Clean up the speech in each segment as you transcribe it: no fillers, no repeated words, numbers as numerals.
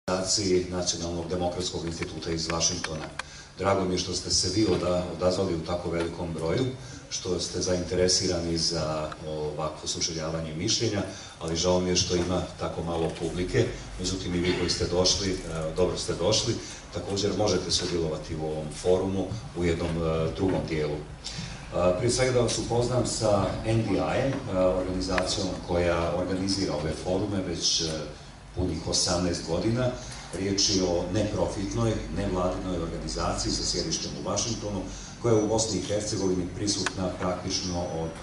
organizaciji Nacionalnog demokratskog instituta iz Vašingtona. Drago mi je što ste se vi odazvali u tako velikom broju, što ste zainteresirani za ovakvo sučeljavanje mišljenja, ali žao mi je što ima tako malo publike. Međutim, i vi koji ste došli, dobro ste došli, također možete sudjelovati u ovom forumu u jednom drugom dijelu. Prije svega da vas upoznam sa NDI-em, organizacijom koja organizira ove forume već punih 18 godina. Riječ je o neprofitnoj, nevladinoj organizaciji sa sjedištem u Vašingtonu, koja je u Bosni i Hercegovini prisutna praktično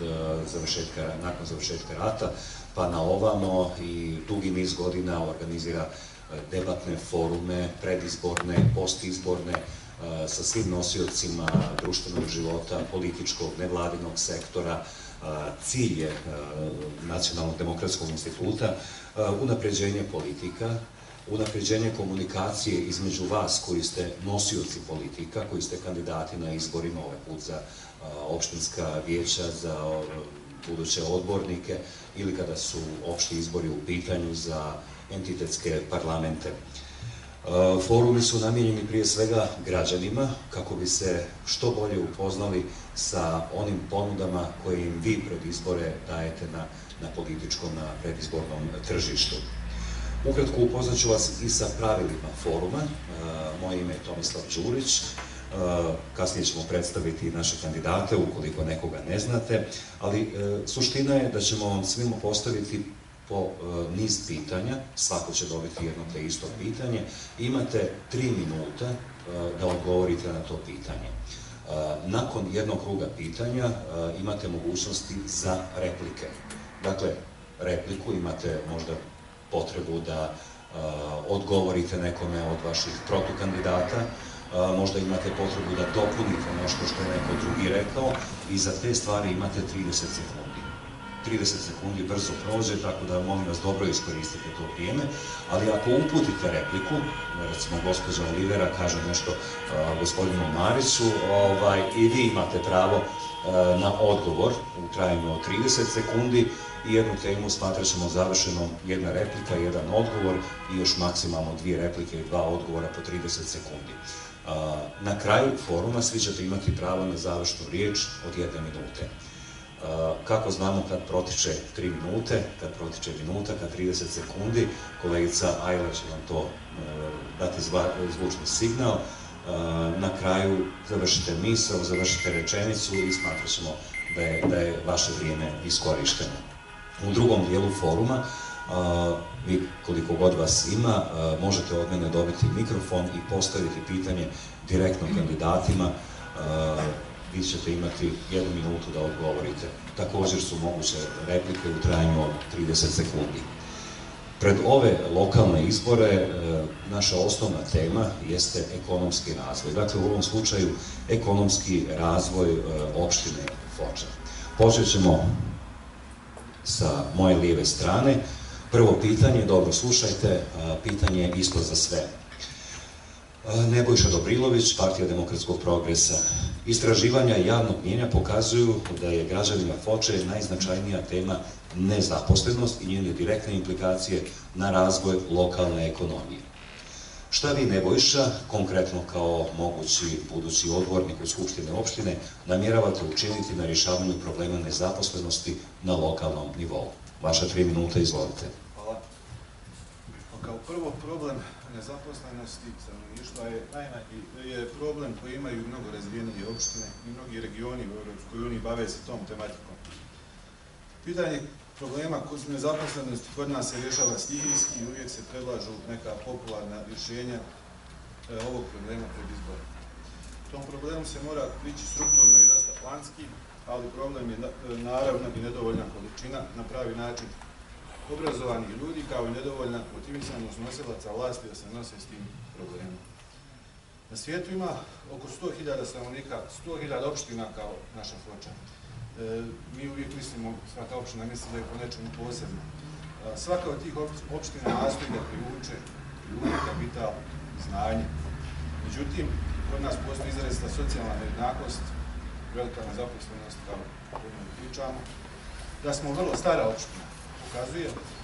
nakon završetka rata, pa na ovamo i dugi niz godina organizira debatne forume, predizborne, postizborne, sa svim nosiocima društvenog života, političkog, nevladinog sektora. Cilj je Nacionalnog demokratskog instituta unapređenje politika, unapređenje komunikacije između vas koji ste nosioci politika, koji ste kandidati na izborima ovaj put za opštinska vijeća, za buduće odbornike ili kada su opšti izbori u pitanju za entitetske parlamente. Forumi su namijenjeni prije svega građanima kako bi se što bolje upoznali sa onim ponudama koje im vi pred izbore dajete na političkom, na predizbornom tržištu. Ukratko upoznat ću vas i sa pravilima foruma. Moje ime je Tomislav Đurić. Kasnije ćemo predstaviti naše kandidate ukoliko nekoga ne znate, ali suština je da ćemo vam svima postaviti po niz pitanja, svako će dobiti jedno te isto pitanje. Imate 3 minuta da odgovorite na to pitanje. Nakon jednog kruga pitanja imate mogućnosti za replike. Dakle, repliku imate možda potrebu da odgovorite nekome od vaših protukandidata, možda imate potrebu da dopunite nešto što je neko drugi rekao i za te stvari imate 30 sekundi. 30 sekundi brzo prođe, tako da molim vas dobro iskoristite to vrijeme, ali ako uputite repliku, recimo gospođa Olivera kaže nešto gospodinu Mariću, i vi imate pravo na odgovor u trajanju od 30 sekundi i jednu temu smatrat ćemo završenom jedna replika, jedan odgovor i još maksimalno 2 replike i 2 odgovora po 30 sekundi. Na kraju foruma svi ćete imati pravo na završnu riječ od 1 minute. Kako znamo kad protiče 3 minute, kad protiče minuta, kad 30 sekundi, kolegica Ajla će vam to dati zvučni signal. Na kraju završite misao, završite rečenicu i smatrat ćemo da je vaše vrijeme iskorišteno. U drugom dijelu foruma, vi koliko god vas ima, možete od mene dobiti mikrofon i postaviti pitanje direktno kandidatima. Vi ćete imati 1 minutu da odgovorite. Također su moguće replike u trajanju od 30 sekundi. Pred ove lokalne izbore naša osnovna tema jeste ekonomski razvoj. Dakle, u ovom slučaju ekonomski razvoj opštine Foča. Počet ćemo sa moje lijeve strane. Prvo pitanje, dobro slušajte, pitanje je isto za sve. Nebojša Dobrilović, Partija demokratskog progresa. Istraživanja javnog mnijenja pokazuju da je građanima Foče najznačajnija tema nezaposlenost i njene direktne implikacije na razvoj lokalne ekonomije. Šta vi, Nebojša, konkretno kao mogući budući odbornik u Skupštine opštine, namjeravate učiniti na rješavanju problema nezaposlenosti na lokalnom nivou? Vaša 3 minute, izvolite. Hvala. Kao prvo, problem nezaposlenosti stanovništva je problem koji imaju mnogo razvijenije opštine i mnogi regioni u Europskoj uniji bave se tom tematikom. Pitanje problema nezaposlenosti kod nas se rješava stihijski i uvijek se predlažu neka popularna rješenja ovog problema pred izborom. Tom problemu se mora prići strukturno i dosta planski, ali problem je naravno i nedovoljna količina na pravi način obrazovanih ljudi kao i nedovoljna motivisanost nosilaca vlasti da se nose s tim problemom. Na svijetu ima oko 100.000 stanovnika, 100.000 opština kao naša Foča. Mi uvijek mislimo, svaka opština misli da je po nečemu posebno. Svaka od tih opština nastoji da privuče ljudi, kapital, znanje. Međutim, kod nas postoji izrazita socijalna nejednakost, velika nezaposlenost, kao o kojoj pričamo, da smo vrlo stara opština. Pokazuje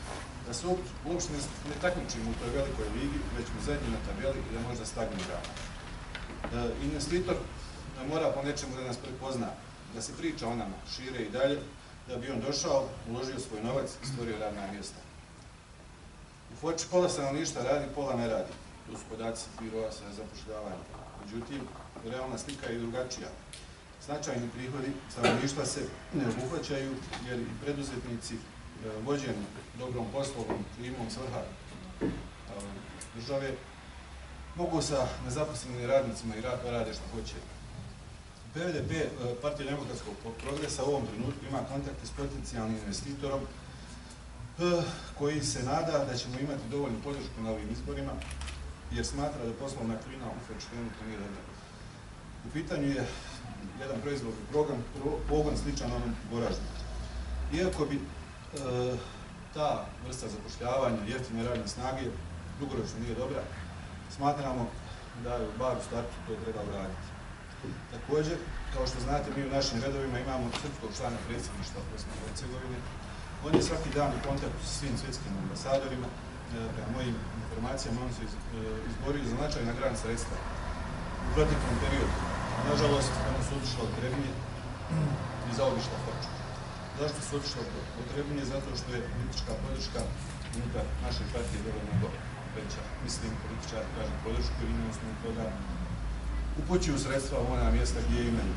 da se uopšte ne takmičimo u toj velikoj ligi, već smo zadnji na tabeli i da možda stagniramo. Investitor mora po nečemu da nas prepozna, da se priča o nama šire i dalje, da bi on došao, uložio svoj novac i stvorio radna mjesta. U Foči pola stanovništva radi, pola ne radi. To su podaci biroa za zapošljavanje. Međutim, realna slika je drugačija. Značajni prihodi stanovništva se ne obuhvaćaju jer i preduzetnici vođeni dobrom poslovnom klimom svrha države mogu sa nezaposlenim radnicima i rade što hoće. PVDP, Partija demokratskog progresa, u ovom trenutku ima kontakte s potencijalnim investitorom koji se nada da ćemo imati dovoljnu podršku na ovim izborima jer smatra da poslovna klima u Foči trenutno nije dobra. U pitanju je jedan proizvodni pogon sličan onom Goraždu. Iako bi ta vrsta zapošljavanja jeftine radne snage dugoročno nije dobra, smatramo da je bar u startu to treba uraditi. Također, kao što znate, mi u našim redovima imamo srpskog člana predsjedništva Bosne i Hercegovine. On je svaki dan u kontaktu sa svim svjetskim ambasadorima. Prema mojim informacijama, on se izborio za značajna grana sredstva u proteklom periodu. Nažalost, ono su otišla od Trebinje i zaobišla Foču. Zašto su otišla od Trebinje? Zato što je politička podrška unutar naše partije dovoljno veća. Mislim, političar kaže podršku i na osnovu toga upućuju sredstva u ona mjesta gdje imaju.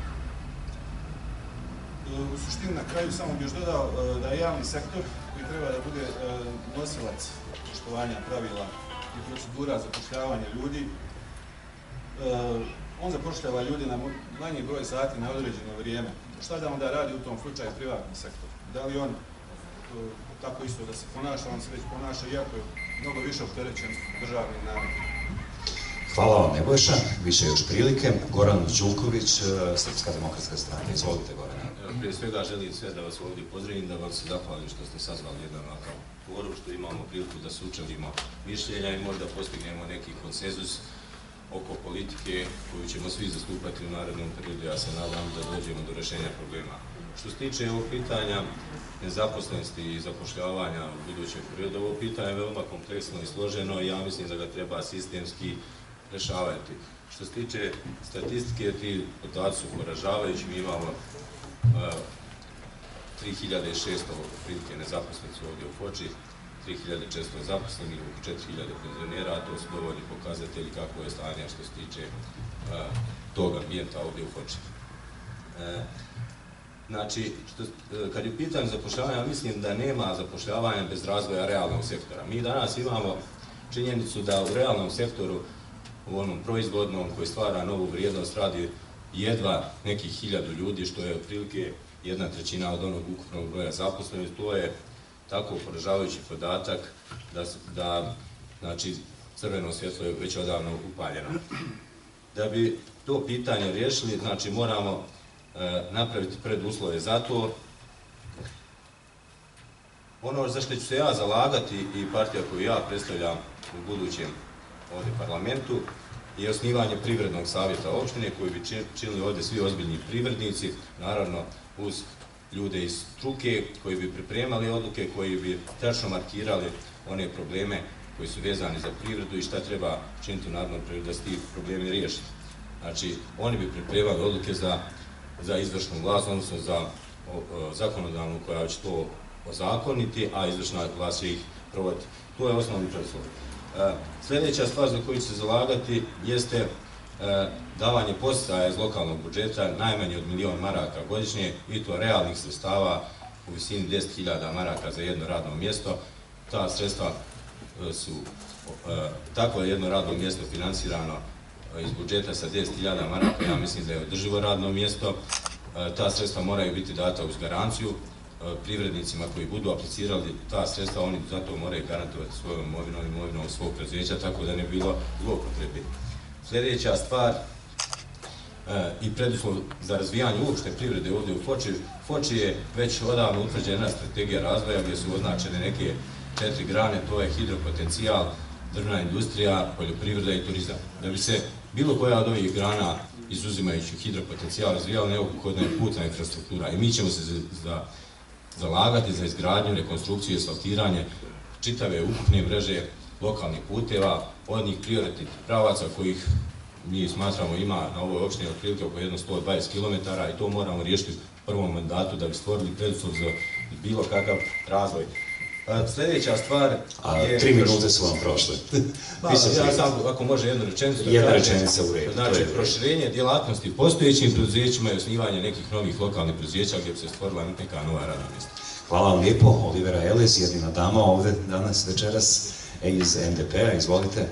U suštini, na kraju, samo bih još dodao da je javni sektor koji treba da bude nosilac poštovanja pravila i procedura zapošljavanja ljudi, on zapošljava ljudi na manji broj sati na određeno vrijeme. Šta da onda radi u tom slučaju privatni sektor? Da li on tako isto da se ponaša, on se već ponaša, iako je mnogo više opterećen državnim nametom. Hvala vam, Nebojša. Više još prilike. Goran Đulković, Srpska demokratska stranka. Izvolite, Gorane. Prije svega želim sve da vas ovdje pozdravim, da vam se zahvalim što ste sazvali jedan ovakav forum, što imamo priliku da sučelimo mišljenja i možda postignemo neki konsenzus oko politike koju ćemo svi zastupati u narednom periodu. Ja se nadam da dođemo do rješenja problema. Što se tiče ovog pitanja nezaposlenosti i zapošljavanja u budućem periodu, ovo pitanje je veoma kompleksno i složeno i ja mislim da ga treba sistemski rješavati. Što se tiče statistike, ti podaci su poražavajući. Mi imamo 3600 prilike nezaposlenih ovdje u Foči, 3400 zaposlenih, 4000 penzionera, a to su dovoljni pokazatelji kako je stanje što se tiče tog ambijenta ovdje u Foči. Znači, kad je u pitanju zapošljavanja, mislim da nema zapošljavanja bez razvoja realnog sektora. Mi danas imamo činjenicu da u realnom sektoru, u onom proizvodnom koji stvara novu vrijednost, radi jedva nekih 1000 ljudi, što je otprilike 1/3 od onog ukupnog broja zaposlenih. To je tako poražavajući podatak da znači, crveno svjetlo je već odavno upaljeno. Da bi to pitanje riješili, znači moramo napraviti preduslove za to. Ono za što ću se ja zalagati i partija koju ja predstavljam u budućem ovdje parlamentu je osnivanje privrednog savjeta opštine koji bi činili ovdje svi ozbiljni privrednici, naravno uz ljude iz struke koji bi pripremali odluke, koji bi tačno markirali one probleme koji su vezani za privredu i šta treba činiti u narednom periodu da se ti problemi riješi. Znači, oni bi pripremali odluke za izvršnu vlast, odnosno za zakonodavnu koja će to ozakoniti, a izvršna vlast će ih provoditi. To je osnovni preduslov. Sljedeća stvar za koju ću se zalagati jeste davanje podsticaja iz lokalnog budžeta najmanje od 1.000.000 maraka godišnje i to realnih sredstava u visini 10.000 maraka za jedno radno mjesto. Ta sredstva su, takvo jedno radno mjesto financirano iz budžeta sa 10.000 maraka, ja mislim da je održivo radno mjesto. Ta sredstva moraju biti data uz garanciju privrednicima koji budu aplicirali ta sredstva, oni zato moraju garantovati svojom imovinom svog preduzeća, tako da ne bi bilo zloupotrebe. Sljedeća stvar i preduslov za razvijanje uopšte privrede ovdje u Foči. Foči je već odavno utvrđena strategija razvoja gdje su označene neke 4 grane, to je hidropotencijal, drvna industrija, poljoprivreda i turizam. Da bi se bilo koja od ovih grana izuzimajući hidropotencijal razvijala, neophodna je putna infrastruktura i mi ćemo se za zalagati za izgradnju, rekonstrukciju i asfaltiranje čitave ukupne mreže lokalnih puteva, onih prioritetnih pravaca kojih mi smatramo ima na ovoj opštini otprilike oko 120 km i to moramo riješiti u prvom mandatu da bi stvorili preduslov za bilo kakav razvoj. Sljedeća stvar je... A 3 minute su vam prošle. Ja sam, ako može jednu rečenicu... Jedna rečenica u redu. Znači, proširenje djelatnosti postojećim preduzećima i osnivanje nekih novih lokalnih preduzeća gdje bi se stvorila neka nova radna mjesta. Hvala vam lijepo. Olivera Eles, jedina dama ovdje danas večeras iz NDP-a. Izvolite.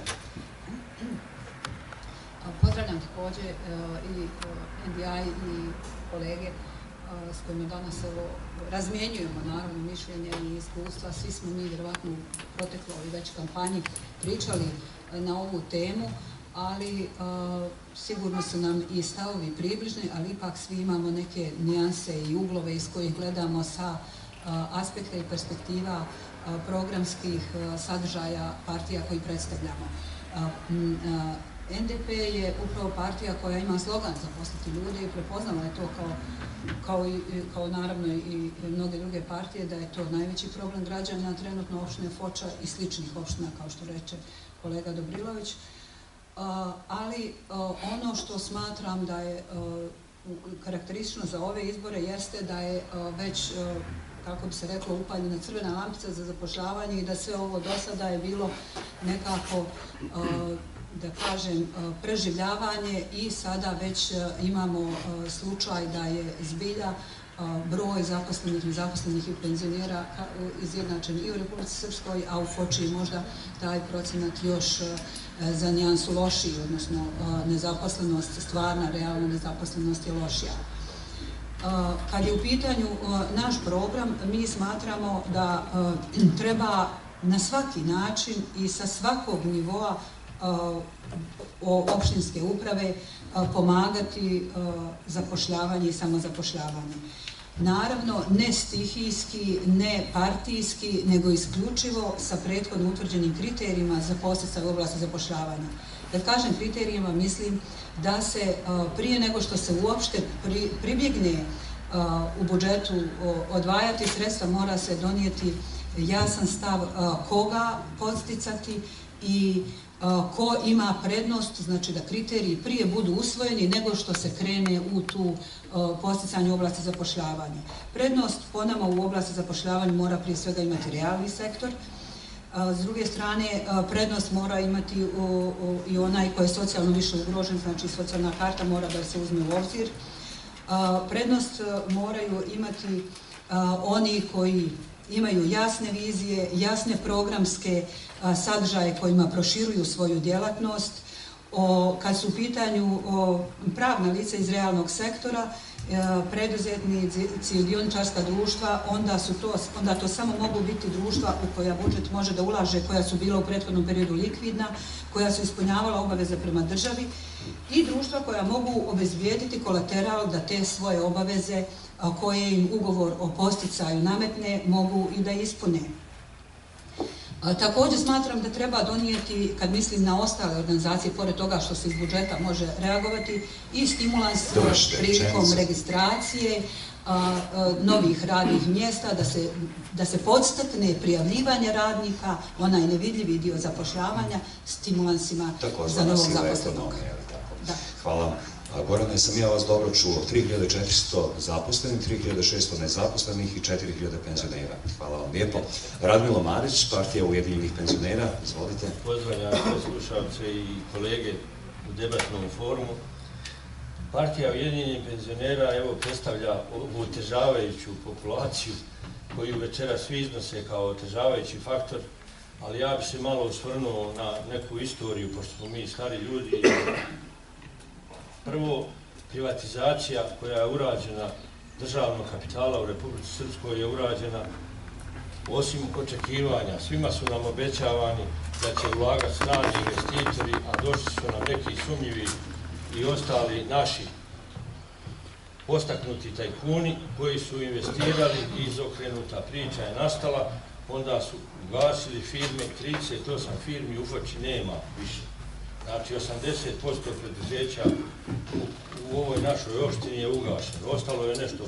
Pozdravljam također i NDI i kolege s kojima danas razmjenjujemo naravno mišljenja i iskustva. Svi smo mi vjerovatno u protekloj već kampanji pričali na ovu temu, ali sigurno su nam i stavovi približni, ali ipak svi imamo neke nijanse i uglove iz kojih gledamo sa aspekta i perspektiva programskih sadržaja partija koji predstavljamo. NDP je upravo partija koja ima slogan zaposliti ljude i prepoznala je to kao naravno i mnoge druge partije da je to najveći problem građana, trenutno opštine Foča i sličnih opština kao što reče kolega Dobrilović. Ali ono što smatram da je karakteristično za ove izbore jeste da je već, kako bi se reklo, upaljena crvena lampica za zapošljavanje i da sve ovo do sada je bilo nekako, da kažem, preživljavanje i sada već imamo slučaj da je zbilja broj zaposlenih, nezaposlenih i penzionera izjednačen i u Republici Srpskoj, a u Foči možda taj procenat još za nijansu lošiji, odnosno nezaposlenost, stvarna, realna nezaposlenost je lošija. Kad je u pitanju naš program, mi smatramo da treba na svaki način i sa svakog nivoa opštinske uprave pomagati zapošljavanje i samozapošljavanje. Naravno, ne stihijski, ne partijski, nego isključivo sa prethodno utvrđenim kriterijima za podsticaj u oblasti zapošljavanja. Kad kažem kriterijima, mislim da se prije nego što se uopšte pribjegne u budžetu odvajati sredstva, mora se donijeti jasan stav koga podsticati i ko ima prednost, znači da kriteriji prije budu usvojeni nego što se krene u tu podsticanje u oblasti zapošljavanja. Prednost po nama u oblasti zapošljavanja mora prije svega imati realni sektor. S druge strane, prednost mora imati i onaj koji je socijalno više ugrožen, znači socijalna karta mora da se uzme u obzir. Prednost moraju imati oni koji imaju jasne vizije, jasne programske sadržaje kojima proširuju svoju djelatnost. Kad su u pitanju pravna lica iz realnog sektora, preduzetnici i dioničarska društva, onda to samo mogu biti društva u koja budžet može da ulaže, koja su bila u prethodnom periodu likvidna, koja su ispunjavala obaveze prema državi i društva koja mogu obezbijediti kolateral da te svoje obaveze koje im ugovor o podsticaju nametne mogu i da ispune. Također smatram da treba donijeti, kad mislim na ostale organizacije, pored toga što se iz budžeta može reagovati, i stimulans prilikom registracije novih radnih mjesta, da se podstakne prijavljivanje radnika, onaj nevidljivi dio zapošljavanja, stimulansima za novog zaposlenog. Hvala vam. Gorane, sam ja vas dobro čuo. 3400 zaposlenih, 3600 nezaposlenih i 4000 penzionera. Hvala vam lijepo. Radmilo Marić, partija Ujedinjenih penzionera, izvolite. Pozdravljam slušalce i kolege u debatnom forumu. Partija Ujedinjenih penzionera evo predstavlja ovu otežavajuću populaciju koju večera svi iznose kao otežavajući faktor, ali ja bi se malo osvrnuo na neku istoriju, pošto smo mi stari ljudi. Prvo, privatizacija koja je urađena državnog kapitala u Republici Srpskoj je urađena osim očekivanja. Svima su nam obećavani da će ulagati strani investitori, a došli su nam neki sumnjivi i ostali naši postaknuti tajkuni koji su investirali i izokrenuta priča je nastala, onda su ugasili firme, 38 firmi u Foči nema više. Znači, 80% preduzeća u ovoj našoj opštini je ugašeno. Ostalo je nešto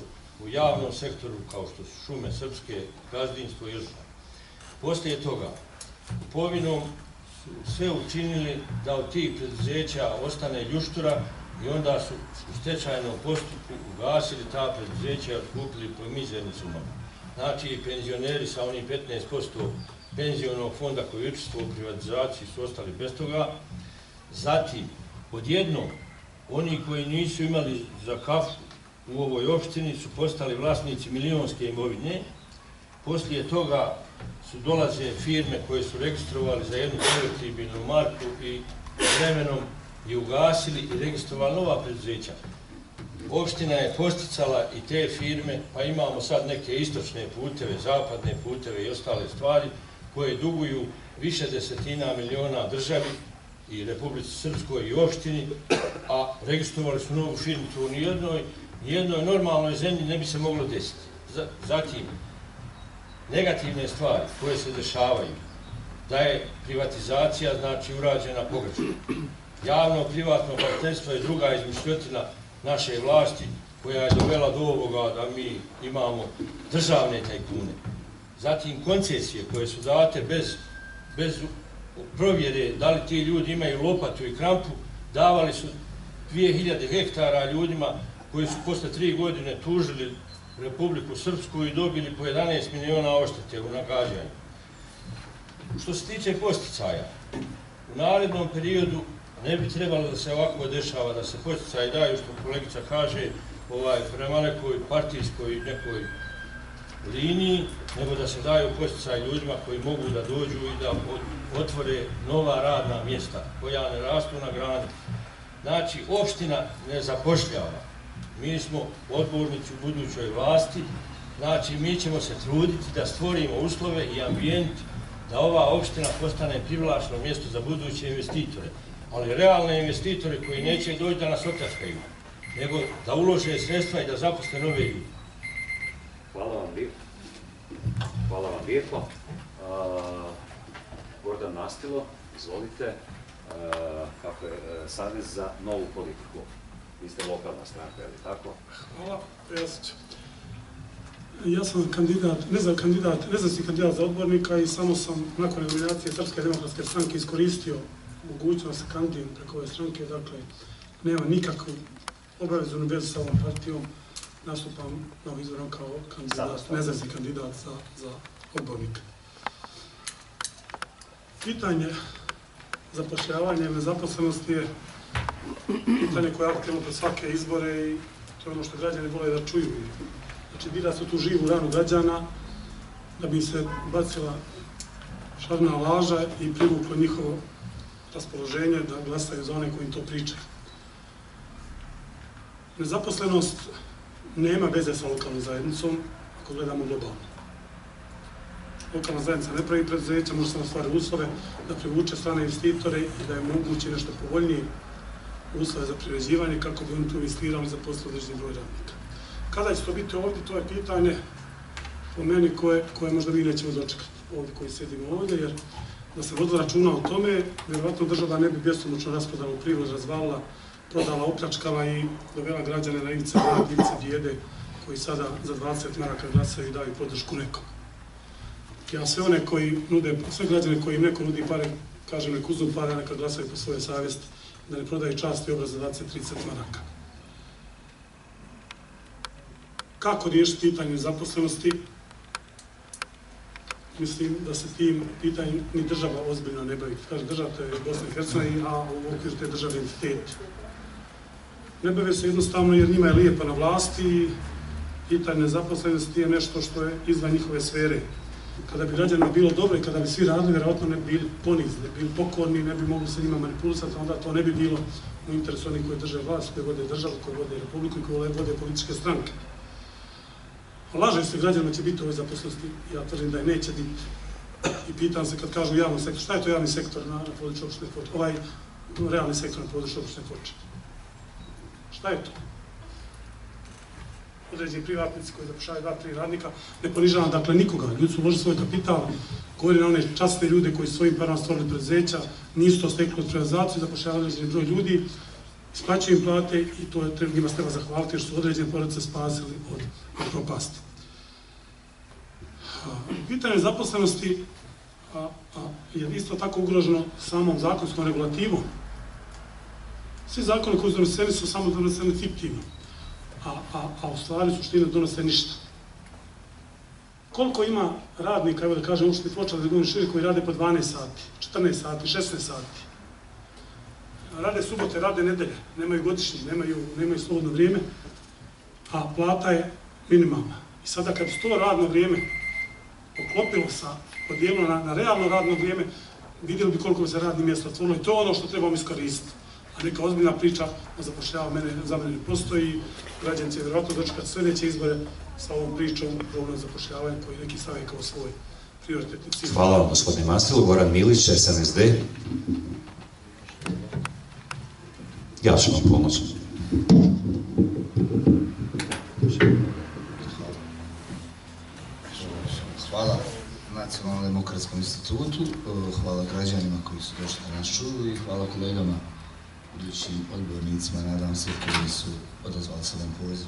u javnom sektoru, kao što su šume, srpske, gazdinstvo i još. Poslije toga, kupovinom su sve učinili da od tih preduzeća ostane ljuštura i onda su u stečajnom postupku ugasili ta preduzeća i otkupili po mizernim sumama. Znači i penzioneri sa onih 15% penzionog fonda koji je učestvovao u privatizaciji su ostali bez toga. Zatim, odjednom, oni koji nisu imali za kafu u ovoj opštini su postali vlasnici milionske imovine. Poslije toga su dolaze firme koje su registrovali za jednu kolektivnu marku i vremenom je ugasili i registrovali nova preduzeća. Opština je posticala i te firme, pa imamo sad neke istočne puteve, zapadne puteve i ostale stvari koje duguju više desetina miliona državi i Republici Srpskoj i opštini, a registrovali su novu firmu. To u nijednoj normalnoj zemlji ne bi se moglo desiti. Zatim, negativne stvari koje se dešavaju, da je privatizacija, znači, urađena pogrešno. Javno-privatno partnerstvo je druga izmišljotina naše vlasti koja je dovela do ovoga da mi imamo državne tajkune. Zatim, koncesije koje su date bez provjere da li ti ljudi imaju lopatu i krampu, davali su 2000 hektara ljudima koji su posle 3 godine tužili Republiku Srpsku i dobili po 11 miliona odštete u nagađanju. Što se tiče posticaja, u narednom periodu ne bi trebalo da se ovako dešava, da se posticaji daju, što kolegica kaže, prema nekoj partijskoj nekoj liniji, nego da se daju posticaji ljudima koji mogu da dođu i da otvore nova radna mjesta koja ne rastu na grani. Znači, opština ne zapošljava. Mi smo odbornici u budućoj vlasti, znači mi ćemo se truditi da stvorimo uslove i ambijent da ova opština postane privlačno mjesto za buduće investitore, ali realne investitore koji neće doći da nas opljačkaju, nego da ulože sredstva i da zaposle nove ljudi. Hvala vam lijepo. Gordan Nastilo, izvolite, kako je Savez za novu politiku. Vi ste lokalna stranka, je li tako? Hvala, ja sam nezavisni kandidat za odbornika i samo sam nakon eliminacije Srpske demokratske stranke iskoristio mogućnost da se kandidujem preko ove stranke, dakle, nema nikakvu obavezu ni vezu sa ovom partijom, nastupam na izboru kao nezavisni kandidat za odbornika. Pitanje zapošljavanja i nezaposlenosti je pitanje koje je aktivno pred svake izbore i to je ono što građani vole da čuju. Znači, dira se tu živu ranu građana da bi se bacila šarna laža i privuklo njihovo raspoloženje da glasaju za one koji im to pričaju. Nezaposlenost nema veze sa lokalnom zajednicom ako gledamo globalno. Lokalna zajednica ne pravi preduzeća, može samo stvari uslove da privuče strane investitore i da je moguće nešto povoljnije uslove za privređivanje kako bi oni tu investirali za posle određeni broj radnika. Kada će to biti ovdje, to je pitanje po meni koje možda mi nećemo dočekati ovdje koji sedimo ovdje, jer da se vodila računa o tome, vjerovatno država ne bi bjesomučno raspodala privod, razvalila, prodala, opljačkala i dovela građane na ivice glad, ivice bijede, koji sada za 20 maraka glasaju i daju podršku nekom. Ja sve one koji nude, sve građane koji im neko nudi pare, kažem nek uzmu pare, neka glasaju po svoje savjesti, da ne prodaju čast i obraz za 20-30 maraka. Kako riješiti pitanje nezaposlenosti? Mislim da se tim pitanjem ni država ozbiljno ne bavi. Kaže, država to je Bosna i Hercegovina, a u okviru te države entiteti. Ne bave se jednostavno jer njima je lijepa na vlasti i pitanje nezaposlenosti je nešto što je izvan njihove sfere. Kada bi građanima bilo dobro i kada bi svi radili, vjerovatno ne bi bili ponizni, ne bi bili pokorni, ne bi mogli se njima manipulisati, onda to ne bi bilo u interesu onih koji drže vlast, koji vode državu, koji vode republiku i koji vode političke stranke. Laže se građanima će biti ove zaposlenosti, ja tvrdim da je neće biti. I pitam se kad kažu javni sektor, šta je to javni sektor na području opštine Foče? Ovaj realni sektor na području opštine Foče. Šta je to? Određeni privatnici koji zapošljavaju 2-3 radnika, ne ponižavam dakle nikoga, ljudi su uložili svoj kapital, govori na one časne ljude koji su svojim parama stvorili preduzeća, nisu to stekli od privatizaciju, zapošljavali određeni broj ljudi isplaćuju im plate i to njima se treba zahvaliti jer su određene porodice spasili od propasti. Pitanje zaposlenosti je isto tako ugroženo samom zakonskom regulativom. Svi zakoni koji su doneseni su samo doneseni fiktivno, a u stvari suštine donose ništa. Koliko ima radnika, evo da kažem, opštini Ploča, da govorim šire, koji rade po 12 sati, 14 sati, 16 sati. Rade subote, rade nedelje, nemaju godišnji, nemaju slobodno vrijeme, a plata je minimalna. I sada kad se to radno vrijeme poklopilo sa podijelilo na realno radno vrijeme, vidjeli bi koliko se radnih mjesta otvorilo i to je ono što trebamo iskoristiti. A neka ozbiljna priča o zapošljavanju za mene ne postoji. Građani će vjerojatno dočekati sljedeće izbore sa ovom pričom problem zapošljavanja koji neki stave kao svoj prioritetni cilj. Hvala vam, gospodine Mastilu. Goran Milić, SNSD. Ja ću vam pomoći. Hvala Nacionalnom demokratskom institutu, hvala građanima koji su došli da nas čuju i hvala kolegama, budućim odbornicima, nadam se, koji su odazvali se ovom pozivu.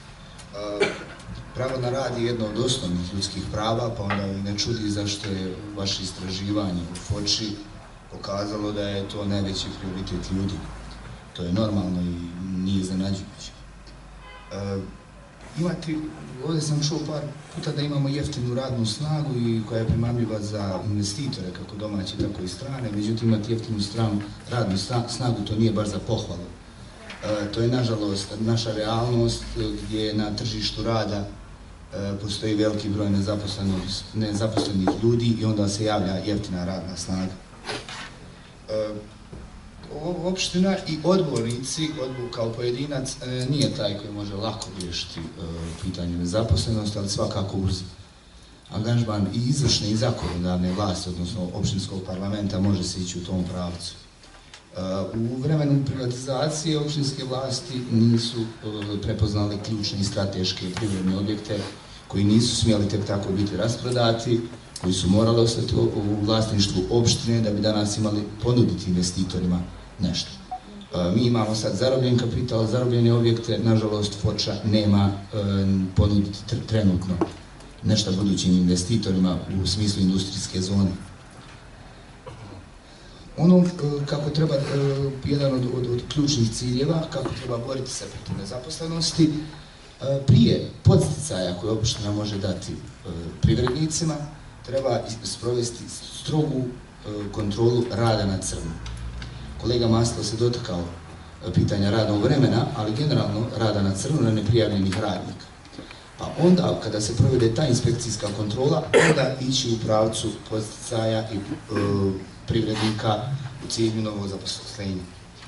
Pravo na rad je jedno od osnovnih ljudskih prava, pa onda i ne čudi zašto je vaše istraživanje u Foči pokazalo da je to najveći prioritet ljudi. To je normalno i nije iznenađujuće. Ovdje sam čuo par puta da imamo jeftinu radnu snagu i koja je primamljiva za investitore, kako domaće, tako i strane, međutim imati jeftinu radnu snagu, to nije baš za pohvalu. To je, nažalost, naša realnost gdje na tržištu rada postoji veliki broj nezaposlenih ljudi i onda se javlja jeftina radna snaga. Opština i odbornici, kao pojedinac, nije taj koji može lako riješiti pitanje nezaposlenosti, ali svakako uz angažman i izvršne i zakonodavne vlasti, odnosno opštinskog parlamenta, može se ići u tom pravcu. U vremenu privatizacije opštinske vlasti nisu prepoznali ključne i strateške privredne objekte koji nisu smjeli tek tako biti rasprodati, koji su morali ostati u vlasništvu opštine da bi danas imali ponuditi investitorima nešto. Mi imamo sad zarobljen kapital, zarobljene objekte, nažalost Foča nema ponuditi trenutno nešto budućim investitorima u smislu industrijske zone. Ono kako treba, jedan od ključnih ciljeva, kako treba boriti se protiv nezaposlenosti, prije podsticaja koje opština može dati privrednicima, treba sprovesti strogu kontrolu rada na crno. Kolega Mastilo se dotakao pitanja radnog vremena, ali generalno rada na crno na neprijavljenih radnika. Pa onda, kada se provede ta inspekcijska kontrola, onda ići u pravcu podsticaja i privrednika u cilju novog zaposlenja.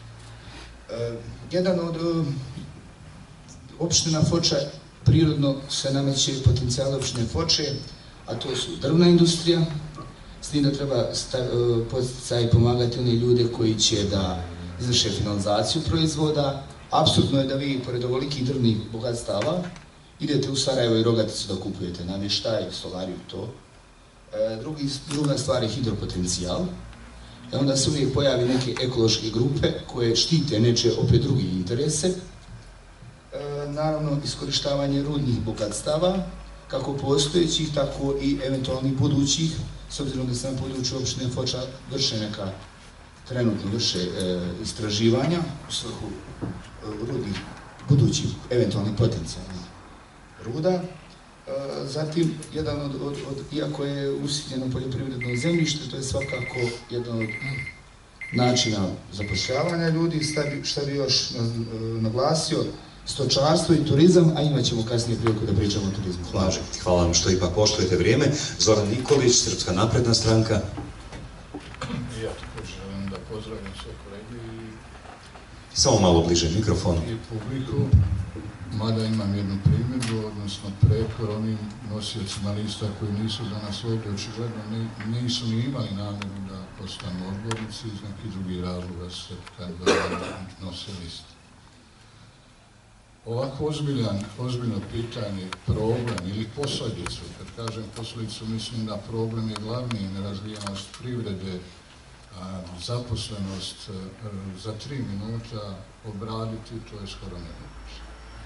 Jedan od opština Foča prirodno se nameće potencijal opštine Foče, a to su drvna industrija, s tim da treba podsticaj pomagati one ljude koji će da izvrše finalizaciju proizvoda. Apsurdno je da vi, pored ovolikih drvnih bogatstava, idete u Sarajevo i Rogaticu da kupujete namještaj, solariju i to. Druga stvar je hidropotencijal. I onda se uvijek pojavi neke ekološke grupe koje štite neče opet drugi interese. Naravno, iskorištavanje rudnih bogatstava, kako postojećih, tako i eventualnih budućih, s obzirom da se na području opštine Foča trenutno vrše istraživanja u svrhu rudnih, budućih, eventualnih potencijalnih ruda. Zatim, jedan od, iako je usitnjeno poljoprivredno zemljište, to je svakako jedan od načina zapošljavanja ljudi. Šta bi još naglasio, stočarstvo i turizam, a imat ćemo kasnije priliku da pričamo o turizmu. Hvala vam što ipak poštujete vrijeme. Zoran Nikolić, Srpska napredna stranka. Ja također želim da pozdravim sve kolege Samo malo bliže mikrofon. I publiku, mada imam jednu primjedbu, odnosno prekor onim nosiocima lista koji nisu danas ovdje, očigledno nisu ni imali namjeru da postanu odbornici, iz nekih drugih razloga se nose liste. Ovako ozbiljno pitanje, problem ili posljedicu, kad kažem posljedicu, mislim da problem je glavni nerazvijenost privrede zaposlenost za 3 minuta obraditi, to je skoro nemoguće.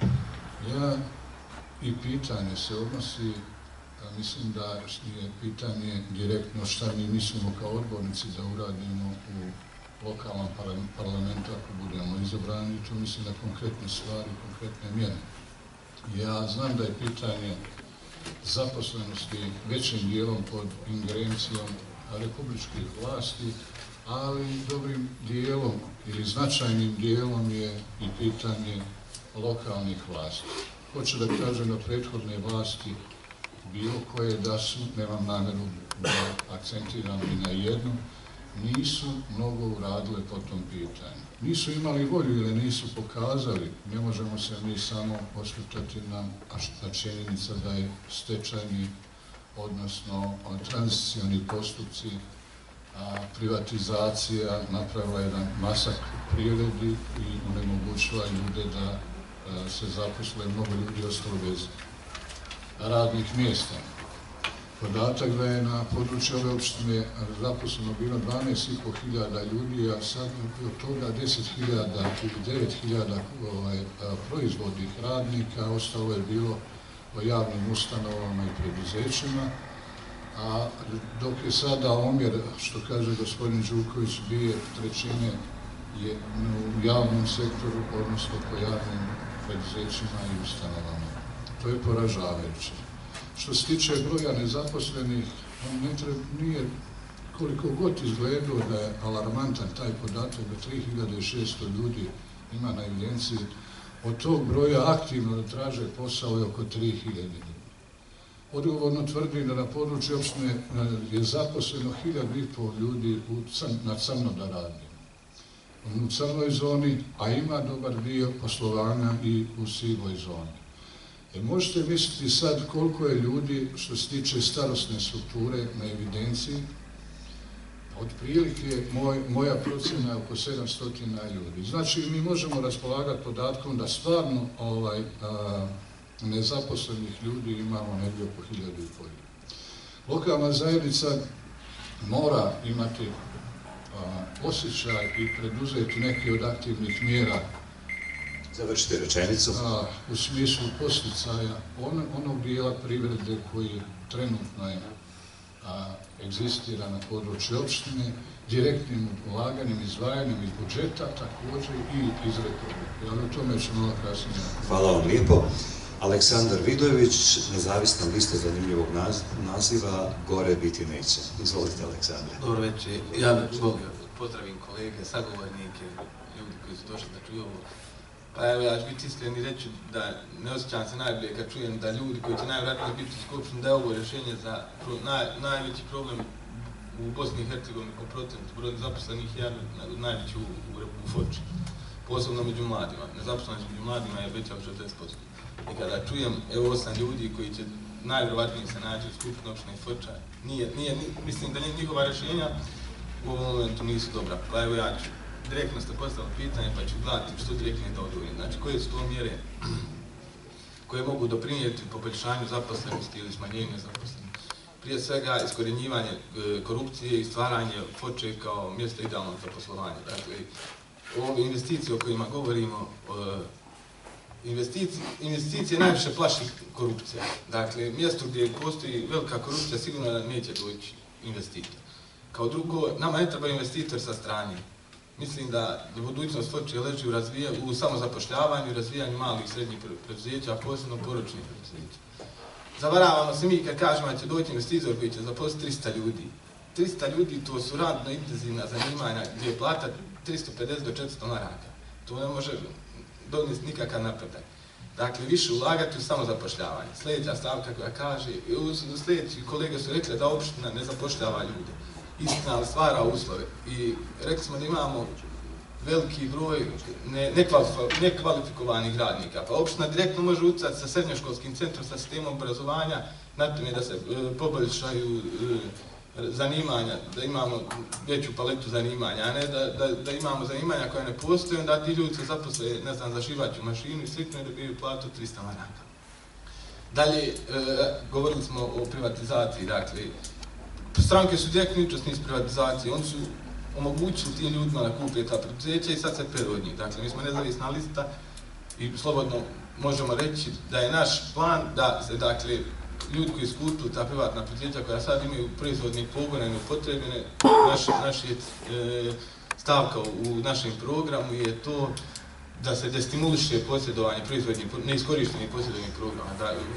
I pitanje se odnosi, mislim da je pitanje direktno šta mi mislimo kao odbornici da uradimo u lokalnom parlamentu ako budemo izabrani, to mislim na konkretne stvari, konkretne mjere. Ja znam da je pitanje zaposlenosti većim dijelom pod ingerencijom republičkih vlasti, ali dobrim dijelom ili značajnim dijelom je i pitanje lokalnih vlasti. Hoću da kažem da prethodne vlasti, bilo koje da su, nemam namjeru da akcentiram i na jednu, nisu mnogo uradile po tom pitanju. Nisu imali volju ili nisu pokazali, ne možemo se mi samo osvrtati na činjenica da je stečajni, odnosno tranzicioni postupci, privatizacija napravila jedan masak privredi i onemogućila ljude da se zaposle, mnogo ljudi ostalo bez radnih mjesta. Podatak da je na području ove opštine zaposleno bilo 12.500 ljudi, a sad od toga 10.000 ili 9.000 proizvodnih radnika, ostalo je bilo o javnim ustanovama i preduzećima, a dok je sada omjer, što kaže gospodin Đuković, 2/3 je u javnom sektoru, odnosno po javnim preduzećima i ustanovama. To je poražavajuće. Što se tiče broja nezaposlenih, on nije koliko god izgledao da je alarmantan taj podatak da 3.600 ljudi ima na evidenciji, od tog broja aktivno da traže posao je oko 3.000 ljudi. Odgovorno tvrdim da na području opštine je zaposleno 1.500 ljudi na crno da radi. U crnoj zoni, a ima dobar dio poslovanja i u sivoj zoni. Možete misliti sad koliko je ljudi što se tiče starosne strukture na evidenciji. Otprilike moja procjena je oko 700 ljudi. Znači mi možemo raspolagati podatkom da stvarno nezaposlenih ljudi imamo negdje oko 1.500 ljudi. Lokalna zajednica mora imati osjećaj i preduzeti neke od aktivnih mjera. Završite rečenicu. U smislu posticaja onog dijela privrede koji trenutno egzistira na području opštine, direktnim ulaganjem, izdvajanjem iz budžeta, također i iz republike. Ali o tome ćemo malo kasnije. Hvala vam lijepo. Aleksandar Vidojević, nezavisna lista zanimljivog naziva, gore biti neće. Izvolite, Aleksandre. Dobro večer. Ja pozdravim kolege, sagovornike, ljudi koji su došli da čuju ovo. Pa evo, ja ću biti iskren i reći da ne osjećam se najbolje kad čujem da ljudi koji će najvjerojatnije biti u Skupštini da je ovo rješenje za najveći problem u Bosni i Hercegovini po procentu broja zaposlenih je najveći u Foči, posebno među mladima. Nezaposlenost među mladima je veća od 60%. I kada čujem evo 8 ljudi koji će najvjerojatnije se naći u Skupštini opštine Foča, mislim da njihova rješenja u ovom momentu nisu dobra. Pa evo ja ću direktno ste postavili pitanje, pa ću gledati što direktno da odgovorim. Znači, koje su to mjere koje mogu doprinijeti poboljšanju zaposlenosti ili smanjenju nezaposlenosti? Prije svega, iskorjenjivanje korupcije i stvaranje Foče kao mjesta idealnog za poslovanje. Dakle, ove investicije o kojima govorimo, investicije najviše plaši korupcija. Dakle, mjesto gdje postoji velika korupcija sigurno da neće doći investitor. Kao drugo, nama ne treba investitor sa strane. Mislim da budućnost Foče leži u samozapošljavanju i razvijanju malih i srednjih preduzeća, a posebno poročnih preduzeća. Zavaravamo se mi kad kažemo da će doći investitor koji će zaposliti 300 ljudi. 300 ljudi to su radno intenzivna zanimanja gdje je plata 350 do 400 maraka. To ne može donijeti nikakav napredak. Dakle, više ulagati u samozapošljavanje. Sljedeća stavka koja kaže, sljedeći kolege su rekli da opština ne zapošljava ljude. Istina, ali stvara uslove. I rekli smo da imamo veliki broj nekvalifikovanih radnika. Pa opština direktno može utjecati sa srednjoškolskim centrom, sa sistemom obrazovanja, na tome da se poboljšaju zanimanja, da imamo veću paletu zanimanja, a ne da imamo zanimanja koja ne postoje, onda ti ljudi se zaposle, ne znam, za šivaću mašinu i slično da dobiju platu 300 maraka. Dalje, govorili smo o privatizaciji, dakle, stranke su direktni učesnici privatizacije, oni su omogućili tim ljudima da kupe ta preduzeća i sad se prevod njih. Dakle, mi smo nezavisna lista i slobodno možemo reći da je naš plan da se, dakle, ljudi koji su kupili ta privatna preduzeća koja sad imaju proizvodne pogone neupotrebljene, naš je stavka u našem programu je to da se destimuliše posjedovanje neiskorištenih posjedovnih programa.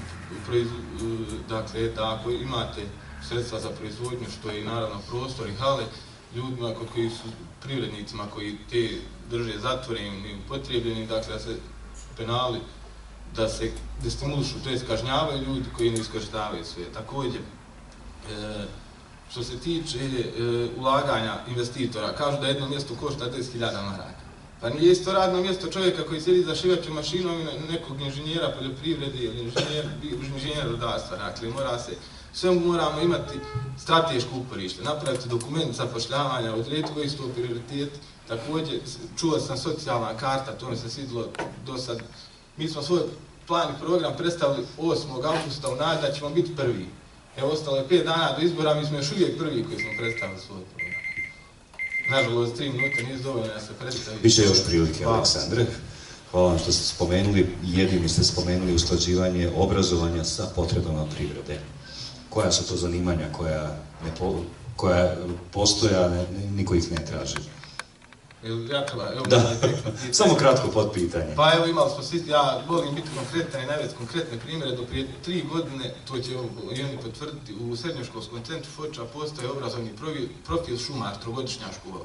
Dakle, da ako imate sredstva za proizvodnju, što je i naravno prostor i hale, ljudima kod koji su privrednicima koji te drže zatvoreni i upotrebljeni, dakle da se penali, da se destimulišu, to je kažnjavaju ljudi koji ne iskorištavaju sve. Također, što se tiče ulaganja investitora, kažu da jedno mjesto košta 10.000 maraka. Pa nije isto radno mjesto čovjeka koji sjedi za šivačom mašinom i nekog inženjera poljoprivrede ili inženjera rudarstva. Dakle, sve moramo imati strateško uporište, napraviti dokument zapošljavanja, odrediti koji su to prioriteti. Također, čuo sam socijalna karta, to mi se svidilo do sad. Mi smo svoj plan i program predstavili 8. augusta u nadi da ćemo biti prvi. Evo, ostalo je 5 dana do izbora, mi smo još uvijek prvi koji smo predstavili svoj program. Nažalost, 3 minute nije dovoljno da se predstavi. Biće još prilike, Aleksandre. Hvala vam što ste spomenuli, jedini ste spomenuli usklađivanje obrazovanja sa potrebama privrede. Koja su to zanimanja koja postoje, a niko ih ne traži? Da, samo kratko potpitanje. Pa evo, imali smo svi, ja volim biti konkretan i navesti konkretne primjere. Do prije 3 godine, to će i oni potvrditi, u srednjoškolskom centru Foča postoje obrazovni profil šumar, 3-godišnja škola.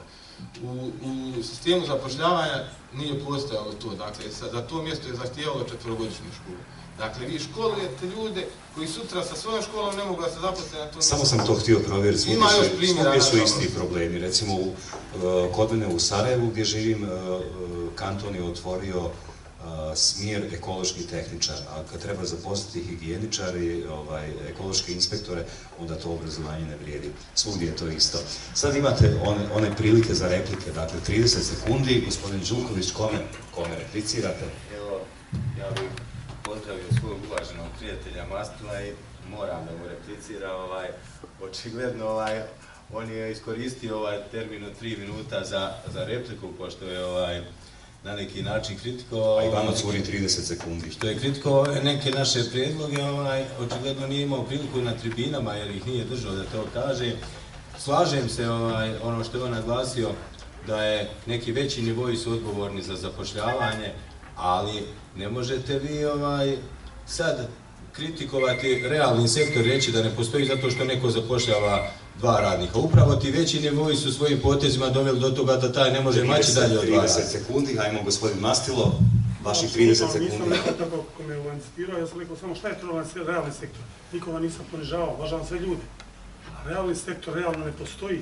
U sistemu zapošljavanja nije postojalo to, dakle, za to mjesto je zahtijevalo 4-godišnju školu. Dakle, vi školujete ljude koji sutra sa svojom školom ne mogu da se zaposle na to mjesto. Samo sam to htio provjeriti, svugdje su isti problemi. Recimo, kod mene u Sarajevu gdje živim, kanton je otvorio smjer ekološki tehničar, a kad treba zaposliti higijeničar i ekološke inspektore, onda to obrazovanje ne vrijedi. Svugdje je to isto. Sad imate one prilike za replike, dakle 30 sekundi, gospodin Đulković, kome replicirate? Evo, ja bih pozdravio svog uvaženog prijatelja Mastila i moram da mu replicira, očigledno on je iskoristio termin od 3 minuta za repliku, pošto je na neki način kritikovao... A i vama curi 30 sekundi. Što je kritikovao neke naše prijedloge, očigledno nije imao priliku na tribinama jer ih nije držao da to kaže. Slažem se ono što je on naglasio, da je neki veći nivoji su odgovorni za zapošljavanje, ali ne možete vi sad kritikovati realni sektor, reći da ne postoji zato što neko zapošljava 2 radnika. Upravo ti veći nivoji su svojim potezima doveli do toga da taj ne može maći dalje od 2 radnika. 30 sekundi, hajmo gospodin Mastilo, vaših 30 sekundi. Nisam rekao tako kako me emancipirao, ja sam rekao samo šta je to realni sektor. Nikoga nisam ponižavao, važavam sve ljude. A realni sektor realno ne postoji.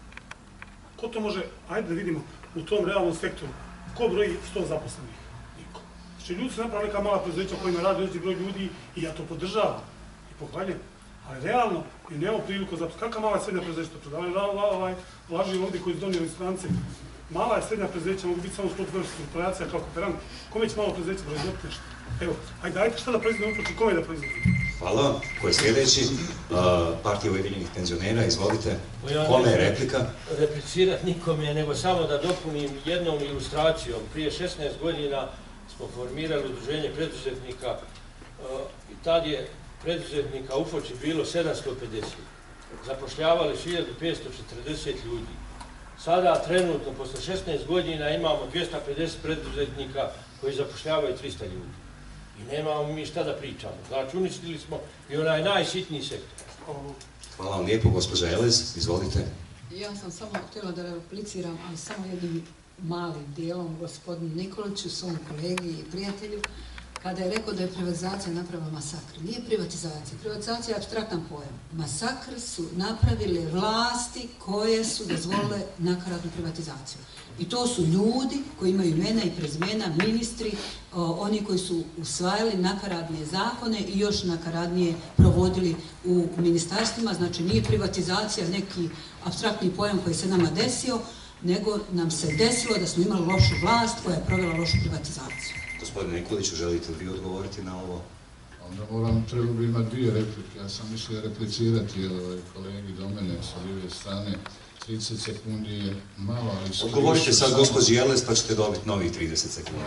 Ko to može, ajde da vidimo, u tom realnom sektoru, ko broji 100 zaposlenih? Niko. Znači, ljudi su napravili neka mala preduzeća kojima radi veći broj ljudi i ja to podržavam i pohvaljujem. Ali realno, koji nemamo priliku za... Kakva mala i srednja preduzeća to predavaju? Laži ovdje koji su donijeli strance. Mala i srednja preduzeća mogu biti samo skoro vrsta operacija kao kooperant. Kome će malo preduzeća proizvoditi nešto? Evo, ajde šta da proizvodimo uproti, kome da proizvodimo? Hvala. Ko je sljedeći? Partija Ujedinjenih penzionera, izvolite. Kome je replika? Replicirat nikome, nego samo da dopunim jednom ilustracijom. Prije 16 godina smo formirali udruženje preduzetnika i tad je preduzetnika u Foči bilo 750. Zapošljavali su 1540 ljudi. Sada, trenutno, posle 16 godina, imamo 250 preduzetnika koji zapošljavaju 300 ljudi. I nemamo mi šta da pričamo. Znači, uništili smo i onaj najsitniji sektor. Hvala vam lijepo, gospođa Elez, izvolite. Ja sam samo htjela da repliciram, ali samo jednim malim dijelom gospodinu Nikoliću, svom kolegi i prijatelju, kada je rekao da je privatizacija napravila masakr. Nije privatizacija. Privatizacija je apstraktan pojam. Masakr su napravile vlasti koje su dozvolile nakaradnu privatizaciju. I to su ljudi koji imaju imena i prezimena, ministri, oni koji su usvajali nakaradne zakone i još nakaradnije provodili u ministarstvima. Znači nije privatizacija neki apstraktni pojam koji se nama desio, nego nam se desilo da smo imali lošu vlast koja je provela lošu privatizaciju. Gospodine Nikoliću, želite li vi odgovoriti na ovo? Onda trebalo bi imati 2 replike. Ja sam mislio replicirati kolegi do mene sa lijeve strane. 30 sekundi je malo, ali... Odgovorite sad gospođi Jeles pa ćete dobiti novih 30 sekundi.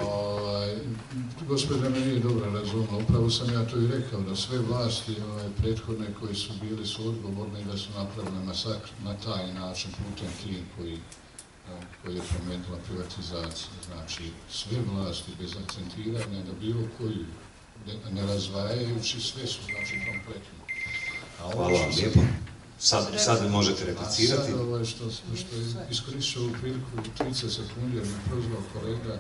Gospođa me nije dobro razumela, upravo sam ja to i rekao, da sve vlasti prethodne koji su bili su odgovorni da su napravili masakr na taj način putem tim koji je promenila privatizaciju. Znači, sve vlasti bez akcentiranja da bilo koju, ne razvajajući, sve su znači kompletno. Hvala vam lijepo. Sad možete replicirati. Sad što je iskoristio ovu priliku 30 sekundi jer me prozvao kolega,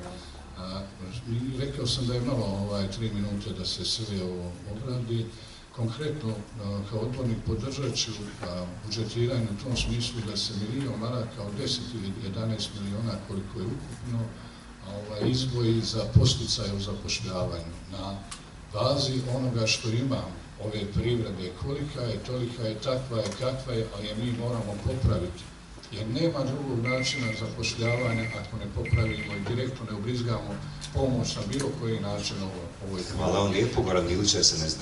rekao sam da je malo 3 minute da se sve ovo obradi. Konkretno, kao odbornik podržat ću budžetiranje u tom smislu da se milion maraka od 10 ili 11 miliona koliko je ukupno izdvoji za posticaje u zapošljavanju na bazi onoga što imamo, ove privrede, kolika je, tolika je, takva je, kakva je, ali je mi moramo popraviti. Jer nema drugog načina zapošljavanja ako ne popravimo i direktno ne ubrizgamo pomoć na bilo koji način ovoj privredi. Hvala vam lijepo, Goran Milić, SNSD.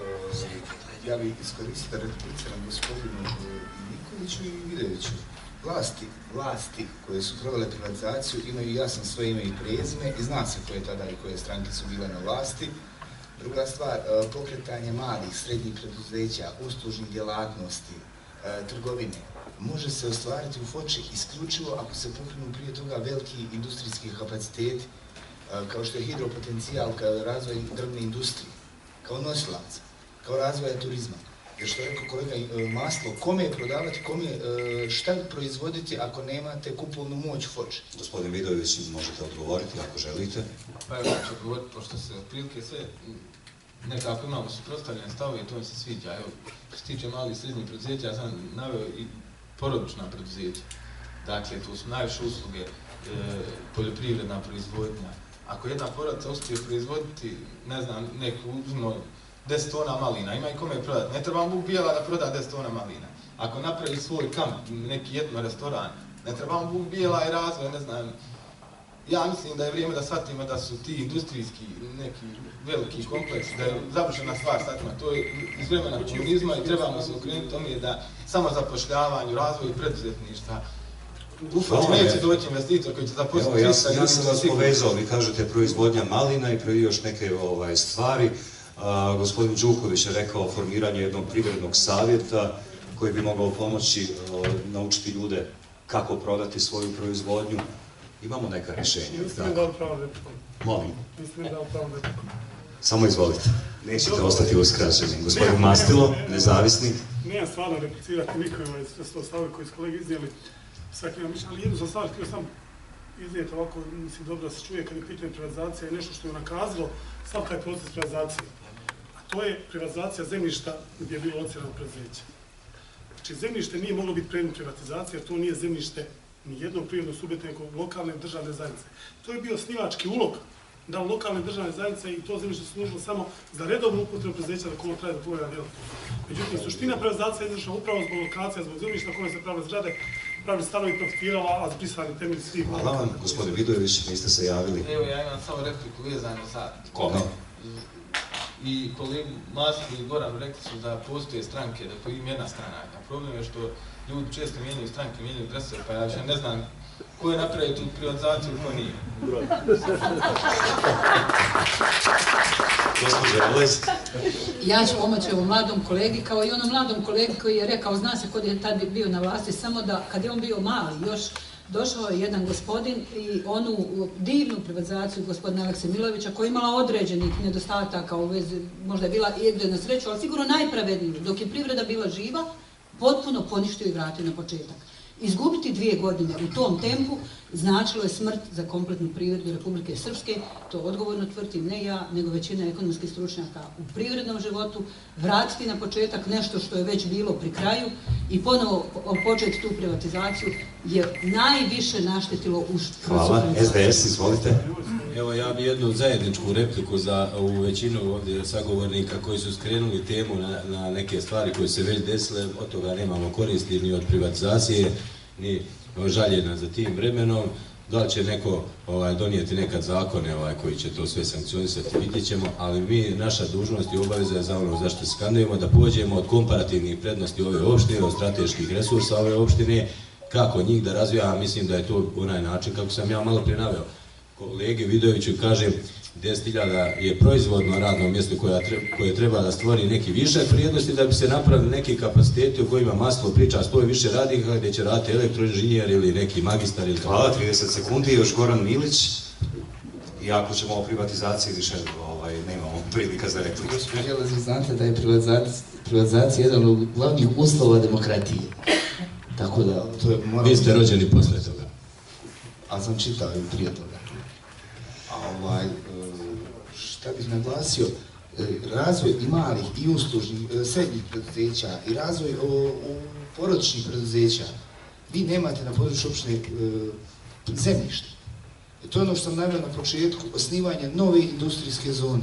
Ja bih iskoristio da repliciram gospodinu Nikoliću i Videviću. Vlasti koje su provele privatizaciju imaju jasno svoje ime i prezime i zna se koje tada i koje stranke su bile na vlasti. Druga stvar, pokretanje malih, srednjih preduzeća, uslužnih djelatnosti, trgovine, može se ostvariti u Foči isključivo ako se pokrenu prije toga veliki industrijski kapaciteti, kao što je hidropotencijal, kao razvoj drvne industrije, kao nosilaca, kao razvoja turizma. Jer što je rekao kolega maslo, kome prodavati, šta proizvoditi ako nemate kupovnu moć u Foči? Gospodin Vidović, možete odgovoriti ako želite. Pa evo ću odgovoriti, pošto se otprilike sve nekako imamo suprotstavljene stavove i to mi se sviđa. Evo, što se tiče malih i srednjih preduzeća, ja sam naveo i porodična preduzeća. Dakle, tu su najviše usluge, poljoprivredna proizvodnja. Ako jedna porodica uspije proizvoditi, ne znam, neku uzmno 10 tona malina, ima i kome prodati. Ne treba mu bijela da proda 10 tona malina. Ako napravi svoj kamp, neki jedno restoran, ne treba mu bijela i razvoj, ne znam. Ja mislim da je vrijeme da shvatimo da su ti industrijski neki veliki kompleksi, da je završena stvar s takvima. To je iz vremena komunizma i trebamo se okrenuti tome da samo zapošljavanju, razvoju preduzetništva. U Foči neće doći investitor koji će zaposliti. Ja sam vas povezao, vi kažete proizvodnja malina i još neke stvari. Gospodin Đuković je rekao formiranje jednog privrednog savjeta koji bi mogao pomoći naučiti ljude kako prodati svoju proizvodnju. Imamo neka rješenja. Mislim da upravo repliku. Molim. Mislim da upravo repliku. Samo izvolite. Nećete ostati uskraćeni. Gospodin Mastilo, nezavisni. Nijem stvarno replicirati nikojima sve sto stavili koji su kolegi iznijeli. Svaki ima mišljenje, ali jednu sam stvar htio sam iznijeti ovako, mislim dobro da se čuje kad je pitanje privatizacija i nešto što je nakazalo sav taj proces privatizacije. A to je privatizacija zemljišta gdje je bilo locirano preduzeće. Znači zemljište nije moglo biti predmet privatizacije, jer to nije zemljište ni jednog privrednog subjekta, nego lokalne državne zajednice. To je bio osnivački ulog da lokalne državne zajednice i to zemljište služilo samo za redovnu upotrebu preduzeća da kolo traje da povjera djelatnost. Međutim, suština privatizacije je izvršena upravo zbog lokacija, zbog zemljišta koje se pravile zgrade, pravili stanovi profitirala, a zbrisani temelji svih. Hvala vam, gospodin Vidojević, niste se javili. Evo, ja imam samo repliku vezano za... Kome? I kolegi Maslu i Goran rekli su da postoje stranke, da to ima jedna stranaka. Problem je što ljudi često mijenjaju stranke, mijenjaju dresove, pa ja više ne znam ko je napravio tu privatizaciju, ko nije. Ja ću pomoći ovom mladom kolegi, kao i onom mladom kolegi koji je rekao, zna se kod je tad bio na vlasti, samo da kad je on bio mali još, došao je jedan gospodin i onu divnu privatizaciju gospodina Alekse Milojevića koja je imala određenih nedostataka u vezi, možda je bila igre na sreću, ali sigurno najpravedniju, dok je privreda bila živa, potpuno poništio i vratio na početak. Izgubiti 2 godine u tom tempu značilo je smrt za kompletnu privredu Republike Srpske, to odgovorno tvrdim ne ja, nego većina ekonomskih stručnjaka u privrednom životu, vratiti na početak nešto što je već bilo pri kraju i ponovo početi tu privatizaciju je najviše naštetilo u Hvala, SDS, izvolite. Evo, ja bi jednu zajedničku repliku za ovu većinu ovdje sagovornika koji su skrenuli temu na neke stvari koje se već desile, od toga nemamo koristi ni od privatizacije, ni žaljenja za tim vremenom. Da li će neko donijeti nekad zakone koji će to sve sankcionisati, vidjet ćemo, ali mi, naša dužnost i obaveza je za ono zašto se kandidujemo, da pođemo od komparativnih prednosti ove opštine, od strateških resursa ove opštine kako njih da razvija, mislim da je to onaj način kako sam ja malo prije naveo. Kolegi Vidoviću kažem, 10.000 je proizvodno radno mjesto koje treba da stvori neki višak vrijednosti da bi se napravili neki kapaciteti u kojima Maslow priča 100 više radnika gdje će raditi elektroinženjer ili neki magistar ili... Hvala, 30 sekundi, još Goran Milić. I ako ćemo o privatizaciji više nemamo prilika za repliku. Znate da je privatizacija jedan od glavnih uslova demokratije. Tako da, to je moramo... Vi ste rođeni posle toga. Ali sam čitao i prije toga. Šta bih naglasio, razvoj i malih i uslužnih, srednjih preduzeća i razvoj porodičnih preduzeća. Vi nemate na području opštine zemljište. To je ono što sam naveo na početku, osnivanje nove industrijske zone.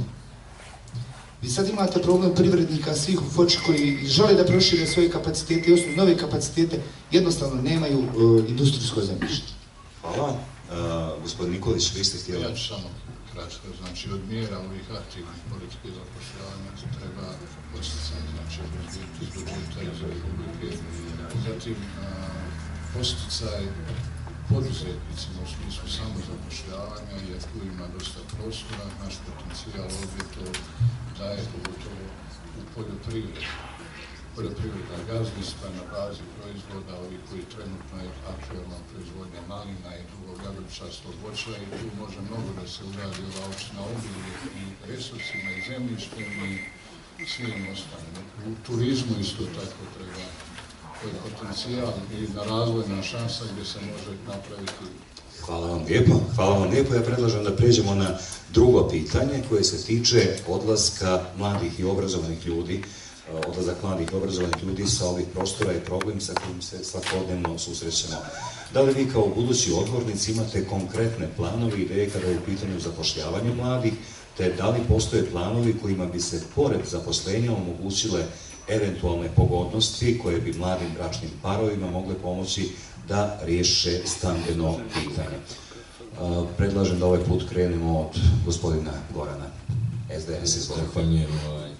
Vi sad imate problem privrednika svih u Foči koji žele da prošire svoje kapacitete i osnovu nove kapacitete, jednostavno nemaju industrijsko zemljište. Hvala. Gospodin Nikolić, vi ste htjeli? Ja ću samo kratko, znači od mjera ovih aktivnih politike zapošljavanja treba posticati, znači obezbediti iz budžeta iz Republike, zatim posticaj poduzetnicima u smislu samozapošljavanja, jer tu ima dosta prostora, naš potencijal ovdje to daje pogotovo u poljoprivredi. Poljoprivredna gazdinstva na bazi proizvoda, ovi koji trenutno je aktualna proizvodnja malina i drugog jagodičastog voća i tu može mnogo da se uradi ova opština obilje i resursima i zemljištem i svim ostalim. U turizmu isto tako treba koji potencijal i na razvojna šansa gdje se može napraviti. Hvala vam lijepo. Hvala vam lijepo. Ja predlažem da pređemo na drugo pitanje koje se tiče odlaska mladih i obrazovanih ljudi, odlazak mladih i obrazovanih ljudi sa ovih prostora i problem sa kojim se svakodnevno susrećemo. Da li vi kao budući odgovornici imate konkretne planove i ideje kada je u pitanju zapošljavanja mladih, te da li postoje planovi kojima bi se pored zaposlenja omogućile eventualne pogodnosti koje bi mladim bračnim parovima mogle pomoći da riješe stambeno pitanje. Predlažem da ovaj put krenemo od gospodina Gorana. SDS, izvolite.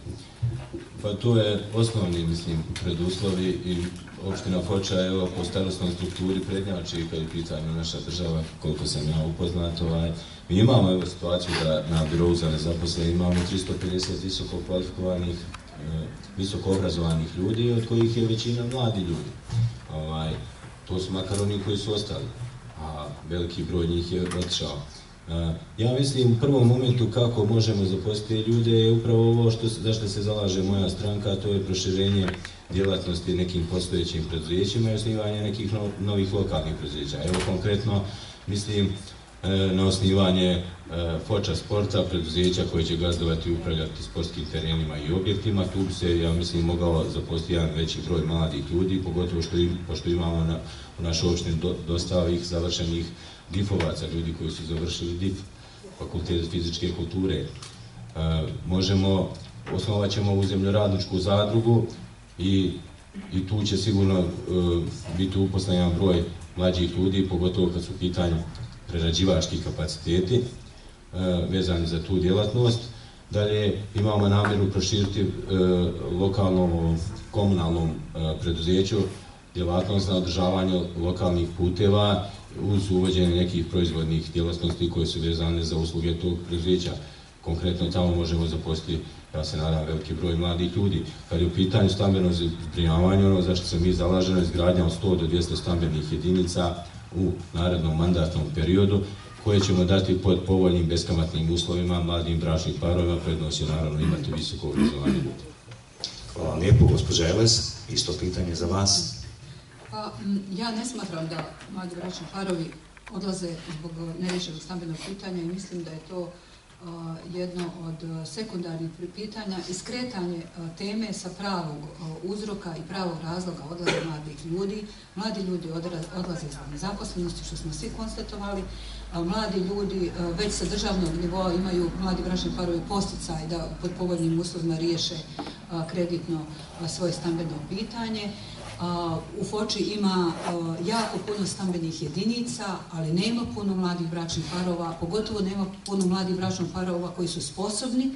Pa to je osnovni, mislim, preduslovi i opština Foča je po starostnoj strukturi prednjači kad je pitanje naša država, koliko sam ja upoznat. Mi imamo situaciju da na birovu za nezaposlene imamo 350 visoko kvalifikovanih, visoko obrazovanih ljudi, od kojih je većina mladi ljudi. To su makar oni koji su ostali, a veliki broj njih je otišao. Ja mislim u prvom momentu kako možemo zaposliti ljude je upravo ovo za što se zalaže moja stranka, a to je proširenje djelatnosti nekim postojećim preduzećima i osnivanje nekih novih lokalnih preduzeća. Evo konkretno mislim na osnivanje Foča sporta, preduzeća koje će gazdovati i upravljati sportskim terenima i objektima. Tu bi se, ja mislim, mogao zaposliti jedan veći broj mladih ljudi, pogotovo pošto imamo u našoj opštini dosta ovih završenih difovaca, ljudi koji su završili DIF, fakultet fizičke kulture. Osnovat ćemo ovu zemljoradničku zadrugu i tu će sigurno biti uposlen jedan broj mlađih ljudi, pogotovo kad su u pitanju prerađivački kapaciteti vezani za tu djelatnost. Dalje imamo namjeru proširiti lokalnom komunalnom preduzeću djelatnost na održavanje lokalnih puteva uz uvođenje nekih proizvodnih djelatnosti koje su vezane za usluge tog preduzeća. Konkretno tamo možemo zaposliti, ja se nadam, veliki broj mladih ljudi. Kad je u pitanju stambeno zbrinjavanje, ono za što se mi zalažemo, izgradnja od 100 do 200 stambenih jedinica u narednom mandatnom periodu, koje ćemo dati pod povoljnim beskamatnim uslovima mladim bračnim parovima, prednost je naravno imati visoko obrazovanje ljudi. Hvala vam lijepo, gospođa Eles, isto pitanje za vas. Pa, ja ne smatram da mladi bračni parovi odlaze zbog neriješenog stambenog pitanja i mislim da je to jedno od sekundarnih pitanja i skretanje teme sa pravog uzroka i pravog razloga odlaza mladih ljudi. Mladi ljudi odlaze zbog nezaposlenosti, što smo svi konstatovali. Mladi ljudi već sa državnog nivoa imaju mladi bračni parovi posticaj da pod povoljnim uslovima riješe kreditno svoje stambeno pitanje. U Foči ima jako puno stambenih jedinica, ali nema puno mladih bračnih parova, pogotovo nema puno mladih bračnih parova koji su sposobni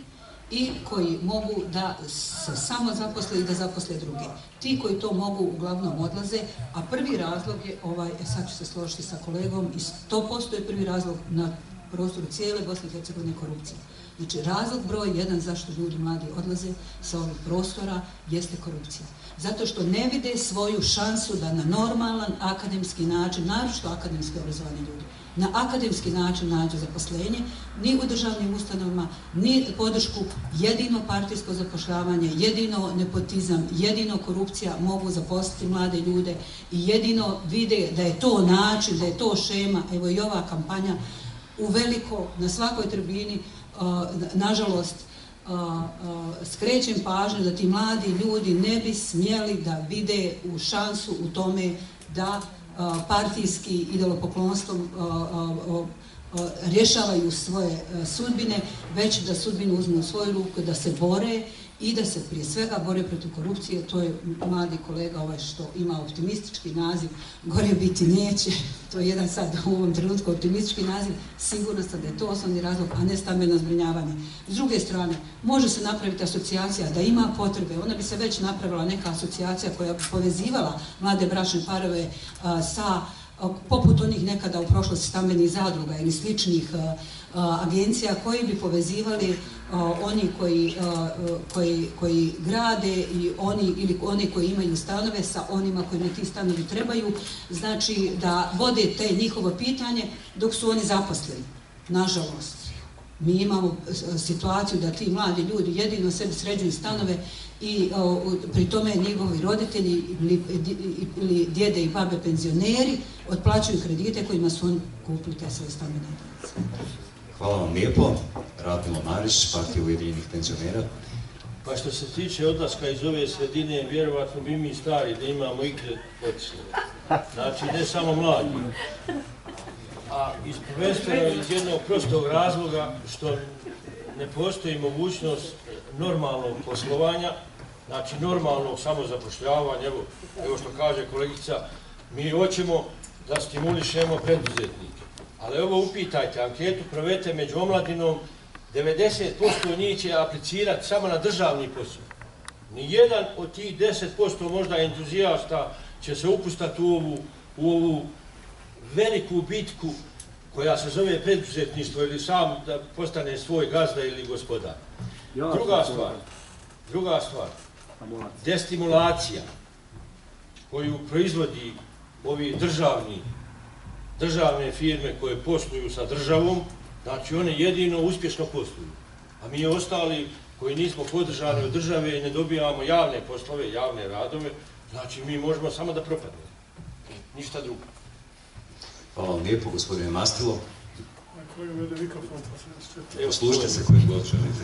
i koji mogu da se samo zaposle i da zaposle druge. Ti koji to mogu uglavnom odlaze, a prvi razlog je, sad ću se složiti sa kolegom, i 100% je prvi razlog na prostoru cijele Bosne i Hercegovine korupcija. Znači, razlog broj 1 zašto ljudi mladi odlaze sa ovih prostora jeste korupcija. Zato što ne vide svoju šansu da na normalan akademski način, naročito akademski obrazovani ljudi, na akademski način nađu zaposlenje, ni u državnim ustanovama, ni podršku, jedino partijsko zapošljavanje, jedino nepotizam, jedino korupcija mogu zaposliti mlade ljude i jedino vide da je to način, da je to šema. Evo i ova kampanja uveliko na svakoj tribini, nažalost, skrećem pažnju da ti mladi ljudi ne bi smjeli da vide u šansu u tome da partijski idolopoklonstvom rješavaju svoje sudbine, već da sudbinu uzmu u svoju ruku, da se bore i da se prije svega bore protiv korupcije. To je mladi kolega što ima optimistički naziv, gore biti neće, to je jedan sad u ovom trenutku optimistički naziv, sigurno sam da je to osnovni razlog, a ne stambeno zbrinjavanje. S druge strane, može se napraviti asocijacija da ima potrebe, onda bi se već napravila neka asocijacija koja bi povezivala mlade bračne parove sa, poput onih nekada u prošlosti stambenih zadruga ili sličnih agencija koji bi povezivali oni koji grade i oni koji imaju stanove sa onima kojima ti stanovi trebaju, znači da vode te njihovo pitanje dok su oni zaposleni. Nažalost, mi imamo situaciju da ti mladi ljudi jedino sebi sređuju stanove i pri tome njegovi roditelji ili djede i babe penzioneri otplaćuju kredite kojima su oni kupili te svoje stambene jedinice. Hvala vam lijepo. Radmilo Marić, Partija Ujedinjenih penzionera. Pa što se tiče odlaska iz ove sredine, vjerovatno bi mi stari da imamo ikre otišli. Znači, ne samo mladi. A prvenstveno iz jednog prostog razloga što ne postoji mogućnost normalnog poslovanja, znači normalnog samozapošljavanja. Evo što kaže kolegica, mi hoćemo da stimulišemo preduzetnike. Ali evo upitajte, anketu provedete među omladinom, 90% njih će aplicirati samo na državni posao. Nijedan od tih 10% možda entuzijasta će se upustati u ovu veliku bitku koja se zove preduzetništvo ili sam da postane svoj gazda ili gospodar. Druga stvar, destimulacija koju proizvodi ovi državne firme koje posluju sa državom, znači one jedino uspješno posluju. A mi ostali koji nismo podržani od države i ne dobijamo javne poslove, javne radove, znači mi možemo samo da propadnemo. Ništa drugo. Hvala vam lijepo, gospodine Mastilo. Kolega vede mikrofon, pa se ne čete. Evo, slušajte se kojim god želite.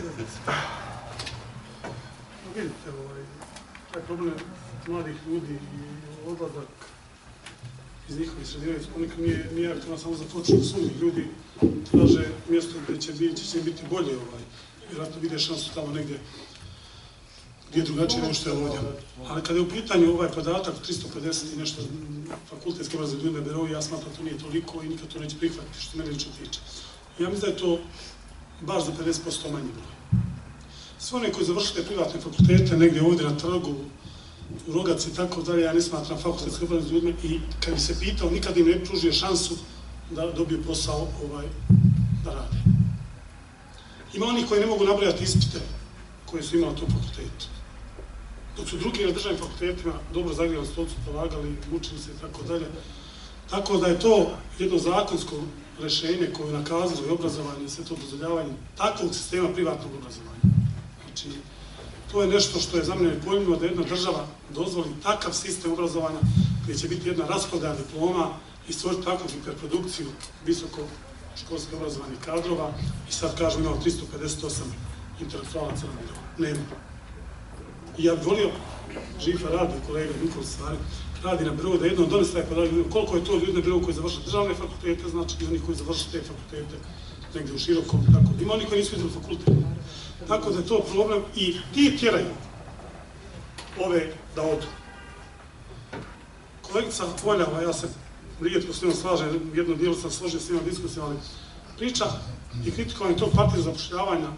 Vidite, taj problem mladih ljudi i odlazak iz njihovih sredina i spomenika nije aktivno samo za počinu sumnjih. Ljudi traže mjesto gdje će biti bolje, vjerojatno vide šansu tamo negdje gdje je drugačije nego što je ovdje. Ali kada je u pitanju ovaj podatak 350 i nešto fakultetske obrazovne ljudi na birou, ja smatram da to nije toliko i nikad to neće prihvatiti što mene lično tiče. Ja mislim da je to baš za 50% manji broj. Sve one koji završite privatne fakultete negdje ovdje na trgu, u Rogaci i tako dalje, ja ne smatram fakultetske obrazovne ljudima i kad bi se pitao, nikad im ne pružio šansu da dobiju posao da rade. Ima oni koji ne mogu nabrajati ispite koje su imali u tom fakultetu. Dok su drugi na državnim fakultetima dobro zagrijali stolcu, polagali, mučili se i tako dalje. Tako da je to jedno zakonsko rješenje koje je nakazalo i obrazovanje i sve to dozvoljavanje takvog sistema privatnog obrazovanja. Znači, to je nešto što je za mene nepojmljivo da jedna država dozvoli takav sistem obrazovanja gdje će biti jedna rasprodaja diploma i stvoriti takvu hiperprodukciju visokoškolskih obrazovanih kadrova i sad kažemo imamo 358 intelektualaca na birou. Nema. I ja bih volio, Žifa radi, kolega Nikol stvari, radi na birou da jednom donese taj podatak koliko je to ljudi na birou koji završaju državne fakultete, znači i oni koji završaju te fakultete negdje u Širokom, tako. Ima oni koji nisu vidjeli fakultet. Tako da je to problem i ti tjeraju ove da odu. Kolegica Poljava, ja se rijetko s njom slažem, u jednom dijelu sam složio s njima diskusijom, ali priča i kritikovanje tog partijskog zapošljavanja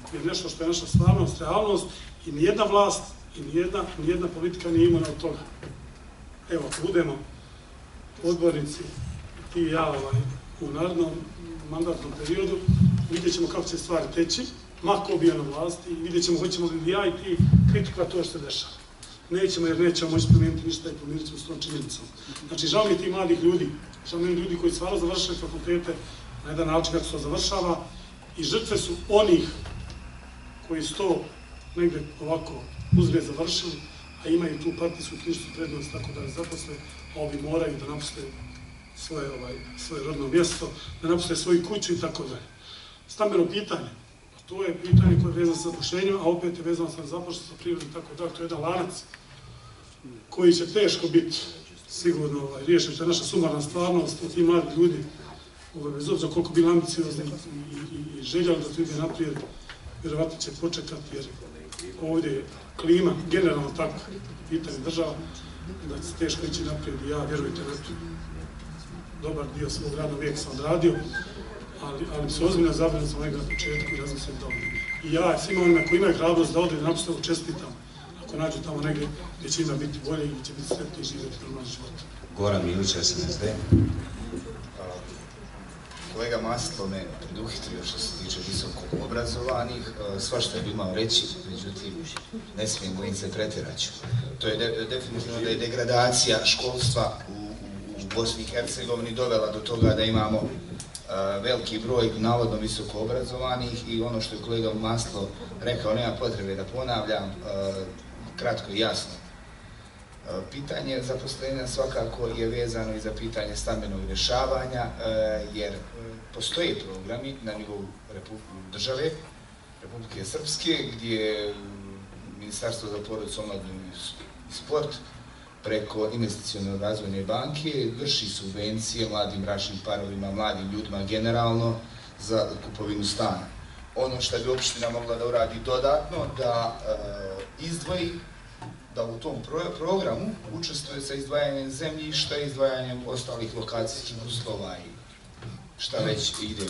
je nešto što je naša stvarnost, realnost i nijedna vlast i nijedna politika nije imuna od toga. Evo, ako budemo odbornici, ti i ja u narednom mandatnom periodu, vidjet ćemo kako će stvari teći, ma ko bio na vlasti, i vidjet ćemo hoćemo li ja i ti kritika to što se dešava. Nećemo jer nećemo moći promijeniti ništa i pomiriti se s tom činjenicom. Znači, žao mi je ti mladih ljudi, žao mi je ljudi koji stvarno završaju fakultete na jedan način kako se to završava i žrtve su onih koji su to negde ovako uzgled završili, a imaju tu partijsku knjižicu prednost tako da ne zaposle, a ovi moraju da napuste svoje rodno mjesto, da napuste svoju kuću i tako dalje. Stambeno pitanje, to je pitanje koje je vezano sa zapošljenjem, a opet je vezano sa zapošljenjem, sa prirodom i tako dalje, to je jedan lanac koji će teško biti sigurno riješen, to je naša sumarna stvarnost, od tih mladih ljudi, bez obzira koliko bili ambiciozni i željeli da to ide naprijed, vjerovatno će počekati jer ovdje je klima, generalno tako, pitanje država, da će se teško ići naprijed i ja, vjerujte, dobar dio svog radnog vijeka sam odradio, ali se ozbiljno zabrinuo sam ovdje na početku i razmislim dobro. I ja svima onima koji imaju hrabrost da ode i napuste čestitam, ako nađu tamo negdje gdje će ima biti bolje i gdje će biti sretni i živjeti normalni život. Goran Milić, SNSD. Kolega Maslo me preduhitrio što se tiče visoko obrazovanih, svašta je imao reći, međutim ne smijem bojim se pretjeraću. To je definitivno da je degradacija školstva u Bosni i Hercegovini dovela do toga da imamo veliki broj navodno visoko obrazovanih i ono što je kolega Maslo rekao, nema potrebe da ponavljam, kratko i jasno. Pitanje zaposlenja svakako je vezano i za pitanje stambenog rješavanja, jer postoje programi na nivou države, Republike Srpske, gdje Ministarstvo za porodicu, omladinu i sport preko investicione razvojne banke vrši subvencije mladim bračnim parovima, mladim ljudima generalno za kupovinu stana. Ono što bi opština mogla da uradi dodatno, da izdvoji, da u tom programu učestvuje sa izdvajanjem zemljišta i izdvajanjem ostalih lokacijskih uslova i šta već ide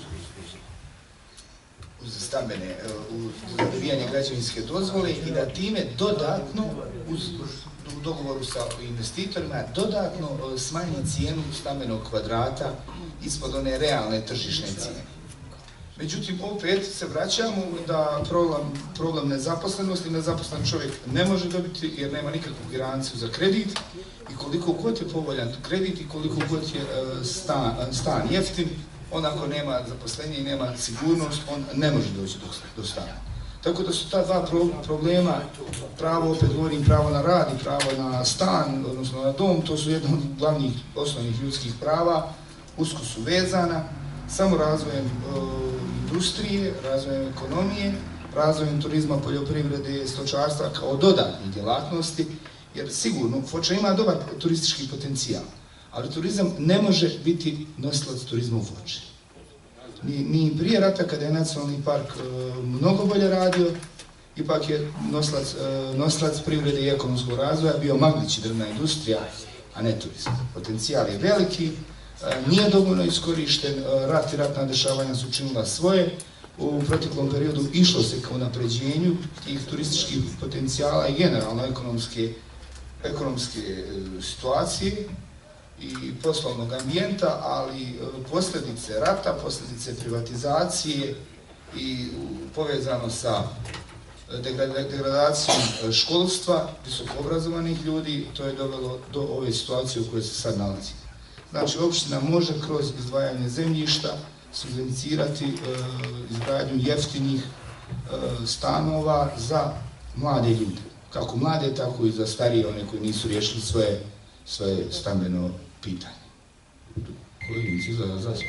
uz stambene, za dobijanje građevinske dozvole i da time dodatno, u dogovoru sa investitorima, dodatno smanji cijenu stambenog kvadrata ispod one realne tržišne cijene. Međutim, opet se vraćamo da problem nezaposlenosti, nezaposlen čovjek ne može dobiti jer nema nikakvu garanciju za kredit i koliko god je povoljan kredit i koliko god je stan jeftin, on ako nema zaposlenje i nema sigurnost, on ne može doći do stana. Tako da su ta dva problema, pravo, opet govorim, pravo na rad i pravo na stan, odnosno na dom, to su jedno od glavnih osnovnih ljudskih prava, usko su vezana, samo razvojem industrije, razvojem ekonomije, razvojem turizma, poljoprivrede, stočarstva kao dodatnih djelatnosti, jer sigurno Foča ima dobar turistički potencijal, ali turizam ne može biti nosilac turizma u Foči. Ni prije rata kada je nacionalni park mnogo bolje radio, ipak je nosilac privrede i ekonomskog razvoja bio Maglić i drvna industrija, a ne turizam. Potencijal je veliki, nije dovoljno iskorišten, rat i ratna dešavanja su učinila svoje. U proteklom periodu išlo se ka unapređenju tih turističkih potencijala i generalno ekonomske situacije i poslovnog ambijenta, ali posljedice rata, posljedice privatizacije i povezano sa degradacijom školstva, visoko obrazovanih ljudi, to je dovelo do ove situacije u kojoj se sad nalazi. Znači, opština može kroz izdvajanje zemljišta subvencionirati izgradnju jeftinih stanova za mlade ljude. Kako mlade, tako i za starije, one koji nisu riješili svoje stambeno pitanje. Koleginici izgleda zazvuk.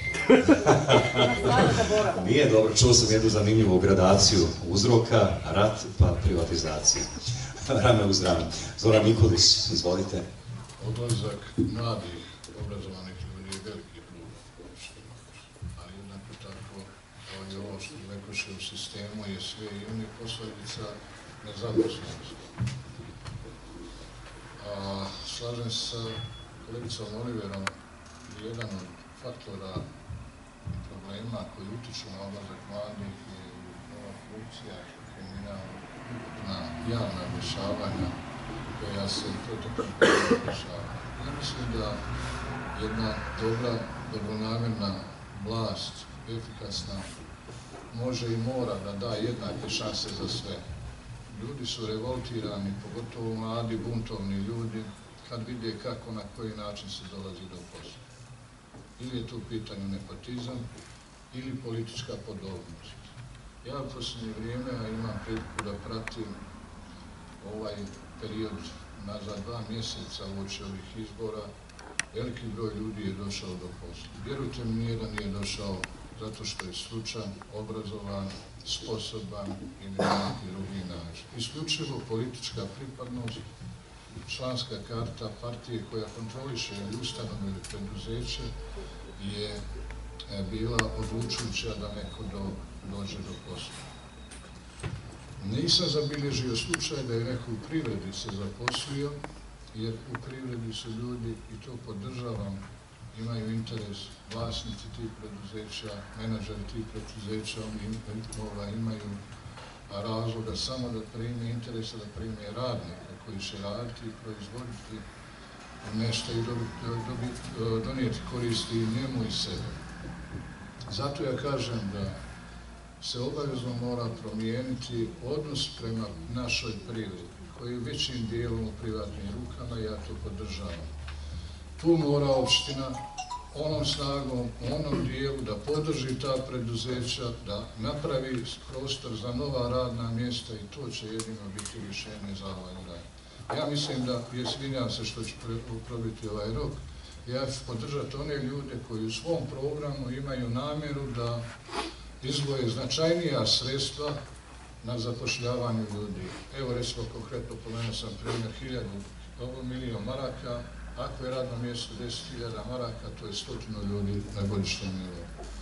Nije dobro, čuo sam jednu zanimljivu gradaciju uzroka, rat pa privatizacija. Rame uz rame. Zoran Nikolić, izvolite. Odlazak mladih obrazovanih ljudi je veliki problem, ali jednako tako, kao i ovo što rekoše u sistemu, je sve i on je posljedica nezaposlenosti. Slažem se sa kolegicom Oliverom, jedan od faktora i problema koji utiču na odlazak mladih je korupcija, kriminal, na javna dešavanja koja se proteklih dešava. Ja mislim da jedna dobra, dobronamjerna vlast, efikasna, može i mora da da jednake šanse za sve. Ljudi su revoltirani, pogotovo mladi, buntovni ljudi, kad vide kako, na koji način se dolazi do posla. Ili je to u pitanju nepotizam, ili politička podobnost. Ja u posljednje vrijeme imam priliku da pratim ovaj period nazad 2 mjeseca uoči ovih izbora. Veliki broj ljudi je došao do posla. Vjerujte mi, nijedan nije došao zato što je stručan, obrazovan, sposoban ili neki drugi način. Isključivo politička pripadnost, članska karta partije koja kontroliše ili ustanovu ili preduzeće je bila odlučujuća da neko dođe do posla. Nisam zabilježio slučaj da je neko u privredi se zaposlio, jer u privredi su ljudi, i to podržavam, imaju interes, vlasnici tih preduzeća, menadžeri tih preduzeća, oni imaju razloga samo da prime interesa, da prime radnika koji će raditi i proizvoditi nešto i donijeti koristi i njemu i sebe. Zato ja kažem da se obavezno mora promijeniti odnos prema našoj privredi, koji je većim dijelom u privatnim rukama, ja to podržavam. Tu mora opština onom snagom, onom dijelu da podrži ta preduzeća, da napravi prostor za nova radna mjesta i to će jedino biti rješenje za ovaj rad. Ja mislim da, izvinjavam se što ću probiti ovaj rok, ja ću podržati one ljude koji u svom programu imaju namjeru da izdvoje značajnija sredstva na zapošljavanju ljudi. Evo recimo konkretno pomenuo sam primjer 1.000.000 maraka, ako je radno mjesto 10.000 maraka, to je 100 ljudi na godišnjem nivou.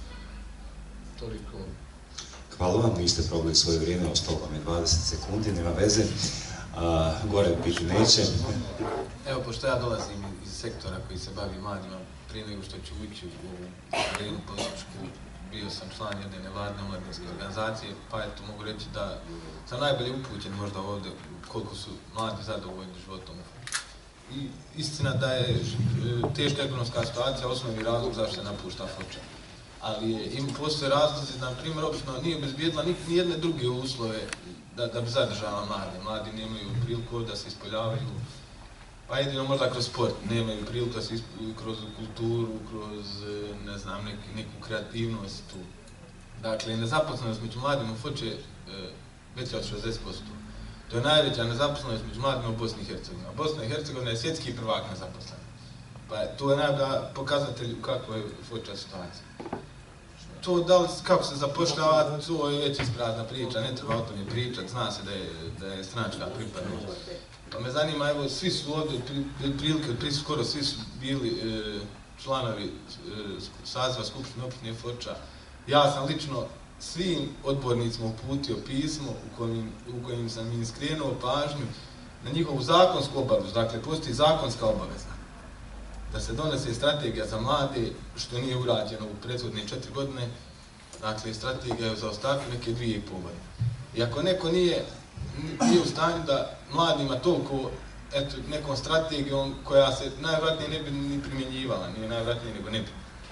Toliko. Hvala vam, niste probali svoje vrijeme, ostalo vam je 20 sekundi, nema veze. Gore biti neće. Evo, pošto ja dolazim iz sektora koji se bavi mladima, prije nego što ću ući u arenu političku, bio sam član jedne nevladne omladinske organizacije, pa eto mogu reći da sam najbolje upućen možda ovdje koliko su mladi zadovoljni životom. I istina da je teška ekonomska situacija osnovni razlog zašto se napušta Foča. Ali postoje razlozi, na primjer, obično nije obezbijedila ni jedne druge uslove da bi zadržala mlade. Mladi nemaju priliku da se ispoljavaju, pa jedino možda kroz sport, nemaju priliku da se kroz kulturu, kroz, ne znam, neku kreativnost tu. Dakle, nezaposlenost među mladima u Foči je veća od 60%. To je najveća nezaposlenost među mladima u Bosni i Hercegovini. Bosna i Hercegovina je svjetski prvak nezaposlenosti. Pa to je najbolji pokazatelj u kakvoj je Foča situacija. To kako se zapošljava, to je već isprazna priča, ne treba o tome pričati, zna se da je stranačka pripadnost. Pa me zanima, evo, svi su ovdje, prilike, skoro svi su bili članovi saziva Skupštine opštine Foča. Ja sam lično svim odbornicima uputio pismo u kojim sam im skrenuo pažnju na njihovu zakonsku obavezu. Dakle, postoji zakonska obaveza da se donese strategija za mlade, što nije urađeno u prethodne 4 godine. Dakle, strategija je za ostatku neke 2,5 godine. I ako neko nije u stanju da mladima toliko, eto, nekom strategijom koja se najvratnije ne bi ni primjenjivala, nije najvratnije nego ne bi.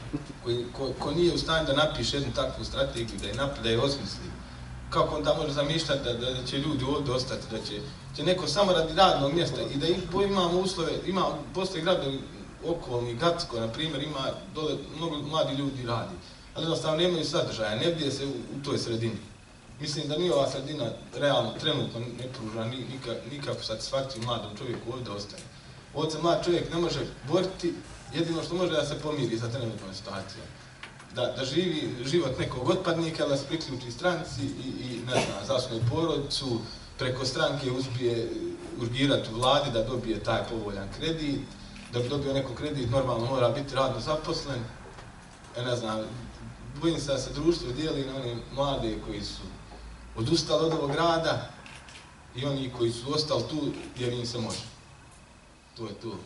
Ko nije u stanju da napiše jednu takvu strategiju, da je osmisli, kako on da može zamišljati da će ljudi ovdje ostati, da će neko samo radi radnog mjesta i da imamo uslove, postoje gradovi okolni, Gacko, na primjer, ima dole mnogo mladi ljudi radi, ali jednostavno nemaju sadržaja, ne vide se u toj sredini. Mislim da nije ova sredina realno, trenutno ne pruža nikakvu satisfakciju mladom čovjeku ovdje ostane. Ovdje se mlad čovjek ne može boriti, jedino što može da se pomiri sa trenutnom situacijom. Da živi život nekog otpadnika, da se priključi stranci i ne znam, zasnuje porodicu, preko stranke uspije urgirati u vladi da dobije taj povoljan kredit, da bi dobio neko kredit normalno mora biti radno zaposlen. Ne znam, bojim se da se društvo dijeli na one mlade koji su odustali od ovog rada i oni koji su ostali tu jer im se može. To je to.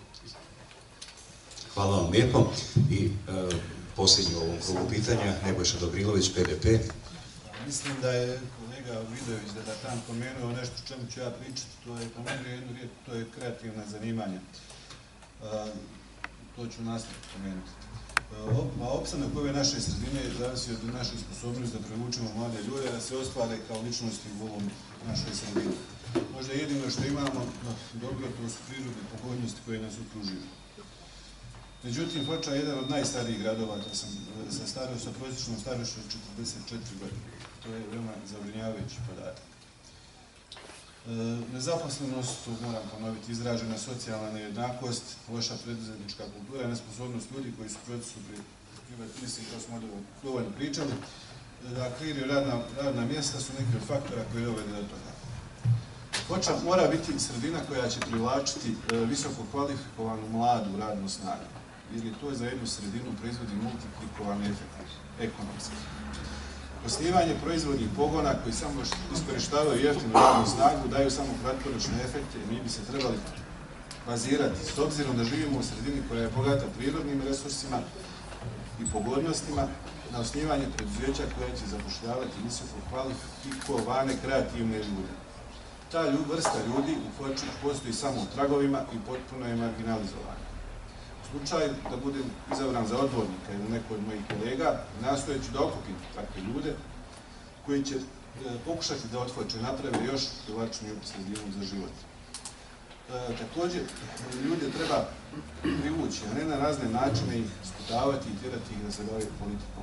Hvala vam lijepo. I posljednji u ovom krugu pitanja, Nebojša Dobrilović, PDP. Mislim da je kolega Vidović da tam pomenuo nešto o čemu ću ja pričati, to je pomenuo jednu riječ, to je kreativna zanimanja. To ću nastaviti pomenuti. Opstanak ove naše sredine zavisi od naše sposobnosti da privučemo mlade ljude, da se ostvare kao ličnosti u ovom našoj sredini. Možda jedino što imamo dobro, to su prirodne pogodnosti koje nas okružuju. Međutim, Foča je jedan od najstarijih gradova, sa prosječnom starošću od 44 godine. To je veoma zabrinjavajući podatak. Nezaposlenost, to moram ponoviti, izražena socijalna nejednakost, loša preduzetnička kultura, nesposobnost ljudi koji su u procesu mislim, to smo dovoljno pričali, da kriju radna mjesta su neki od faktora koji dovede do toga. Foča mora biti sredina koja će privlačiti visoko kvalifikovanu mladu radnu snagu, jer je to za jednu sredinu proizvodi multiplikovane efekte, ekonomski. Osnivanje proizvodnih pogona koji samo iskorištavaju jeftinu radnu snagu, daju samo kratkoročne efekte i mi bi se trebali bazirati, s obzirom da živimo u sredini koja je bogata prirodnim resursima i pogodnostima, na osnivanje preduzeća koja će zapošljavati visoko kvalifikovane kreativne ljude. Ta vrsta ljudi u Foči postoji samo u tragovima i potpuno je marginalizovana. U slučaju da budem izabran za odbornika ili neko od mojih kolega, nastojeći da okupim takve ljude koji će pokušati da od Foče naprave još privlačniju sredinu za život. Također, ljude treba privući, a ne na razne načine ih sputavati i tjerati ih da se bave politikom.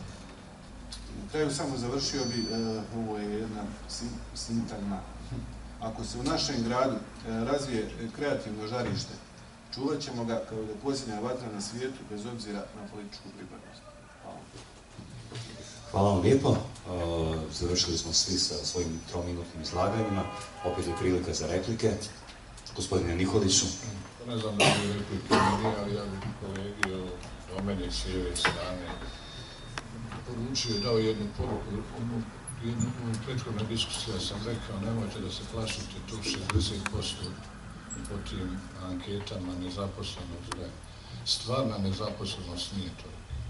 Na kraju samo završio bi, ovo je jedna sintagma. Ako se u našem gradu razvije kreativno žarište, čuvat ćemo ga kao da je posljednja vatra na svijetu, bez obzira na političku pripadnost. Hvala. Hvala vam lijepo. Završili smo svi sa svojim trominutnim izlaganjima. Opet je prilika za replike. Gospodine Nikoliću. Ne znam da li je replike meni, ali ja bih kolegi o mene s lijeve strane poručio, dao jednu poruku. U prethodnoj diskusiji sam rekao, nemojte da se plašite tu 60% po tim anketama nezaposlenost, da stvarna nezaposlenost nije to.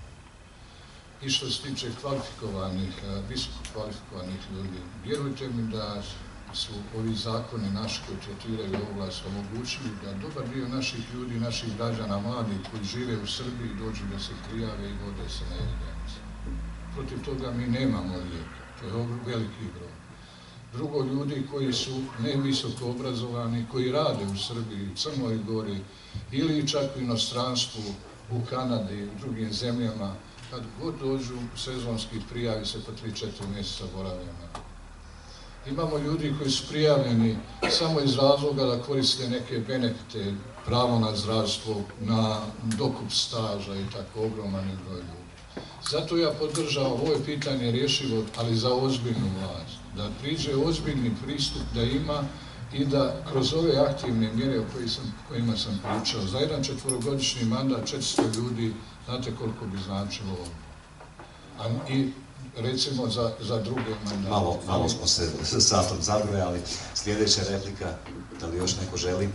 I što se tiče kvalifikovanih, visoko kvalifikovanih ljudi, vjerujte mi da su ovi zakoni naši koji tretiraju oblast omogućili da dobar dio naših ljudi, naših građana, mladih koji žive u Srbiji, dođu da se prijave i vode se na evidenciju. Protiv toga mi nemamo lijeka, to je veliki broj. Drugo, ljudi koji su ne visoko obrazovani, koji rade u Srbiji, Crnoj Gori ili čak u inostranstvu, u Kanadi, u drugim zemljama, kad god dođu sezonski prijavi se po 3-4 mjeseca borave na. Imamo ljudi koji su prijavljeni samo iz razloga da koriste neke benefite, pravo na zdravstvo, na dokup staža i tako ogroman broj ljudi. Zato ja podržavam, ovo je pitanje rješivo, ali za ozbiljnu vlast. Da priđe ozbiljni pristup da ima i da kroz ove aktivne mjere o kojima sam pričao, za jedan 4-godišnji mandat 400 ljudi, znate koliko bi značilo ovo. I recimo za druge mandate. Malo smo se satom zabrojali. Sljedeća replika, da li još neko želi?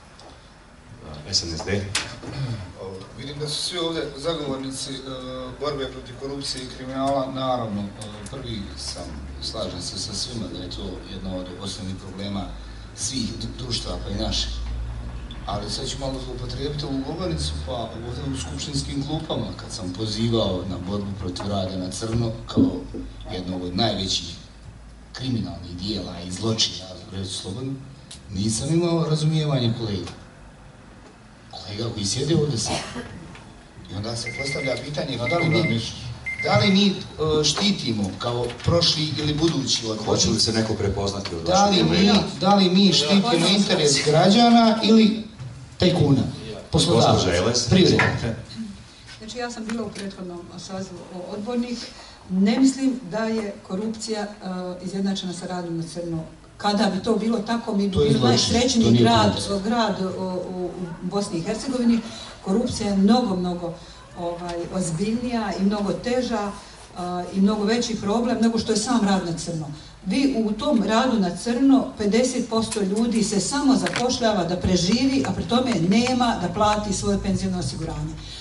SNSD. Vidim da su svi ovdje zagovornici borbe protiv korupcije i kriminala. Naravno, prvi slažem se sa svima da je to jedna od osnovnih problema svih društva, pa i naših. Ali sad ću malo zloupotrijebiti ovu govornicu, pa ovdje u skupštinskim klupama, kad sam pozivao na borbu protiv rada na crno, kao jednog od najvećih kriminalnih dijela i zločina, reći slobodno, nisam imao razumijevanje kolega. Kolega koji sjede ovdje sad. I onda se postavlja pitanje da li mi štitimo kao prošli ili budući odbornici. Hoće li se neko prepoznati od Da li mi štitimo interes građana ili tajkuna, poslodavaca, privrede? Znači ja sam bila u prethodnom sazivu odbornik. Ne mislim da je korupcija izjednačena sa radom na crno. Kada bi to bilo tako, mi bi bili najsrećniji grad u Bosni i Hercegovini. Korupcija je mnogo ozbiljnija i mnogo teža i mnogo veći problem nego što je sam rad na crno. Vi u tom radu na crno 50% ljudi se samo zapošljava da preživi, a pri tome nema da plati svoje penziono osiguranje.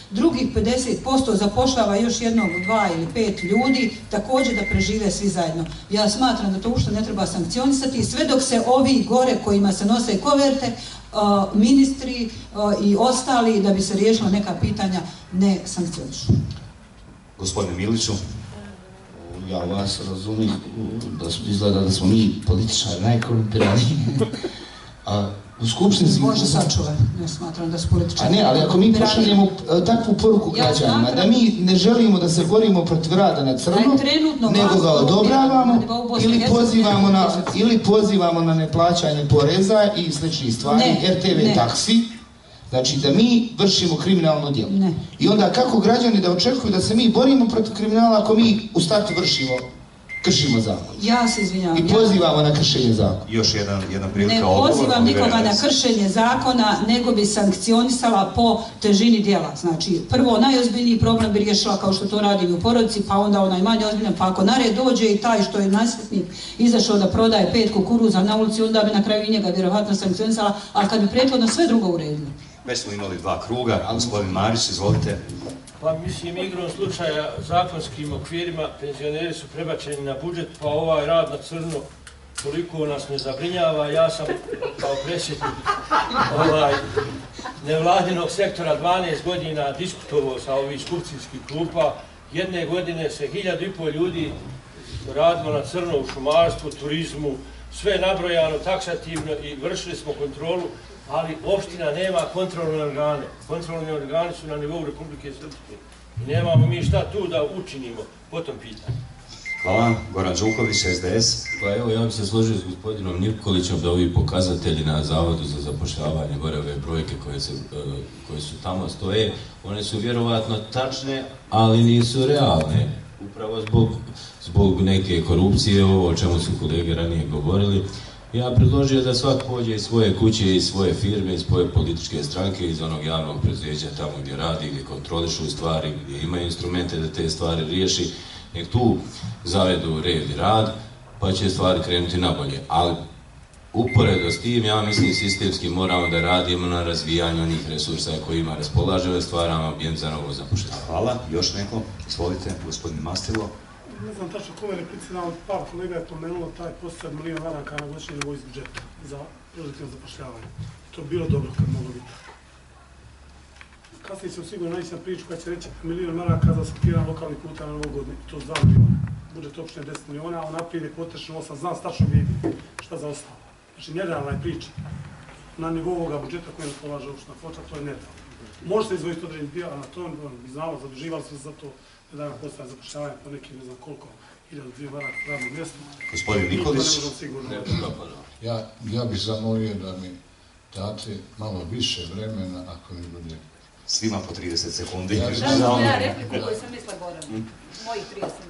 drugih 50% zapošljava još jednog, 2 ili 5 ljudi, također da prežive svi zajedno. Ja smatram da to uopšte ne treba sankcionisati, sve dok se ovi gore kojima se nose koverte, ministri i ostali, da bi se riješila neka pitanja, ne sankcionišu. Gospodine Miliću. Ja vas razumijem, izgleda da smo mi političari najkorumpiraniji. U Skupštini... Može sačuvaj, ne smatram da su političari. A ne, ali ako mi pošaljemo takvu poruku građanima, da mi ne želimo da se borimo protiv rada na crno, nego ga odobravamo ili pozivamo na neplaćanje poreza i sličnih stvari, RTV taksi, znači da mi vršimo kriminalno djelo. I onda kako građani da očekuju da se mi borimo protiv kriminala ako mi u startu kršimo zakon? Ja se izvinjavam. I pozivamo na kršenje zakona. Još jedan prilika. Ne pozivam nikoga na kršenje zakona, nego bi sankcionisala po težini djela. Znači, prvo najozbiljniji problem bi riješila kao što to radi u porodici, pa onda onaj manje ozbiljan, pa ako na red dođe i taj što je nasretnik izašao da prodaje 5 kukuruza na ulici, onda bi na kraju i njega vjerovatno sankcionisala, ali kad bi prethodno sve drugo uredilo. Već smo imali 2 kruga, gospodin Marić, izvolite. Pa mislim, igrom slučaja, zakonskim okvirima penzioneri su prebačeni na budžet, pa ovaj rad na crno toliko nas ne zabrinjava. Ja sam kao predsjednik nevladinog sektora 12 godina diskutovao sa ovih skupštinskih klupa. Jedne godine se 1500 ljudi radilo na crno u šumarstvu, turizmu, sve nabrojano taksativno i vršili smo kontrolu, ali opština nema kontrolne organe. Kontrolni organi su na nivou Republike Srpske. I nemamo mi šta tu da učinimo po tom pitanju. Hvala. Goran Đuković, SDS. Pa evo, ja bih se složio s gospodinom Nikolićem da ovi pokazatelji na Zavodu za zapošljavanje, gore ove brojke koje su tamo stoje, one su vjerovatno tačne, ali nisu realne. Upravo zbog neke korupcije, ovo o čemu su kolege ranije govorili. Ja predložio da svak pođe iz svoje kuće, iz svoje firme, iz svoje političke stranke, iz onog javnog preduzeća tamo gdje radi, gdje kontrolišu stvari, gdje imaju instrumente da te stvari riješi, nek tu zavedu red i rad, pa će stvari krenuti nabolje. Ali uporedo s tim, ja mislim, sistemski moramo da radimo na razvijanju onih resursa kojima raspolažemo i stvaramo ambijent za novo zapošljavanje. Hvala. Još neko? Izvolite, gospodin Mastilo. Ne znam tačno kome replicira, ali par kolega je pomenulo taj posao milijuna maraka na godišnji nivou iz budžeta za produktivno zapošljavanje. To je bilo dobro kad moglo biti tako. Kasnije ćemo sigurno naći na priču koja će reći milijun maraka za asfaltiranje lokalnih puta na novog godine. To je 2 milijuna. Budžet opštine 10 milijuna, a naprijed je potrešeno 8. Znam tačno vidi šta za ostalo. Znači, nerealna je priča. Na nivou ovoga budžeta koji raspolaže opština Foča, to je nerealno. Može se izdvojiti određen dio, a na to mi znamo, zaduživali smo se za to da nam postaje zapošljavanje po nekim, ne znam koliko, 1000 maraka radnog mjesta. Gospodin Nikolić. Ja bih zamolio da mi date malo više vremena ako mi bude... Svima po 30 sekundi. Ja znam ja repliku koju sam mislila Goran. Mojih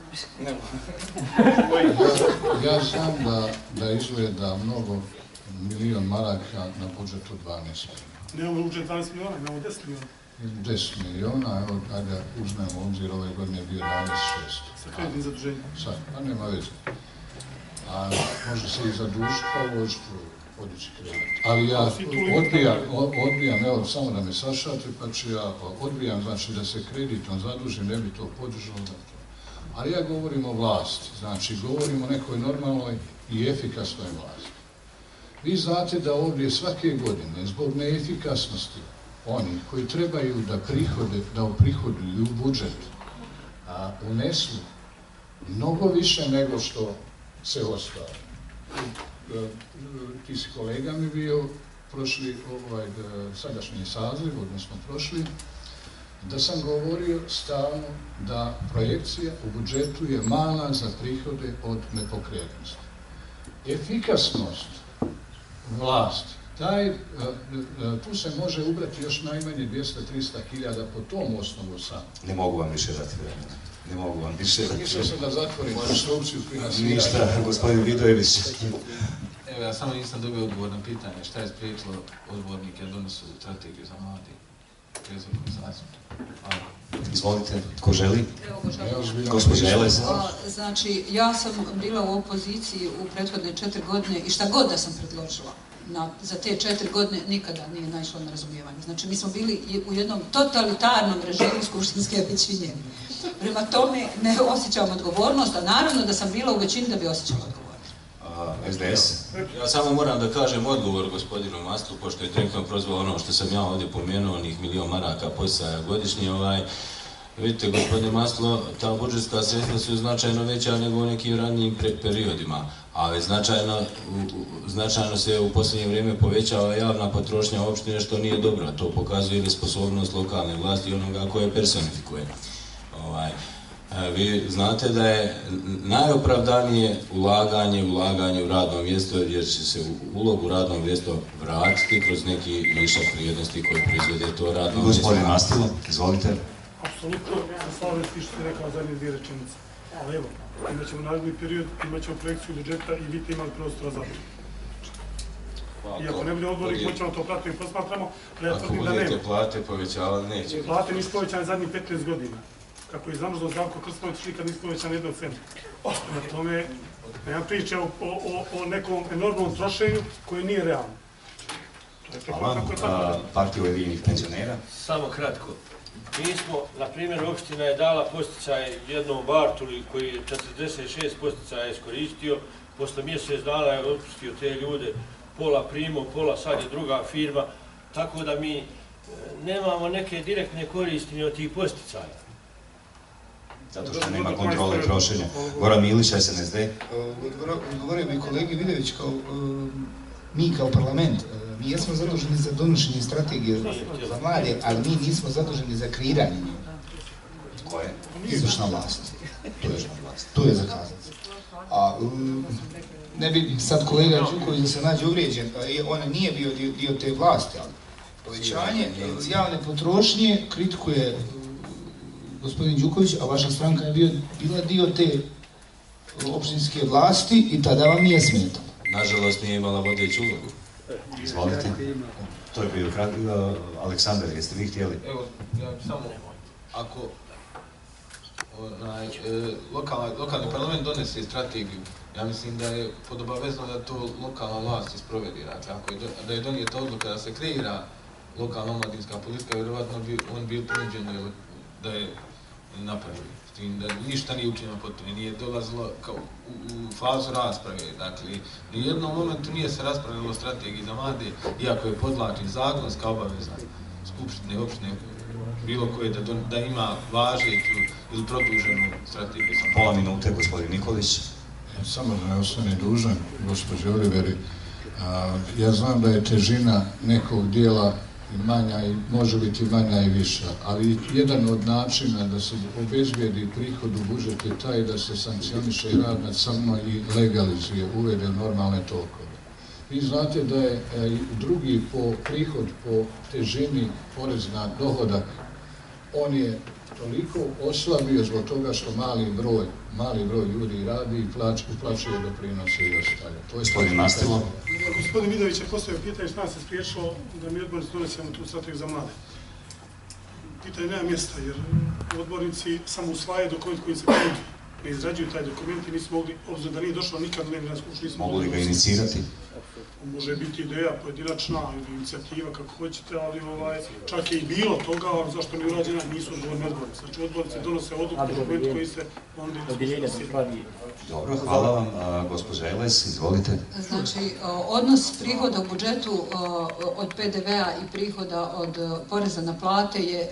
30 Ja znam da izgleda mnogo milion maraka na budžetu 12 milijuna. Nemamo budžet 12 milijuna, imamo 10 milijuna. 10 milijuna, evo, kada uzmemo obzir, ove godine je bio 11,6. Sa kreditnim zaduženjem. Sad, pa nema veze. A može se i zadužiti, pa uložiti podići kredit. Ali ja odbijam, evo, samo da me sašate, pa ću ja odbijam, znači da se kreditom zadužim, ne bi to podržao da to. Ali ja govorim o vlasti, znači govorim o nekoj normalnoj i efikasnoj vlasti. Vi znate da ovdje svake godine, zbog neefikasnosti, oni koji trebaju da uprihoduju budžet, unesu mnogo više nego što se ostvari. Ti si kolega mi bio prošli sadašnji saziv, odnosno prošli, da sam govorio stalno da projekcija u budžetu je mala za prihode od nepokretnosti. Efikasnost vlasti, tu se može ubrati još najmanje 200-300 hiljada po tom osnovu sam. Ne mogu vam više dati vremena. Ne mogu vam više dati. Mislio sam da zatvorim konstrukciju finansiranja. Ništa, gospodin Vidojević. Evo, ja samo nisam dobio odgovor na pitanje šta je spriječilo odbornike da donesu strategiju za mladi. Izvolite, ko želi? Evo, gospođa Jelez. Znači, ja sam bila u opoziciji u prethodne 4 godine i šta god da sam predložila, za te 4 godine nikada nije naišlo na razumijevanje. Znači, mi smo bili u jednom totalitarnom režimu skupštinske većine. Prema tome ne osjećam odgovornost, a naravno da sam bila u većini da bi osjećala odgovornost. SDS? Ja samo moram da kažem odgovor gospodinu Mastlu, pošto je direktno prozvao ono što sam ja ovdje pomenuo, onih 1.000.000 maraka poticaja godišnje. Vidite, gospodine Maslo, ta budžetska sredstva su značajno veća nego u nekim ranijim periodima, ali značajno se u posljednje vrijeme povećava javna potrošnja opštine, što nije dobro. To pokazuje nesposobnost lokalne vlasti i onoga koje personifikuje. Vi znate da je najopravdanije ulaganje u radno mjesto, jer će se ulogu radnog mjesta vratiti kroz neki višak vrijednosti koji proizvede to radno mjesto. Gospodin Mastilo, izvolite. Apsolutno, sa slavom što ste rekao zadnje 2 rečenice. Ali evo, imat ćemo naredni period, imat ćemo projekciju budžeta i vi ste imali prostora za to. Iako ne bude odbornik, moćemo to pratiti i posmatramo, ali ja tvrdim da nema. Ako budete plate povećavali, neće. Plate nisu povećane zadnjih 15 godina. Kako je zamrzlo Zdravko Krstović, nikad nisu povećane 1 cent. Na tome, nemam priče o nekom enormnom trošenju koje nije realno. Hvala. Partija Ujedinjenih penzionera? Samo kratko. Mi smo, na primjer, opština je dala posticaj jednom Bartuli koji je 46 posticaja iskoristio, posle mjesec dana je otpustio te ljude, pola primo, pola sad je druga firma, tako da mi nemamo neke direktne koristi ni od tih posticaja. Zato što nema kontrole trošenja. Goran Milić, SNSD. Odgovorio bi kolegi Vidević, mi kao parlament, mi jesmo zaduženi za donošenje strategije za mlade, ali mi nismo zaduženi za kreiranje njega. Ko je? Izvršna vlast. To je zakaznic. A ne bi sad kolega Đuković da se nađe uvrijeđen, on nije bio dio te vlasti, ali povećanje javne potrošnje kritikuje gospodin Đuković, a vaša stranka je bila dio te opštinske vlasti i tada vam nije smetalo. Nažalost nije imala vodeću ulogu. Izvolite. To je bio Aleksandar, jeste vi htjeli? Evo, ja samo, ako lokalni parlament donese strategiju, ja mislim da je podobavezno da to lokalna vlast isprovedi. Dakle, da je donijeta odluka da se kreira lokalna omladinska politika, vjerovatno bi on bio prinuđen da je napravio. S tim da ništa nije učinjeno potpuno, nije dolazilo u fazu rasprave. Dakle, ni u jednom momentu nije se raspravljalo o strategiji za mlade, iako je podvlačen zakonska obaveza skupštine, opštine, bilo koje da ima važeću ili produženu strategiju. Pola minute, gospodin Nikolić. Samo da ne ostane dužan, gospođe Oliveri, ja znam da je težina nekog dijela manja i može biti manja i viša, ali jedan od načina da se obezbijedi prihod u budžet je taj da se sankcioniše rad na crno i legalizuje, uvede normalne tokove. Vi znate da je drugi prihod po težini porez na dohodak, on je toliko oslabio zbog toga što mali broj ljudi radi i uplaćuje doprinose i ostalo. Gospodin Mastilo. Gospodin Vidović je postavio pitanje šta se spriječilo da mi odbornici donesemo tu strategiju za mlade. Pitanje nema mjesta jer odbornici samo usvajaju dokument koji se ne izrađuju taj dokument i nisu mogli, obzirom da nije došlo nikad na skupštinu, nismo mogli ga inicirati. Može biti ideja pojedinačna ili inicijativa kako hoćete, ali čak je i bilo toga, ali zašto nije urađena, nisu odgovorni odbornici. Znači odbornici donose odluku dokument koji se onda iniciraju. Dobro, hvala vam. Gospođa Eles, izvolite. Znači, odnos prihoda u budžetu od PDV-a i prihoda od poreza na plate je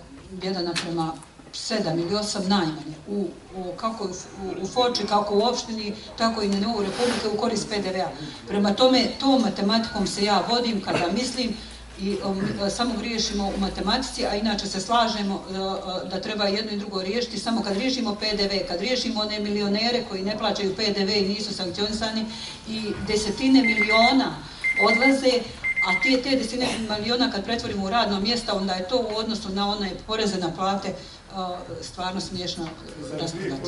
1:7 ili 8 najmanje. Kako u Foči, kako u opštini, tako i na nivou Republike u korist PDV-a. Prema tome, tom matematikom se ja vodim kada mislim i samo griješimo u matematici, a inače se slažemo da treba jedno i drugo riješiti samo kad riješimo PDV, kad riješimo one milionere koji ne plaćaju PDV i nisu sankcionisani i desetine miliona odlaze, a te desetine miliona kad pretvorimo u radno mjesta, onda je to u odnosu na one poreze na plate stvarno smiješno raspravljati.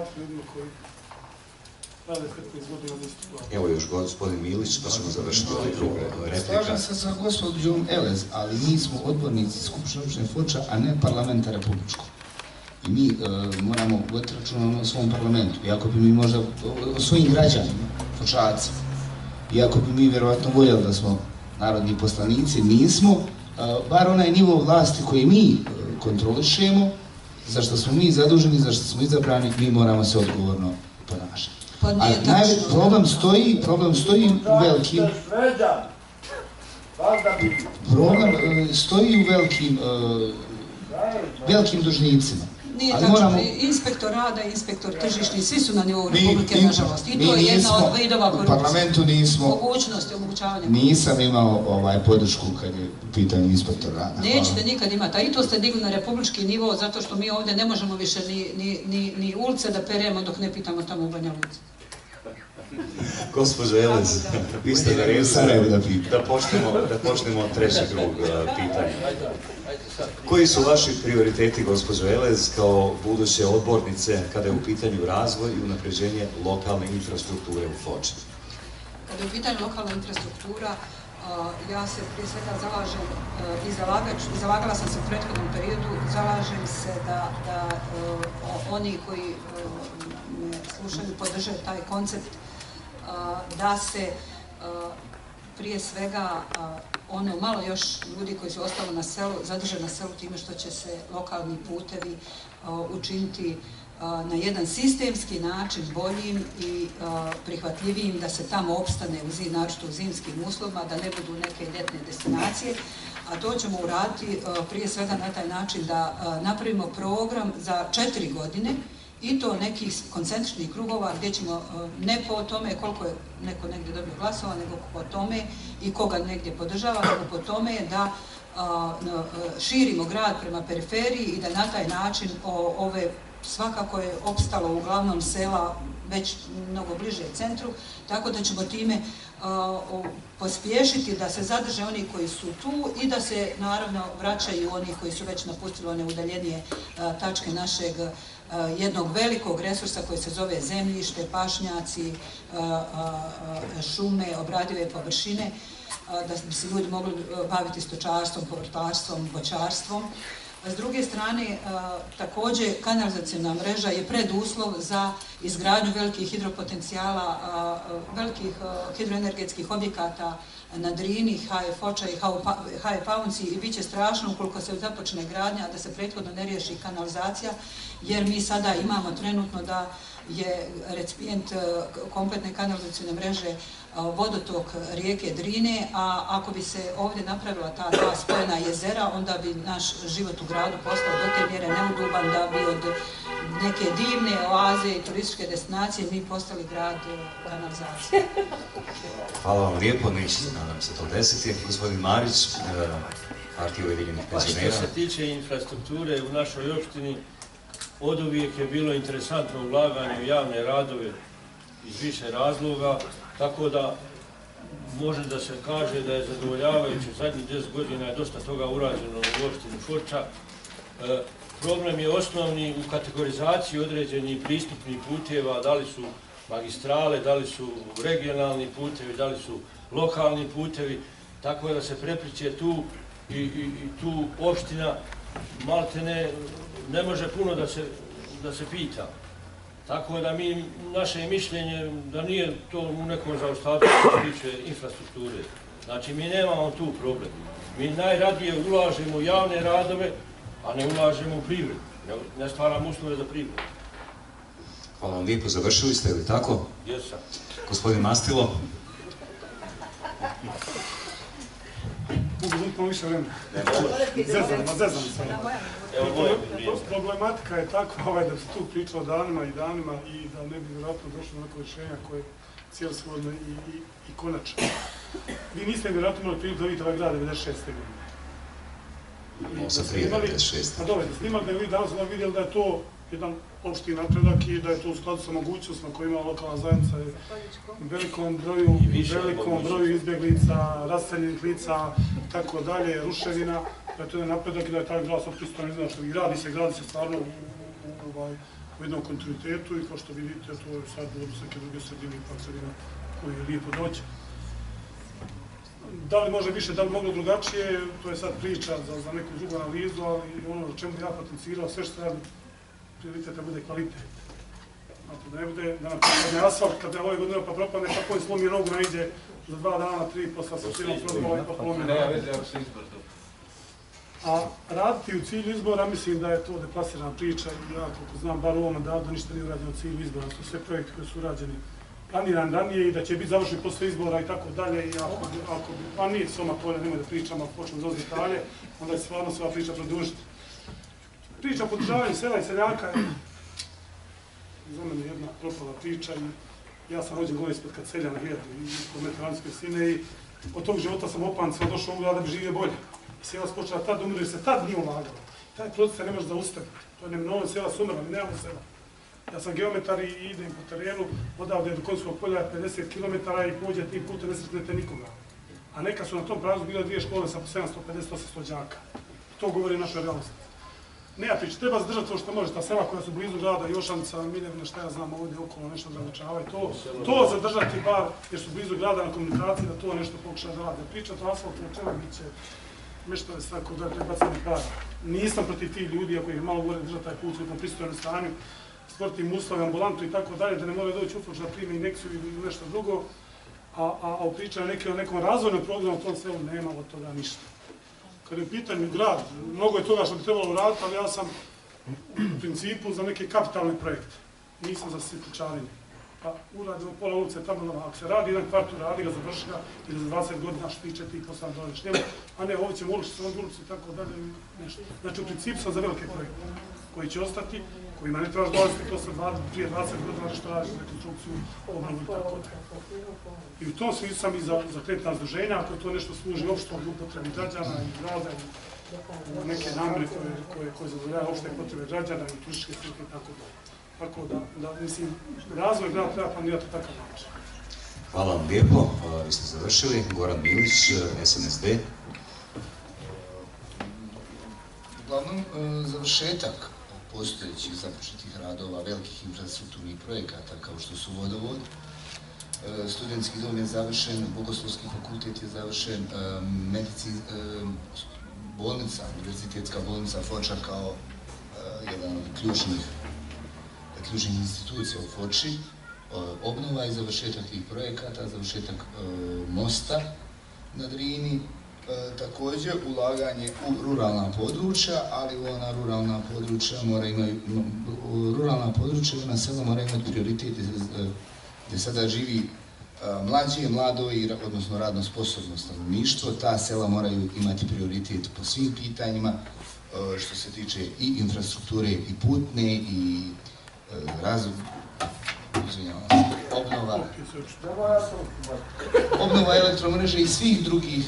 Evo još gospodin Milić, pa ćemo završiti ovaj krug replika. Slažem se sa gospođom Elez, ali mi smo odbornici Skupštine opštine Foča, a ne parlamenta republičkog. I mi moramo voditi računa o svom parlamentu, iako bi mi možda o svojim građanima, Fočacima. iako bi mi vjerovatno voljeli da smo narodni poslanici, nismo, bar onaj nivo vlasti koji mi kontrolišemo, za što smo mi zaduženi, za što smo izabrani, mi moramo se odgovorno ponašati. Problem stoji u velikim... Problem stoji u velikim dužnicima. Nije tačno, inspektor rada i inspektor tržišni, svi su na nivou Republike, nažalost. I to je jedna od vidova korupcije. U parlamentu nismo... Mogućnosti, omogućavanja. Nisam imao podršku kad je u pitanju inspektor rada. Nećete nikad imati, a i to ste digli na republički nivo, zato što mi ovdje ne možemo više ni ulice da peremo dok ne pitamo tamo u Banja Luci. Gospođo Elez, vi ste na redu da počnemo treći krug pitanja. Koji su vaši prioriteti, gospođo Elez, kao buduće odbornice kada je u pitanju razvoj i unapređenje lokalne infrastrukture u Foči? Kada je u pitanju lokalna infrastruktura, ja se prije svega zalažem i zalagala sam se u prethodnom periodu, zalažem se da oni koji me slušaju podrže taj koncept, da se prije svega ono malo još ljudi koji su ostali na selu zadrže na selu time što će se lokalni putevi učiniti na jedan sistemski način boljim i prihvatljivijim, da se tamo opstane naročito u zimskim uslovima, da ne budu neke ljetne destinacije, a to ćemo uraditi prije svega na taj način da napravimo program za 4 godine i to nekih koncentričnih krugova gdje ćemo ne po tome koliko je neko negdje dobio glasova, nego po tome i koga negdje podržava, nego po tome da širimo grad prema periferiji i da na taj način ove svakako je opstalo uglavnom sela već mnogo bliže centru, tako da ćemo time pospješiti da se zadrže oni koji su tu i da se naravno vraćaju oni koji su već napustili one udaljenije tačke našeg jednog velikog resursa koji se zove zemljište, pašnjaci, šume, obradive površine, da bi se ljudi mogli baviti stočarstvom, povrtlarstvom, voćarstvom. S druge strane, također kanalizacijona mreža je preduslov za izgradnju velikih hidropotencijala, velikih hidroenergetskih objekata na Drini, HE Foča i HE Paunci i bit će strašno ukoliko se započne gradnja, da se prethodno ne riješi kanalizacija, jer mi sada imamo trenutno da je recipijent kompletne kanalizacijone mreže vodotok rijeke Drine, a ako bi se ovdje napravila ta dva spojena jezera, onda bi naš život u gradu postao do te mjere neudoban da bi od neke divne oaze i turističke destinacije mi postali grad kanalizacije. Hvala vam lijepo, neće se nadam se to desiti. Gospodin Marić, Partija Ujedinjenih penzionera. Što se tiče infrastrukture u našoj opštini, oduvijek je bilo interesantno ulaganje u javne radove iz više razloga, tako da može da se kaže da je zadovoljavajuće. Zadnjih 10 godina je dosta toga urađeno u opštini Foča. Problem je osnovni u kategorizaciji određenih pristupnih puteva, da li su magistrale, da li su regionalni putevi, da li su lokalni putevi, tako da se prepliče tu i tu opština maltene ne može puno da se pita. Tako da naše mišljenje da nije to u nekom zaostatku što se tiče infrastrukture. Znači mi nemamo tu problem. Mi najradije ulažemo u javne radove, a ne ulažemo u privredu. Ne stvaramo uslove za privredu. Hvala vam lijepo, završili ste, ili tako? Jesam. Gospodin Mastilo. Mogu zupno više vremena. Zezam se. Problematika je takva da se tu pričalo danima i danima i da ne bi vjerojatno došlo do nekog rješenja koje je cijelosvodno i konačno. Vi niste vjerojatno imali priliku da vidite ovaj grad 96. godine. Ovo sam prije 96. A dobro, da ste imali da vi danas vidjeli da je to jedan opšti napredak i da je to u skladu sa mogućnostima koje ima lokalna zajednica u velikom broju izbjeglica, raseljenih lica, tako dalje, ruševina, da je to jedan napredak i da je taj grad sad pristano iznašao. I gradi se stvarno u jednom kontinuitetu i kao što vidite, to je sad bilo svake druge sredine i pak sredina koji je lijepo doći. Da li može više, da li moglo drugačije, to je sad priča za neku drugu analizu, ali ono o čemu ja potencirao, sve što radi, prioritet da bude kvalitet. Znate, da ne bude, da nam propadne asfalt, kada je ove godine pa propadne, pa koji slomije nogu, ne ide za 2 dana, 3 posla sa silom prozbala i poklonima. Nema veze ako se izbor to. A raditi u cilju izbora, mislim da je to deplasirana priča i ja koliko znam, bar u ovom mandatu ništa nije urađeno u cilju izbora, to su sve projekti koji su urađeni planirani ranije i da će biti završeni posle izbora i tako dalje i ako bi, pa nije Soma polje, nemoj da pričamo, ako počnemo za detalje, onda će stvarno sva priča produžiti. Priča o podržavanju sela i seljaka je za mene jedna propala priča i ja sam rođen gore ispod Kacelja na 1000 meteranske visine i od tog života sam opancan došao u grad da bi živio bolje. Sela su počela tad umre, se tad nije ulagalo. Taj proces se ne može zaustaviti. To je neminovno, sela su umrla, mi nemamo sela. Ja sam geometar i idem po terenu, odavde do Konjskog polja 50 km i pođe tim putem, ne sretnete nikoga. A neka su na tom pravazu bile 2 škole sa 750-800 đaka. To govori naša realnost. Nema priče, treba zadržati to što može, ta sela koja su blizu grada, Jošanca, Miljevna, šta ja znam ovdje okolo, nešto zaglačavaju, to zadržati bar, jer su blizu grada na komunikaciji, da to nešto pokuša da rade. Pričati o asfaltu, o čemu biće, nešto je svako da prebacanje para. Nisam protiv tih ljudi, ako ih malo gore držati taj put u tom pristojnom stanju, stvoriti im uslove, ambulantu i tako dalje, da ne moraju doći u Foč da prime injekciju ili nešto drugo, a u pričanju o nekom razvojnom programu u tom selu nema od toga ništa. Kad je u pitanju grad, mnogo je toga što bi trebalo uraditi, ali ja sam u principu za neke kapitalne projekte. Nisam za sitničarenje. Pa uradimo pola ulice tamo, ako se radi jedan kvart, radi ga, završi ga ili za 20 godina što tiče tih posla dođeš njemu, a ne, ovo ćemo uliči se od ulici i tako dalje, nešto. Znači u principu sam za velike projekte koji će ostati, kojima ne trebaš dolaziti posle prije 20 godina što radiš rekonstrukciju, obnovu i tako dalje. I u tom smislu sam i za kreditna združenja, ako to nešto služi opštom upotrebi građana i grada i neke namere koje zadovoljavaju opšte potrebe građana i turističke slike i tako dalje. Tako da, mislim, razvoj grada treba planirati na takav način. Hvala vam lijepo, vi ste završili. Goran Milić, SNSD. Uglavnom, završetak postojećih započetih radova, velikih infrastrukturnih projekata kao što su vodovod, studentski dom je završen, Bogoslovski fakultet je završen, bolnica, univerzitetska bolnica Foča kao jedan od ključnih institucija u Foči, obnova i završetak tih projekata, završetak mosta na Drini, također ulaganje u ruralna područja, ali ona ruralna područja na selu mora imati prioritet gdje sada živi mlado odnosno radno sposobno stanovništvo. Ta sela moraju imati prioritet po svim pitanjima što se tiče i infrastrukture i putne i obnova elektromreže i svih drugih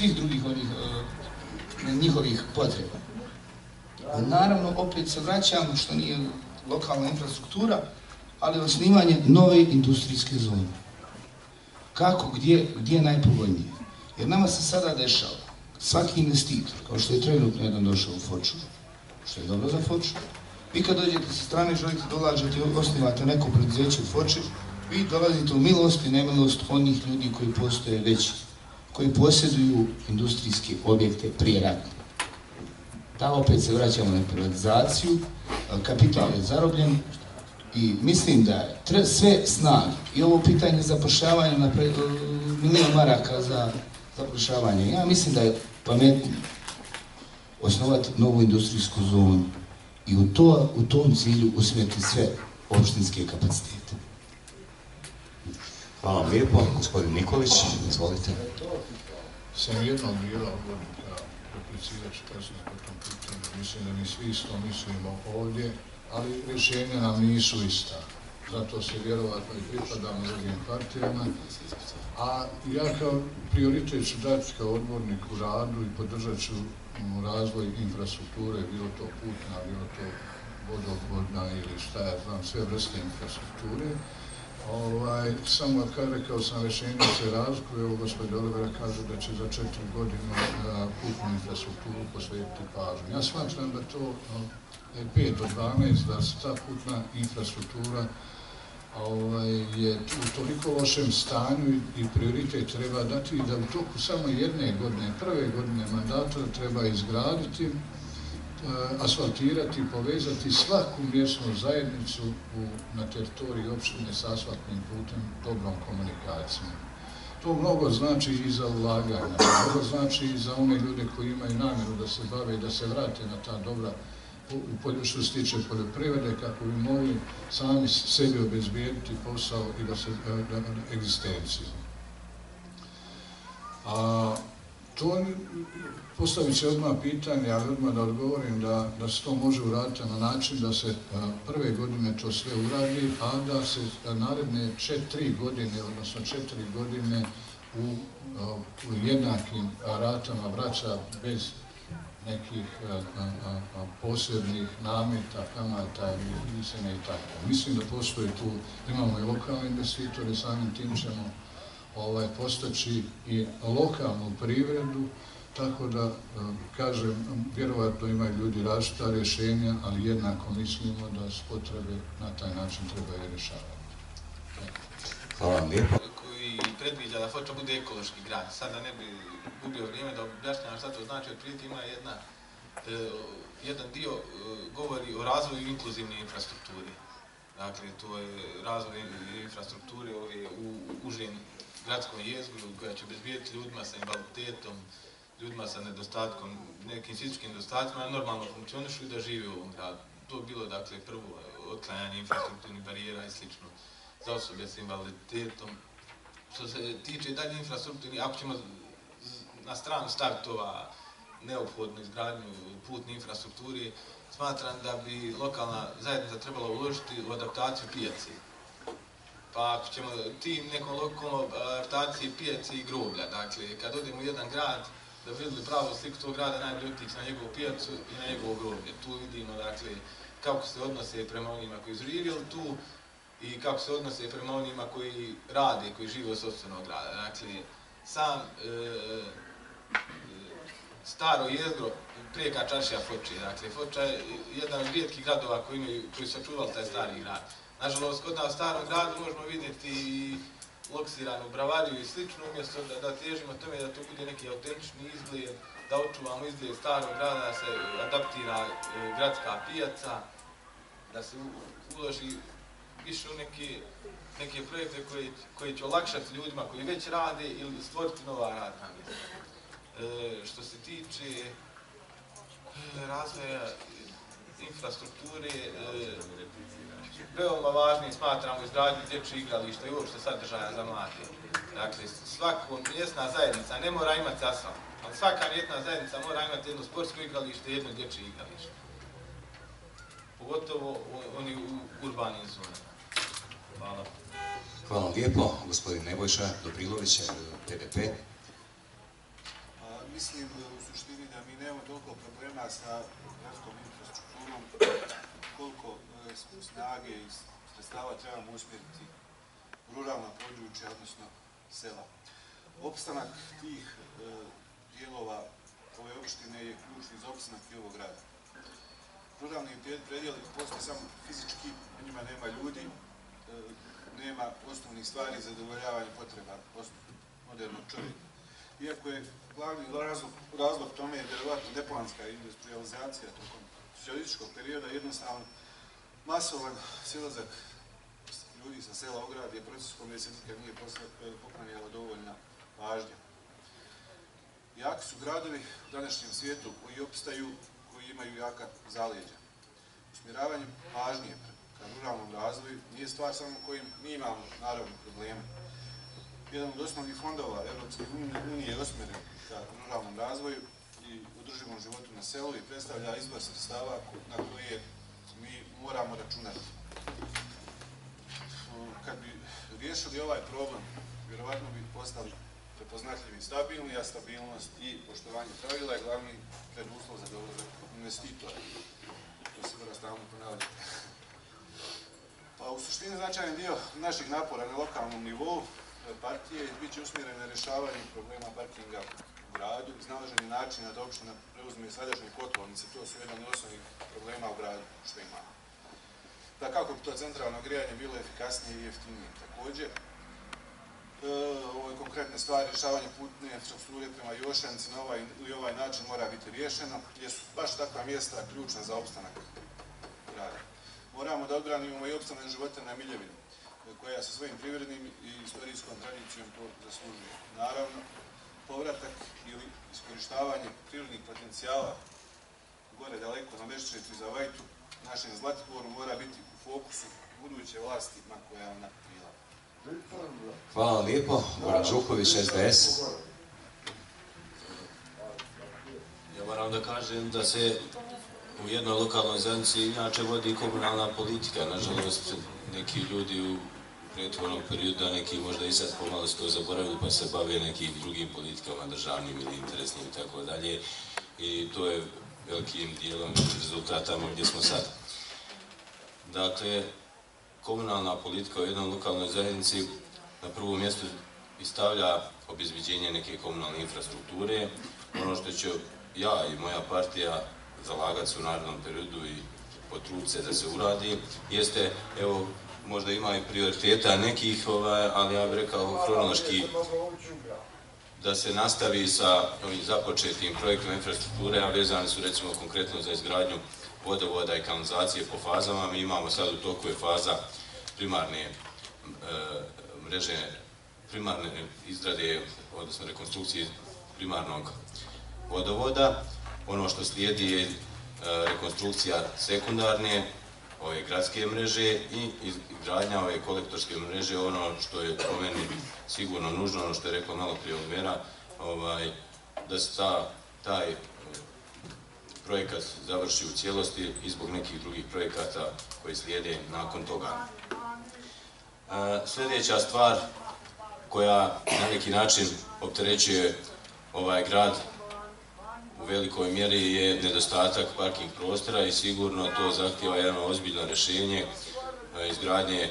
njihovih potreba. Naravno, opet se vraćam, što nije lokalna infrastruktura, ali osnivanje nove industrijske zone. Kako, gdje je najpovoljnije? Jer nama se sada dešava, svaki investitor, kao što je trenutno jedan došao u Foču, što je dobro za Foču, vi kad dođete sa strane, želite da ulažete i osnivate neko preduzeće u Foči, vi dolazite u milost i nemilost onih ljudi koji postoje već, koji posjeduju industrijske objekte prije rata. Da, opet se vraćamo na privatizaciju, kapital je zarobljen i mislim da je sve snage i ovo pitanje zapošljavanja na milion maraka za zapošljavanje. Ja mislim da je pametnije osnovati novu industrijsku zonu i u tom cilju usmjeriti sve opštinske kapacitete. Hvala vam lijepo. Gospodin Nikolić, izvolite. Sam jednog dijela odbornika replicirat ću kasnije po tom pitanju. Mislim da mi svi isto mislimo ovdje, ali rješenja nam nisu ista. Zato se vjerovatno i pripadamo drugim partijama. A ja kao prioritet ću dati kao odbornik u radu i podržat ću razvoj infrastrukture, bilo to putna, bilo to vodovodna ili šta ja znam, sve vrste infrastrukture. Samo rekao sam rješenje se razlikuje, evo gospodin Olivera kaže da će za 4 godine putnu infrastrukturu posvetiti pažnju. Ja smatram da to je 5 do 12, da se ta putna infrastruktura je u toliko lošem stanju i prioritet treba dati da u toku samo jedne godine, prve godine mandata treba izgraditi, asfaltirati, povezati svaku mjesnu zajednicu na teritoriji opštine s asfaltnim putem, dobrom komunikacijom. To mnogo znači i za ulaganja, mnogo znači i za one ljude koji imaju namjeru da se bave i da se vrate na ta dobra što se tiče poljoprivrede, kako bi mogli sami sebi obezbijediti posao i da se egzistenciju. Postavit će odmah pitanje, ali odmah da odgovorim da se to može uraditi na način da se prve godine to sve uradi, a da se naredne 4 godine, odnosno 4 godine u jednakim ratama vraća bez nekih posebnih nameta, kamata i visine i tako. Mislim da postoji tu, imamo i lokalne investitore, samim tim ćemo postaći i lokalnu privredu, tako da, kažem, vjerovatno imaju ljudi različita rješenja, ali jednako mislimo da s potrebe na taj način treba je rješavati. Hvala vam lijepo. Koji predviđa da Foča bude ekološki grad. Sada ne bi gubio vrijeme da objašnjam šta to znači, otprilike ima jedan dio govori o razvoju inkluzivne infrastrukture. Dakle, to je razvoj infrastrukture u užem gradskom jezgru koja će obezbijeti ljudima sa invaliditetom, ljudima sa nedostatkom, nekim fizičkim nedostacima, normalno funkcionišu i da žive u ovom gradu. To je bilo, dakle, prvo otklanjanje infrastrukturnih barijera i slično za osobe s invaliditetom. Što se tiče dalje infrastrukturnih, ako ćemo na stranu startova neophodnu izgradnju putne infrastrukture, smatram da bi lokalna zajednica trebala uložiti u adaptaciju pijace. Pa ako ćemo tim nekom lokalnom adaptaciji pijace i groblja, dakle, kad odemo u jedan grad, da bi vidjeli pravu sliku tog grada, najbolje otići na njegovu pijacu i na njegovo groblje. Tu vidimo, dakle, kako se odnose prema onima koji su živjeli tu i kako se odnose prema onima koji rade, koji žive od sopstvenog grada. Dakle, sam staro jezgro prijeka čaršija Foče. Dakle, Foča je jedan od rijetkih gradova koji su sačuvali taj stari grad. Nažalost, kod nas u starom gradu možemo vidjeti i loksiranu bravariju i slično, umjesto da težimo tome da to bude neki autentični izgled, da očuvamo izgled starog grada, da se adaptira gradska pijaca, da se uloži više u neke projekte koji će olakšati ljudima koji već rade ili stvoriti nova radna mjesta. Što se tiče razvoja infrastrukture, veoma važnim smatramo izgradnju dječjih igrališta i uopšte sadržaja za mlade. Dakle, svaka mjesna zajednica ne mora imati asfalt, ali svaka mjesna zajednica mora imati jedno sportsko igralište i jedno dječje igralište. Pogotovo oni u urbanim zonama. Hvala. Hvala vam lijepo, gospodin Nebojša Dobrilović, TDP. Mislim u suštini da mi nemamo toliko problema sa gradskom infrastrukturom koliko snage i sredstava trebamo usmjeriti u ruralna područja, odnosno sela. Opstanak tih dijelova ove opštine je ključni za opstanak i ovog grada. Ruralni predjeli postoje samo fizički, u njima nema ljudi, nema osnovnih stvari za zadovoljavanje potreba modernog čovjeka. Iako je glavni razlog tome je vjerovatno neplanska industrializacija tokom socijalističkog perioda, jednostavno masovan silazak ljudi sa sela u grad je proces kome se nikad nije poklanjala dovoljna pažnja. Jaki su gradovi u današnjem svijetu koji opstaju, koji imaju jaka zaleđa. Usmjeravanje pažnje ka ruralnom razvoju nije stvar samo kojim mi imamo naravno probleme. Jedan od osnovnih fondova Europske unije je usmjeren ka ruralnom razvoju i održivom životu na selu i predstavlja izvor sredstava na koje mi moramo računati. Kad bi riješili ovaj problem, vjerovatno bi postali prepoznatljivi i stabilni, a stabilnost i poštovanje pravila je glavni preduslov za dolazak investitora. To se mora stalno ponavljati. Pa u suštini značajan dio naših napora na lokalnom nivou partije bit će usmjeren na rješavanje problema parkinga u gradu, iznalaženje načina da opština preuzme sadašnje kotlovnice, to su jedan od osnovnih problema u gradu što imamo. Da kako bi to centralno grijanje bilo efikasnije i jeftinije. Također, ove konkretne stvari, rješavanje putne infrastrukture prema Jošanici na ovaj način mora biti riješeno, jer su baš takva mjesta ključna za opstanak grada. Moramo da odbranimo i opstanak života na Miljevinu, koja sa svojim privrednim i istorijskom tradicijom to zaslužuje. Naravno, povratak ili iskorištavanje prirodnih potencijala gore daleko na Meščetu i za Vajtu, našem Zlatiboru, mora biti u fokusu buduće vlasti ma koja ona bila. Hvala lijepo. Goran Žuković, SDS. Ja moram da kažem da se u jednoj lokalnoj zajednici inače vodi komunalna politika. Nažalost, neki ljudi u prethodnom periodu, a neki možda i sad pomalo su to zaboravili pa se bave nekim drugim politikama, državnim ili interesnim i tako dalje. I to je velikim dijelom rezultata gdje smo sad. Dakle, komunalna politika u jednoj lokalnoj zajednici na prvo mjesto stavlja obezbeđenje neke komunalne infrastrukture. Ono što ću ja i moja partija zalagati se u narednom periodu i potruditi se da se uradi, jeste, evo, možda ima i prioriteta nekih, ali ja bih rekao hronološki da se nastavi sa ovim započetim projektima infrastrukture, a vezani su recimo konkretno za izgradnju vodovoda i kanalizacije po fazama. Mi imamo sad u toku je faza primarne mreže, primarne izrade, odnosno rekonstrukcije primarnog vodovoda. Ono što slijedi je rekonstrukcija sekundarne, ove gradske mreže i izgradnja ove kolektorske mreže, ono što je po meni sigurno nužno, ono što je rekla malo prije Odmera, da se taj projekat završi u cijelosti i zbog nekih drugih projekata koji slijede nakon toga. Sljedeća stvar koja na neki način opterećuje ovaj grad u velikoj mjeri je nedostatak parking prostora i sigurno to zahtjeva jedno ozbiljno rješenje izgradnje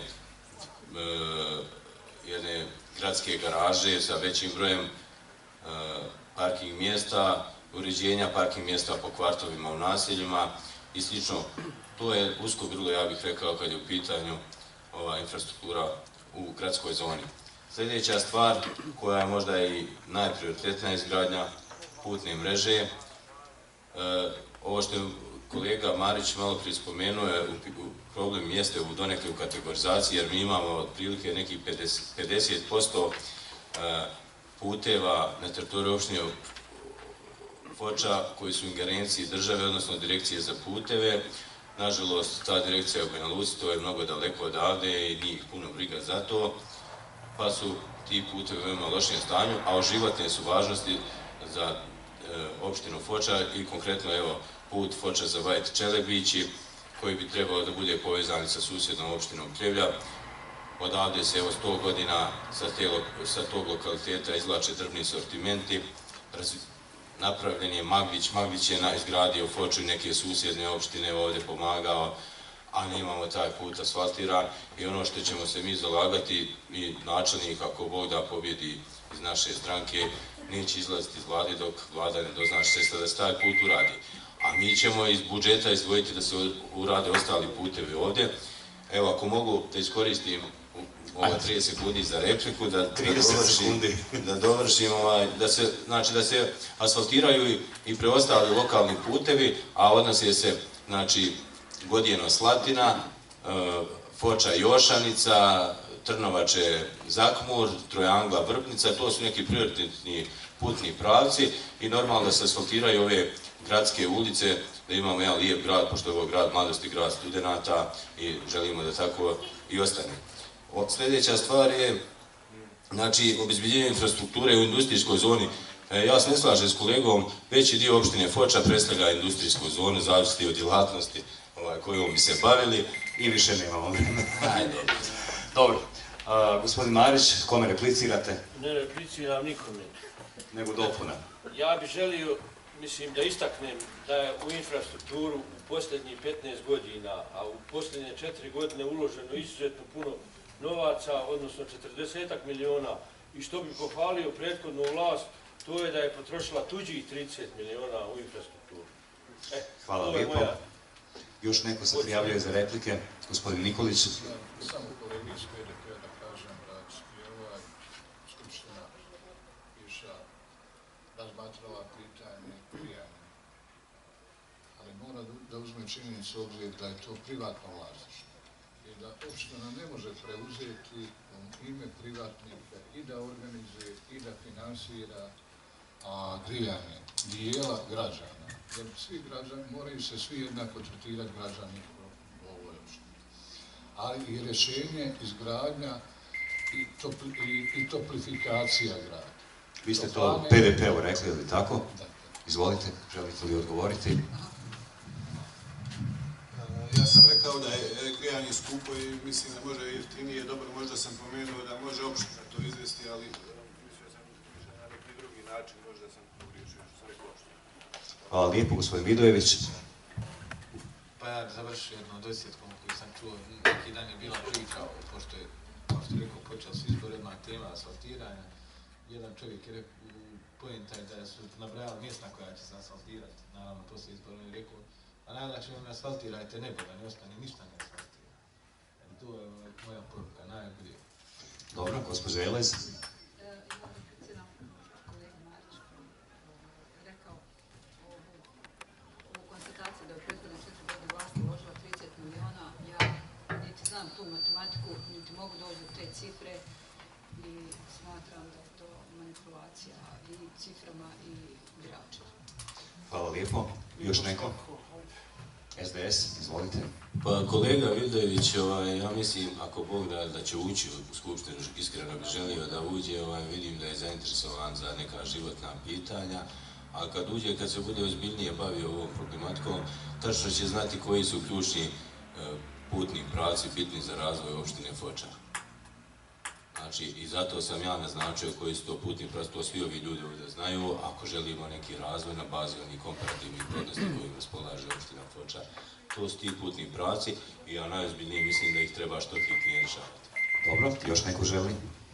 jedne gradske garaže sa većim brojem parking mjesta, uređenja parking mjesta po kvartovima u naseljima i slično. To je usko grlo, ja bih rekao, kad je u pitanju ova infrastruktura u gradskoj zoni. Sljedeća stvar koja je možda i najprioritetnija izgradnja putne mreže. Ovo što je kolega Marić malo prije spomenuo je problem jeste u donekle u kategorizaciji, jer mi imamo otprilike nekih 50% puteva na teritoriju opštine Foča koji su u ingerenciji države, odnosno direkcije za puteve. Nažalost, ta direkcija u Banja Luci, to je mnogo daleko odavde i nije ih puno briga za to, pa su ti putevi u veoma lošem stanju, a od životne su važnosti za opštinu Foča i konkretno evo put Foča za Vajt Čelebići koji bi trebao da bude povezan sa susjednom opštinom Krevlja. Odavde se evo 100 godina sa tog lokaliteta izvlače drvni sortimenti. Napravljen je Maglić, Maglić je izgradio Foču i neke susjedne opštine ovdje pomagao, a nemamo taj put asfaltiran i ono što ćemo se mi zalagati i načelnik, ako Bog da pobjedi iz naše stranke, neće izlaziti iz vlade dok vlada ne dozna sredstva da se taj put uradi. A mi ćemo iz budžeta izdvojiti da se urade ostali putevi ovdje. Evo, ako mogu da iskoristim ovo 30 sekundi za repliku, da dovršim, da se asfaltiraju i preostali lokalni putevi, a odnose se, znači, Godijeno Slatina, Foča Jošanica, Trnovače Zakmur, Trojangla Vrbnica, to su neki prioritetni putni pravci i normalno da se asfaltiraju ove gradske ulice, da imamo jedan lijep grad, pošto je ovo grad mladosti, grad studenata i želimo da tako i ostane. Sljedeća stvar je, znači, obezbeđenje infrastrukture u industrijskoj zoni. Ja se ne slažem s kolegom, veći dio opštine Foča predstavlja industrijsku zonu, zavisiti od djelatnosti kojom bi se bavili i više nemamo. Dobro. Gospodin Marić, kome replicirate? Ne repliciram nikome. Nego dopuna. Ja bih želio, mislim, da istaknem da je u infrastrukturu u posljednjih 15 godina, a u posljednje 4 godine uloženo izuzetno puno novaca, odnosno 40 miliona, i što bi pohvalio prethodnu vlast, to je da je potrošila tuđih 30 miliona u infrastrukturu. Hvala lijepo. Još neko se prijavljuje za replike? Gospodin Nikolić. Samo kolegi iz PDP-a da kažem da je ova skupština iša razmatrala pitanje prijanja. Ali mora da uzme činjenicu obzir da je to privatno vlasništvo. i da opština ne može preuzeti ime privatnika i da organizuje i da finansira grijanje dijela građana. Jer svi građani moraju se svi jednako tretirati građani u ovoj opštini. Ali i rješenje izgradnja i toplifikacija grada. Vi ste to PDP-u rekli, ili tako? Da. Izvolite, želite li odgovoriti? Ja sam rekao da je grijanje skupo i mislim da može jeftinije. Dobro, možda sam pomenuo da može opština to izvesti, ali mislio sam na neki drugi način, možda sam pogriješio što sam rekao opština. Hvala lijepo, gospodin Vidojević. Pa ja bih završio jednom dosjetkom koju sam čuo, neki dan je bila priča, pošto je, kao što je rekao, počeo s izborima tema asfaltiranja. Jedan čovjek je rekao, pojenta je da su nabrajali mjesta koja će se asfaltirati, naravno poslije izborima je rekao, a najlakše vam asfaltirajte nebo, da ne ostane ništa ne asfaltira. To je moja poruka, najbolje. Dobro, gospođa Jelez. Rekao ovu konstataciju da je u prethodne 4 godine vlast uložila 30 miliona, ja niti znam tu matematiku, niti mogu doći do te cifre i smatram da je to manipulacija i ciframa i biračima. Hvala lijepo. Još neko? SDS, izvolite. Pa kolega Vidojević, ja mislim, ako Bog da će ući u Skupštinu, iskreno bih želio da uđe, vidim da je zainteresovan za neka životna pitanja, a kad uđe, kad se bude ozbiljnije bavio ovom problematikom, tačno će znati koji su ključni putni pravci bitni za razvoj opštine Foča. Znači, i zato sam ja naznačio koji su to putni pravci, to svi ovi ljudi ovdje znaju, ako želimo neki razvoj na bazi onih komparativnih prednosti kojim raspolaže opština Foča. To su ti putni pravci i ja najozbiljnije mislim da ih treba što hitnije rješavati. Dobro, još neko želi?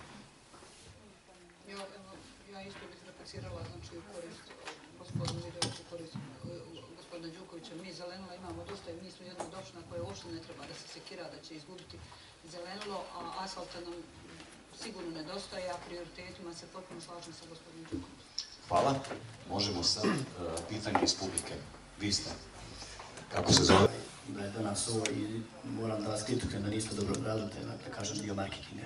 Ja isto bih replicirala, znači u korist gospodinu Vidoviću, u korist gospodina Đukovića. Mi zelenila imamo dosta i mi smo jedna od opština koja uopšte ne treba da se sekira, da će izgubiti zelenilo, a asfalta nam sigurno nedostaje, a prioritetima se potpuno slažem sa gospodinom Đukovićem. Hvala. Možemo sad pitanje iz publike. Vi ste. Kako se zove? Da je danas ovo i moram da vas kritikujem da niste dobro radili, dakle kažem dio marketinga.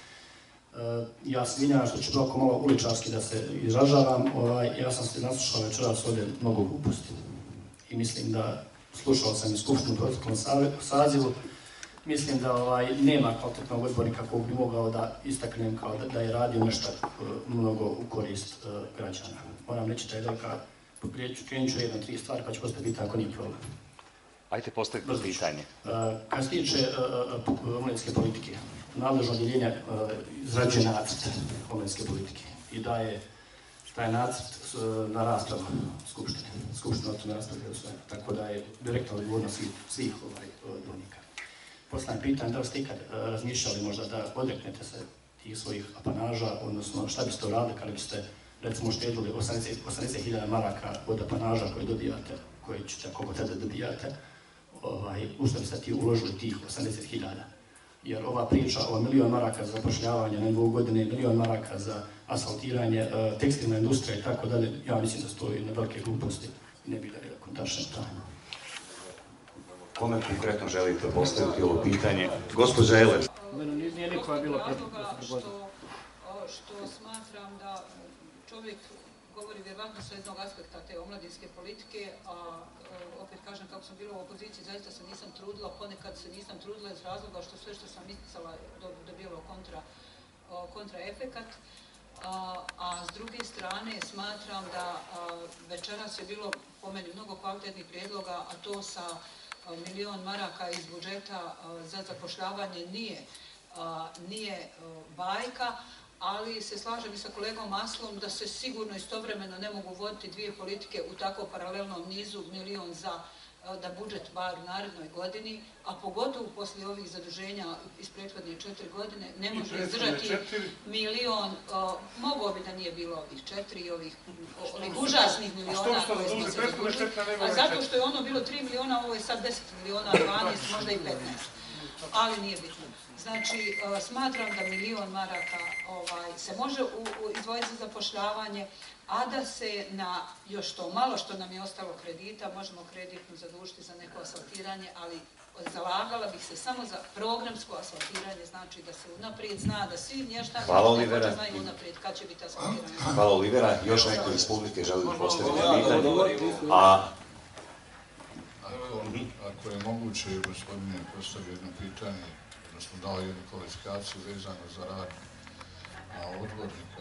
Ja se izvinjavam što ću toliko malo uličarski da se izražavam, ja sam se naslušao večeras ovdje mnogo gluposti. I mislim da, slušao sam i skupštinu u proteklom sazivu, mislim da nema kvalitetnog odbornika kog bi mogao da istaknem kao da je radio nešto mnogo u korist građana. Moram reći da je velika, krenut ću 1-3 stvari pa ću postaviti pitanje ako nije problem. Ajde postaviti pitanje. Kad se tiče omladinske politike, nadležno odjeljenje izrađuje nacrt omladinske politike i daje taj nacrt na raspravu Skupštine. Skupština o tome raspravlja u sve, tako da je direktna odgovornost svih odbornika. Postavljam pitanje, da li ste ikad razmišljali možda da odreknete se tih svojih apanaža, odnosno šta biste uradili kada biste recimo štedili 80.000 maraka od apanaža koje dobijate, koje ćete koliko tada dobijate, u što biste ti uložili tih 80.000. Jer ova priča o 1 milion maraka za zapošljavanje na nivou godine, 1 milion maraka za asfaltiranje, tekstilna industrija i tako dalje, ja mislim da stoji na velike gluposti i ne bih da je kontačne stanje. Kome konkretno želite postaviti ovo pitanje? Gospođa Jelez. Nije nikoga bilo protiv. Što smatram da čovjek govori vjerovatno sa jednog aspekta te omladinske politike, a opet kažem kako sam bila u opoziciji, zaista se nisam trudila, ponekad se nisam trudila iz razloga što sve što sam isticala dobilo kontraefekat. A s druge strane smatram da večeras je bilo po meni mnogo kvalitetnih prijedloga, a to sa 1 milion maraka iz budžeta za zapošljavanje nije bajka, ali se slažem i sa kolegom Maslom da se sigurno istovremeno ne mogu voditi dvije politike u tako paralelnom nizu, 1 milion da budžet bar u narednoj godini, a pogotovo poslije ovih zaduženja iz prethodne 4 godine ne može izdržati 1 milion, mogao bi da nije bilo ovih 4 i ovih užasnih miliona koje smo se zadužili, a zato što je ono bilo 3 miliona, ovo je sad 10 miliona, 12, možda i 15, ali nije bitno. Znači, smatram da 1.000.000 maraka se može izdvojiti za zapošljavanje, a da se na još to malo što nam je ostalo kredita, možemo kreditno zadužiti za neko asfaltiranje, ali zalagala bih se samo za programsko asfaltiranje, znači da se unaprijed zna, da svi mještani znaju unaprijed kad će biti asfaltiranje. Hvala Olivera. Još neko iz publike želi postaviti pitanje? Ako je moguće, gospodine, postavio jedno pitanje, odnosno dao jednu kvalifikaciju vezano za rad odbornika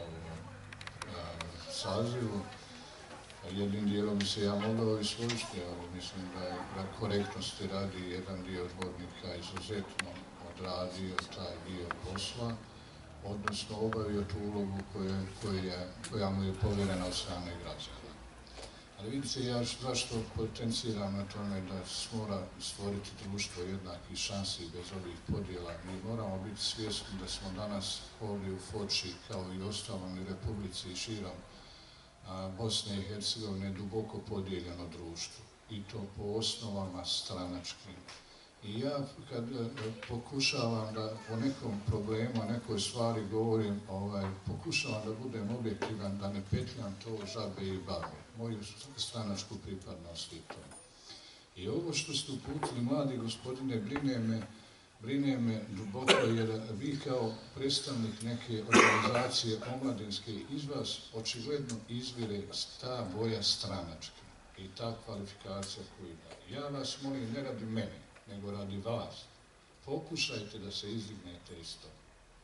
u sazivu, jednim dijelom bi se ja mogao i složiti, ali mislim da je korektnosti radi jedan dio odbornika izuzetno odradio taj dio posla, odnosno obavio tu ulogu koja mu je povjerena od strane građana. Ali vidite, ja zašto potenciram na tome da se mora stvoriti društvo jednakih šansi bez ovih podjela. Mi moramo biti svjesni da smo danas ovdje u Foči, kao i ostalom i Republici i širom Bosne i Hercegovine, duboko podijeljeno društvo. I to po osnovama stranačkim. I ja kad pokušavam da o nekom problemu, o nekoj stvari govorim, pokušavam da budem objektivan, da ne petljam to žabe i babe, moju stranačku pripadnost i to. I ovo što ste uputili, mladi gospodine, brine me duboko, jer vi kao predstavnik neke organizacije omladinske iz vas očigledno izvire ta boja stranačka i ta kvalifikacija koju da. Ja vas molim, ne radi mene, nego radi vas. Pokušajte da se izdignete iz toga.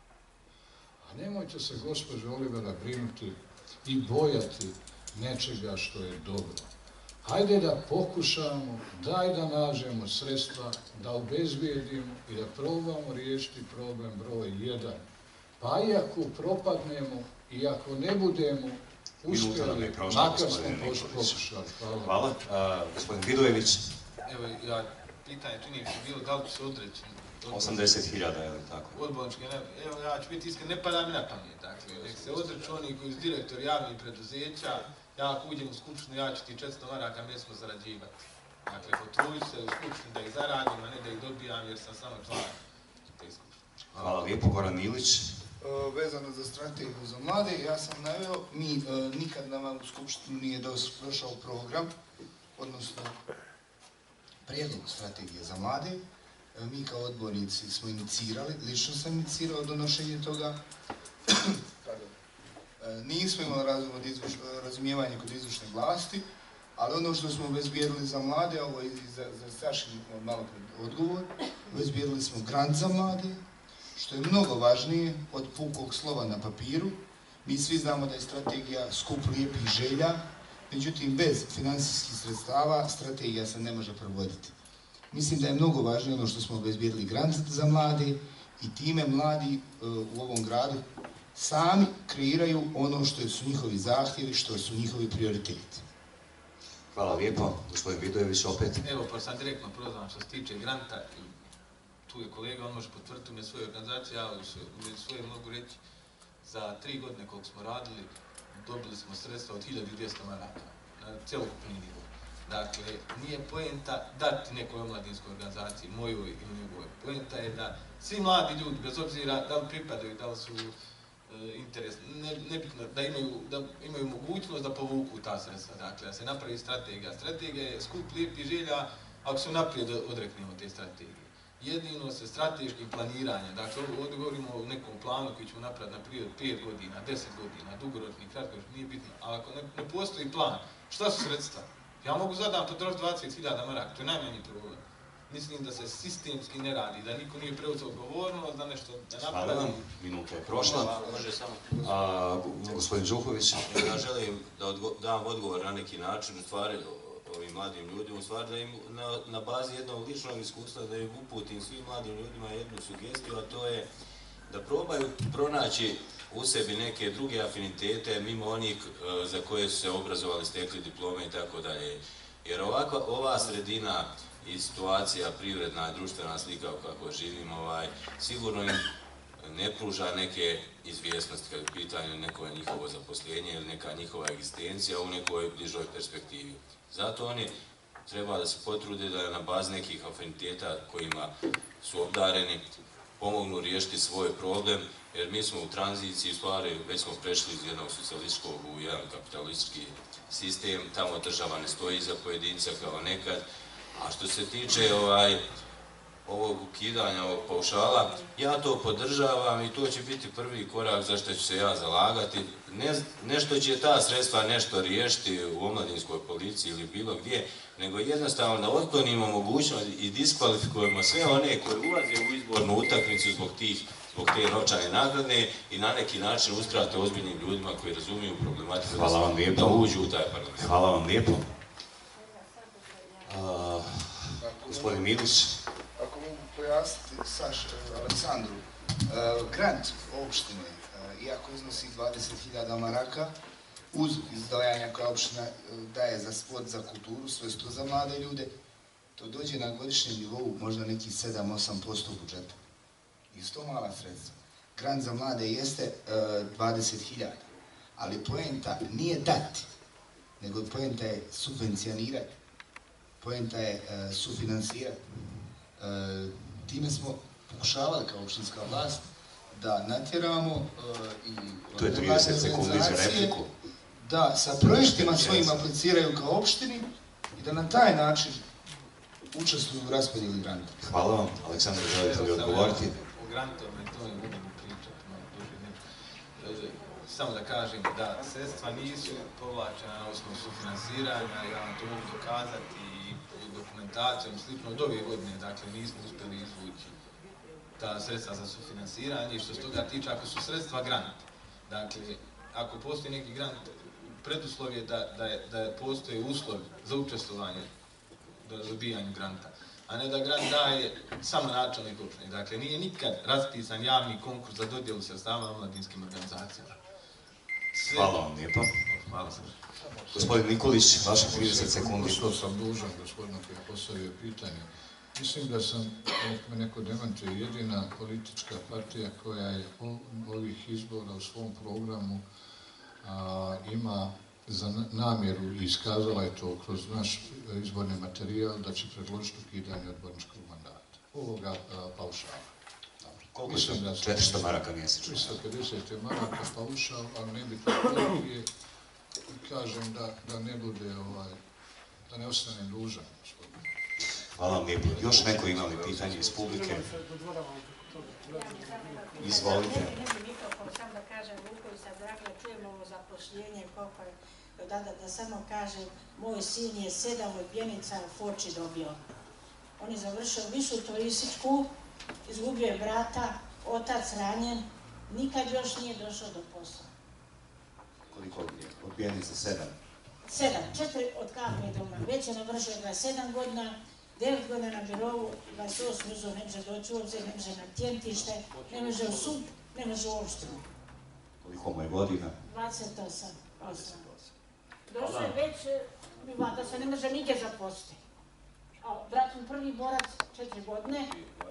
A nemojte se, gospođo Olivera, brinuti i bojati nečega što je dobro. Hajde da pokušamo, daj da nađemo sredstva, da obezbijedimo i da probamo riješiti problem broj 1. Pa i ako propadnemo i ako ne budemo uspjeli, makar smo pokušali. Hvala. Gospodin Vidojević. Evo, pitanje čini se bilo da li će se odreći 80.000, je li tako? Odbornički, evo ja ću biti iskren, ne pada mi na pamet, dakle, nek se odreću oni koji su direktor javnih preduzeća, ja ako uđem u skupštinu, ja ću ti 400 maraka mjesečno zarađivati. Dakle, potruđu se u skupštini da ih zaradim, a ne da ih dobijam jer sam samo član te skupštine. Hvala lijepo, Goran Milić. Vezano za strategiju za mlade, ja sam naveo, nikad nama u skupštinu nije došao program, odnosno prijedlog strategije za mlade. Mi kao odbornici smo inicirali, lično sam inicirao donošenje toga. Nismo imali razumijevanje kod izvršne vlasti, ali ono što smo obezbijedili za mlade, ovo je za Sašin malo pred odgovor, obezbijedili smo grant za mlade, što je mnogo važnije od pukog slova na papiru. Mi svi znamo da je strategija skup lijepih želja, međutim, bez financijskih sredstava strategija se ne može provoditi. Mislim da je mnogo važnije ono što smo obezbijedili grant za mlade i time mladi u ovom gradu sami kreiraju ono što su njihovi zahtjevi, što su njihovi prioriteti. Hvala lijepo. Gospodin Vidojević, opet. Evo, pa sam direktno prozvan što se tiče granta. Tu je kolega, on može potvrditi me svoje organizacije, ja u svoje mogu reći, za 3 godine koliko smo radili, dobili smo sredstva od 1200 maraka na celokupni nivo. Dakle, nije poenta dati nekoj omladinskoj organizaciji, mojoj ili njegovoj. Poenta je da svi mladi ljudi, bez obzira da li pripadaju, da li su interes, nebitno, da imaju mogućnost da povuku ta sredstva. Dakle, da se napravi strategija. Strategija je skup lijepih želja ako se naprijed odreknemo te strategije. Jedino se strateškim planiranjem, dakle, ovdje govorimo o nekom planu koji ćemo napraviti na period 5 godina, 10 godina, dugoročni, kratkoročni, nije bitno, ali ako ne postoji plan, šta su sredstva? Ja mogu zadam potrošiti 20.000 maraka, to je najmanji problem. Mislim da se sistemski ne radi, da niko nije preuzeo odgovornost, da nešto da napravi. Hvala, minuta je prošla. Može samo. Gospodin Đuković. Ja želim da dam odgovor na neki način, u stvari, ovim mladim ljudima, u stvari da im na bazi jednog ličnog iskustva da im uputim svim mladim ljudima jednu sugestiju, a to je da probaju pronaći u sebi neke druge afinitete mimo onih za koje su se obrazovali, stekli diplome i tako dalje. Jer ova sredina i situacija privredna i društvena slika kako živimo, sigurno im ne pruža neke izvjesnosti kad je u pitanju neko njihovo zaposlenje ili neka njihova egzistencija u nekoj bližoj perspektivi. Zato oni treba da se potrude da na bazi nekih afiniteta kojima su obdareni pomognu riješiti svoj problem, jer mi smo u tranziciji, u stvari već smo prešli iz jednog socijalističkog u jedan kapitalistički sistem, tamo država ne stoji iza pojedinca kao nekad. A što se tiče ovog ukidanja, ovog paušala, ja to podržavam i to će biti prvi korak za što ću se ja zalagati. Ne što će ta sredstva nešto riješiti u omladinskoj policiji ili bilo gdje, nego jednostavno da otklonimo mogućnost i diskvalifikujemo sve one koji ulaze u izbornu utakmicu zbog te novčane nagrade i na neki način uskrate ozbiljnim ljudima koji razumiju problematiku da uđu u taj parlament. Hvala vam lijepo. Gospodin Milić. Ako mogu pojasniti Aleksandru, grant opštine, iako iznosi 20.000 maraka, uz izdvajanja koja opština daje za sport, za kulturu, svojstvo za mlade ljude, to dođe na godišnjem nivou možda neki 7-8% budžeta. Isto mala sredstva. Grant za mlade jeste 20.000, ali poenta nije dati, nego poenta je subvencionirati, poenta je sufinansirati. Time smo pokušavali kao opštinska vlast da natjeramo i to je 30 sekundi za repliku. Da sa projektima svojim apliciraju kao opštini i da na taj način učestvuju u raspodjeli granta. Hvala vam. Aleksandar, želite li odgovoriti? O grantovima to ne mogu pričati malo duže. Samo da kažem da sredstva nisu povlačena na osnovu sufinansiranja, ja vam to mogu dokazati i dokumentacijom slično od ove godine, dakle nismo uspjeli izvući ta sredstva za sufinansiranje i što se toga tiče, ako su sredstva grant, dakle, ako postoji neki grant, preduslov je da postoje uslovi za učestvovanje za dobijanju granta, a ne da grant daje samo načelnik opštine. Dakle, nije nikad raspisan javni konkurs za dodjelu sredstava omladinskim organizacijama. Hvala vam lijepo. Hvala sam. Gospodin Nikolić, vaše 30 sekundi. Što sam dužan, gospodinu koji je postavio pitanje. Mislim da sam, ako me neko demantuje, jedina politička partija koja je ovih izbora u svom programu ima za namjeru i iskazala je to kroz naš izborni materijal da će predložiti ukidanje odborničkog mandata. Ovoga paušala. Koliko su 400 maraka mjesečno? 350 maraka paušal, ali ne bi to kolike. Kažem da ne bude, da ne ostane dužan. Hvala vam lijepo. Još neko ima li pitanje iz publike? Izvolite. Samo da kažem, Vukovica, dakle, čujemo ovo zapošljenje, koliko je, da samo kažem, moj sin je 7 odbjenica u Foči dobio. On je završio višu turističku, izgubio je brata, otac ranjen, nikad još nije došao do posla. Koliko odbijenica? 7? 7, 4 od Kapne doma. Već je navršio 27 godina, 9 godina na birovu, 28 uzor, ne može doći u obzir, ne može na tjentište, ne može u sud, ne može u opštinu. Koliko mu je godina? 28. Došao je već, da se ne može nigdje zaposliti. Brat mu prvi borac, 4 godine,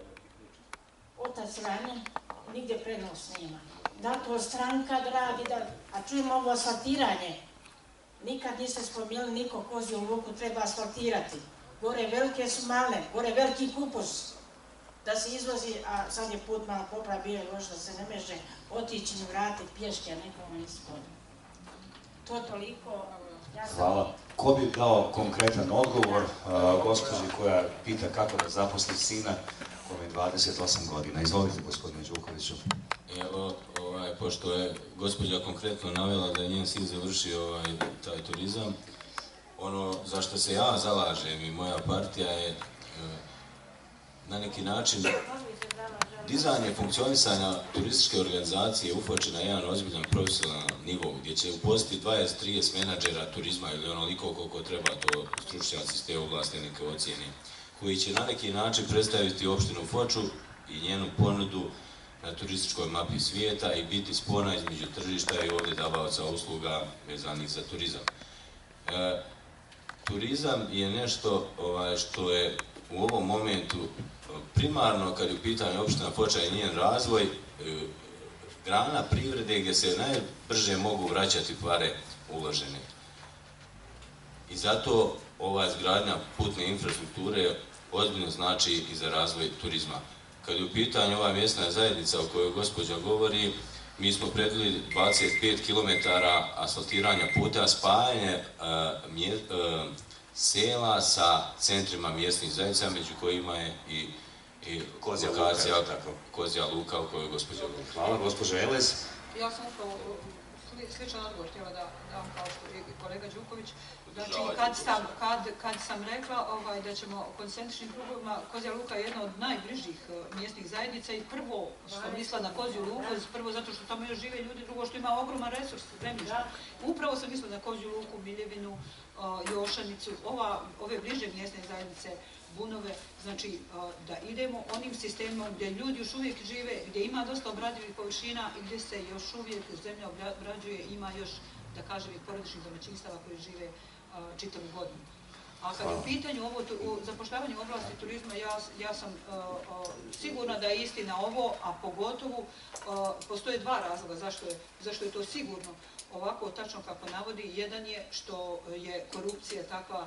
otac ranjen, nigdje prenos nema. Da li to stranka radi, a čujemo ovo asfaltiranje. Nikad niste spomenuli niko koziju luku treba asfaltirati. Gore velike su male, gore veliki kupus. Da se izvozi, a sad je put malo popra bio loš, da se ne može otići ni vratiti pješke, a nekome ispodno. To toliko... Hvala. Ko bi dao konkretan odgovor gospođi koja pita kako da zaposli sina kome je 28 godina? Izvolite, gospodine Đukoviću. Evo, pošto je gospođa konkretno navela da je njen sin završio taj turizam, ono za što se ja zalažem i moja partija je na neki način dizanje funkcionisanja turističke organizacije ufoči na jedan ozbiljan profesionalan nivo, gdje će uposliti 20-30 menadžera turizma ili onoliko koliko treba, to stručnjaci iz te oblasti neke ocjene, koji će na neki način predstaviti opštinu Foču i njenu ponudu na turističkoj mapi svijeta i biti spona između tržišta i ovdje davaoca usluga vezanih za turizam. Turizam je nešto što je u ovom momentu primarno, kad je u pitanju opština Foča i njen razvoj, grana privrede gdje se najbrže mogu vraćati pare uložene. I zato ova izgradnja putne infrastrukture ozbiljno znači i za razvoj turizma. Kad je u pitanju ova mjesna zajednica o kojoj gospođa govori, mi smo predvidjeli 25 km asfaltiranja puta, spajanje sela sa centrima mjesnih zajednica, među kojima je i Kozja Luka o kojoj gospođa govori. Hvala, gospođa Elez. Ja sam upravo sličan odgovor htjela da dam kao što je kolega Đuković. Znači, kad sam rekla da ćemo koncentričnim krugovima, Kozja Luka je jedna od najbližih mjesnih zajednica i prvo što mislila na Kozju Luku, prvo zato što tamo još žive ljudi, drugo što ima ogroman resurs zemljišta. Upravo sam mislila na Kozju Luku, Miljevinu, Jošanicu, ove bliže mjesne zajednice, Bunove, znači da idemo onim sistemom gdje ljudi još uvijek žive, gdje ima dosta obradivih površina i gdje se još uvijek zemlja obrađuje, ima još, da kažem, i porodičnih domaćinstava koji žive čitavu godinu. A kad je u pitanju ovo zapošljavanje u oblasti turizma, ja sam sigurna da je istina ovo, a pogotovo postoje dva razloga zašto je to sigurno ovako tačno kako navodi. Jedan je što je korupcija takva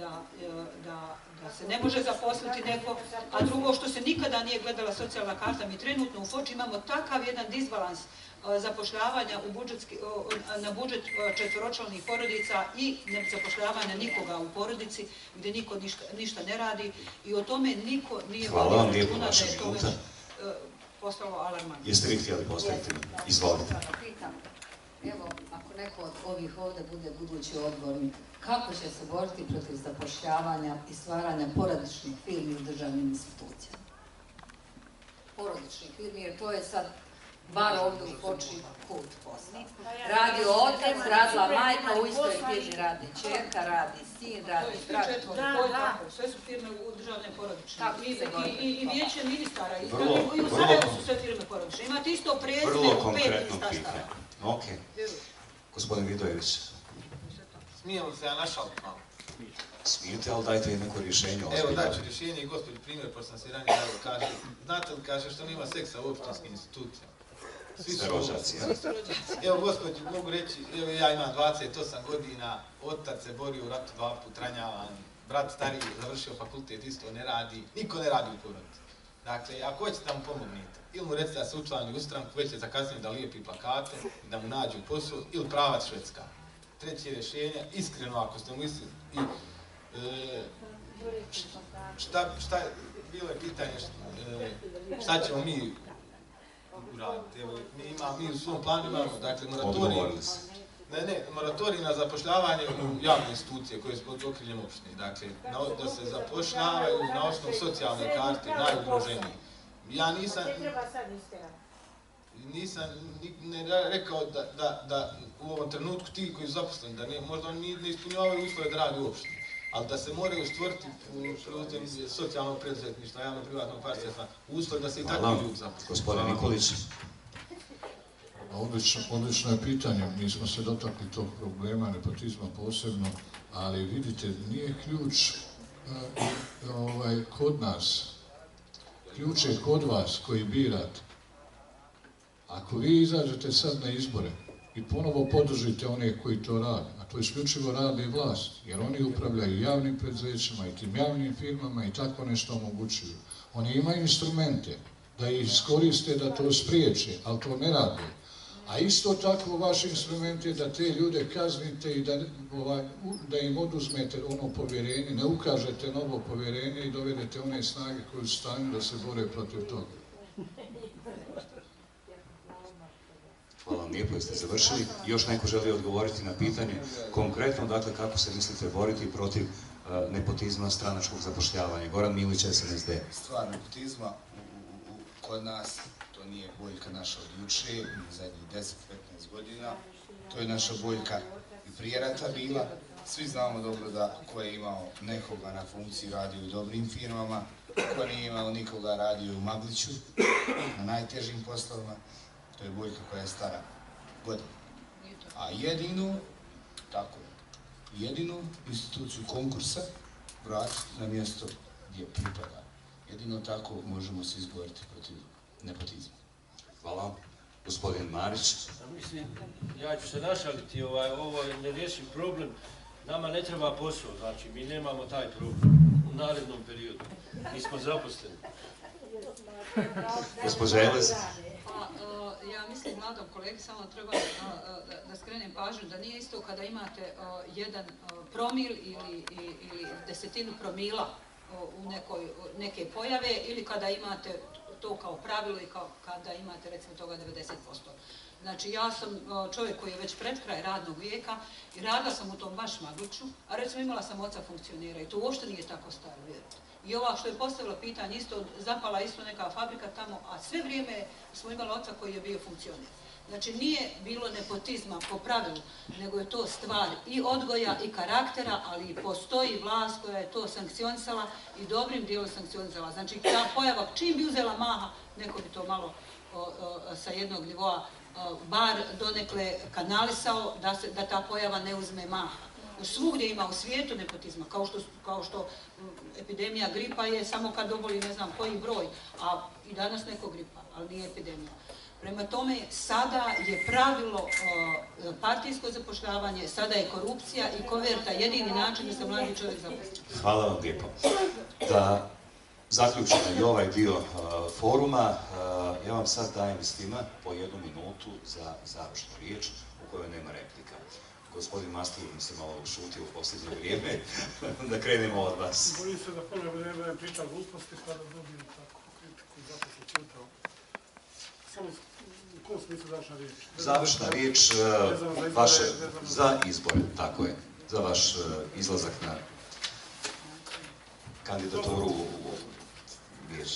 da se ne može zaposliti neko, a drugo što se nikada nije gledala socijalna karta. Mi trenutno u Foči imamo takav jedan disbalans zapošljavanja na budžet četvoročlanih porodica i ne zapošljavanja nikoga u porodici gdje niko ništa ne radi i o tome niko nije vodio računa da je to već postalo alarmantno. Jeste vi htjeli postaviti? Izvolite. Evo, ako neko od ovih ovdje bude budući odgovornik, kako će se boriti protiv zapošljavanja i stvaranja porodičnih firmi u državnim institucijama? Porodičnih firmi, jer to je sad bar ovdje u Foči put posla. Radi otac, radila majka, u istoj firmi radi čerka, radi sin, radi brat. Sve su firme u državne porodične. I vijeće ministara. I u Sarajevu su sve firme porodične. Imate isto prezime u 5 ministarstava. Ok. Gospodin Vidojević. Smijem li se ja našao malo? Smijete, ali dajte i neko rješenje. Evo daću rješenje i gospođu primjer, pošto sam se ranije dao kaže. Znate li, kaže, što nema seksa u opštinskim institucijama? Sve rođaci, ja? Evo, gospođu, mogu reći, evo ja imam 28 godina, otac se borio u ratu 2 put ranjavan, brat stariji završio fakultet, isto ne radi, niko ne radi u porodici. Dakle, ako hoćete da mu pomognite, ili mu recite da se učlani u stranku, već je zakasnije da lijepi plakate, da mu nađu posao, ili pravac Švedska. Treće rješenje, iskreno ako ste mislili, šta je, bilo je pitanje, šta ćemo mi uraditi? Evo, mi u svom planu imamo, dakle, moratorij na zapošljavanje u javne institucije koje su pod okriljem opštine, dakle, da se zapošljavaju na osnovu socijalne karte, najugroženiji. Ja nisam rekao da u ovom trenutku ti koji su zaposleni, da možda oni ne ispunjavaju uslove da radi u opštini, ali da se moraju stvoriti u socijalnog preduzetništva, javno-privatnog partnerstva, uslov da se i takvi ljudi zaposle. Gospodin Nikolić. Odlično je pitanje, mi smo se dotakli tog problema, nepotizma posebno, ali vidite, nije ključ kod nas, ključ je kod vas koji birate. Ako vi izađete sad na izbore i ponovo podržite one koji to rade, a to isključivo rade i vlast, jer oni upravljaju javnim preduzećima i tim javnim firmama i tako nešto omogućuju. Oni imaju instrumente da ih iskoriste, da to spriječe, ali to ne rade. A isto tako vaš instrument je da te ljude kaznite i da im oduzmete ono povjerenje, ne ukažete novo povjerenje i dovedete one snage koje su stanju da se bore protiv toga. Hvala vam lijepo, jeste završili. Još neko želi odgovoriti na pitanje konkretno, dakle, kako se mislite boriti protiv nepotizma stranačkog zapošljavanja? Goran Milić, SNSD. Stvar nepotizma kod nas, to nije boljka naša od juče, zadnjih 10-15 godina. To je naša boljka i prije rata bila. Svi znamo dobro da ko je imao nekoga na funkciji radio u dobrim firmama, ko nije imao nikoga radio u Magliću, na najtežim poslovima. To je boljka koja je stara godina. A jedinu instituciju konkursa vratiti na mjesto gdje pripada. Jedino tako možemo se izboriti protiv nepotizma. Hvala. Gospodin Marić. Mislim, ja ću se našaliti, ovo je nerješiv problem. Nama ne treba posao, znači mi nemamo taj problem u narednom periodu. Mi smo zaposleni. Gospođa Elez. Ja mislim, mladom kolegi, samo treba da skrenem pažnju da nije isto kada imate jedan promil ili desetinu promila u neke pojave ili kada imate to kao pravilo i kada imate recimo toga 90%. Znači ja sam čovjek koji je već pred kraj radnog vijeka i radila sam u tom baš magliću, a recimo imala sam oca funkcionera i to uopšte nije tako staro, vjerujte. I ova što je postavila pitanje, isto zapala isto neka fabrika tamo, a sve vrijeme smo imali oca koji je bio funkcioner. Znači nije bilo nepotizma po pravilu, nego je to stvar i odgoja i karaktera, ali i postoji vlast koja je to sankcionisala i dobrim dijelom sankcionisala. Znači ta pojava čim bi uzela maha, neko bi to malo sa jednog nivoa bar donekle kanalisao da ta pojava ne uzme maha. Svugdje ima u svijetu nepotizma, kao što epidemija gripa je samo kad oboli ne znam koji broj, a i danas neko gripa, ali nije epidemija. Prema tome, sada je pravilo partijsko zapošljavanje, sada je korupcija i koverta jedini način da se mladi čovjek zaposli. Hvala vam lijepo. Da zaključimo i ovaj dio foruma, ja vam sad dajem s tima po 1 minutu za završnu riječ u kojoj nema replika. Gospodin Mastur mi se malo ušutio u posljednje vrijeme, da krenemo od vas. Bojim se da ponovno ne budem pričao gluposti pa da dobijem tako kritiku, zato sam čutao. Samo u kom smislu završna riječ? Završna riječ za izbore, tako je, za vaš izlazak na kandidaturu u vijeće.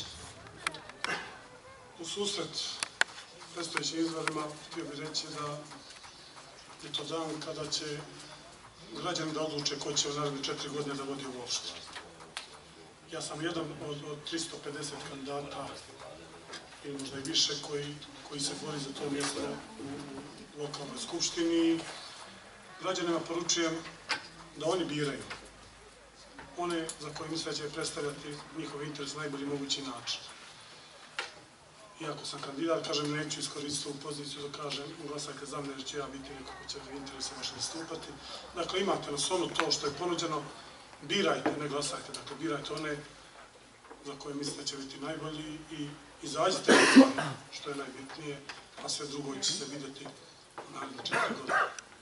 U susret predstojećim izborima htio bih reći da je to dan kada će građani da odluče ko će u naredne 4 godine da vodi ovu opštinu. Ja sam jedan od 350 kandidata ili možda i više koji se bori za to mjesto u lokalnoj skupštini. Građanima poručujem da oni biraju one za koje misle da će predstavljati njihov interes na najbolji mogući način. Iako sam kandidat, kažem, neću iskoristiti ovu poziciju da kažem glasajte za mene jer ću ja biti neko ko će interese vaše nastupati. Dakle, imate na stolu to što je ponuđeno, birajte, ne glasajte, dakle, birajte one za koje mislite da će biti najbolji i izađite što je najbitnije, a sve drugo će se vidjeti u naredne 4 godine.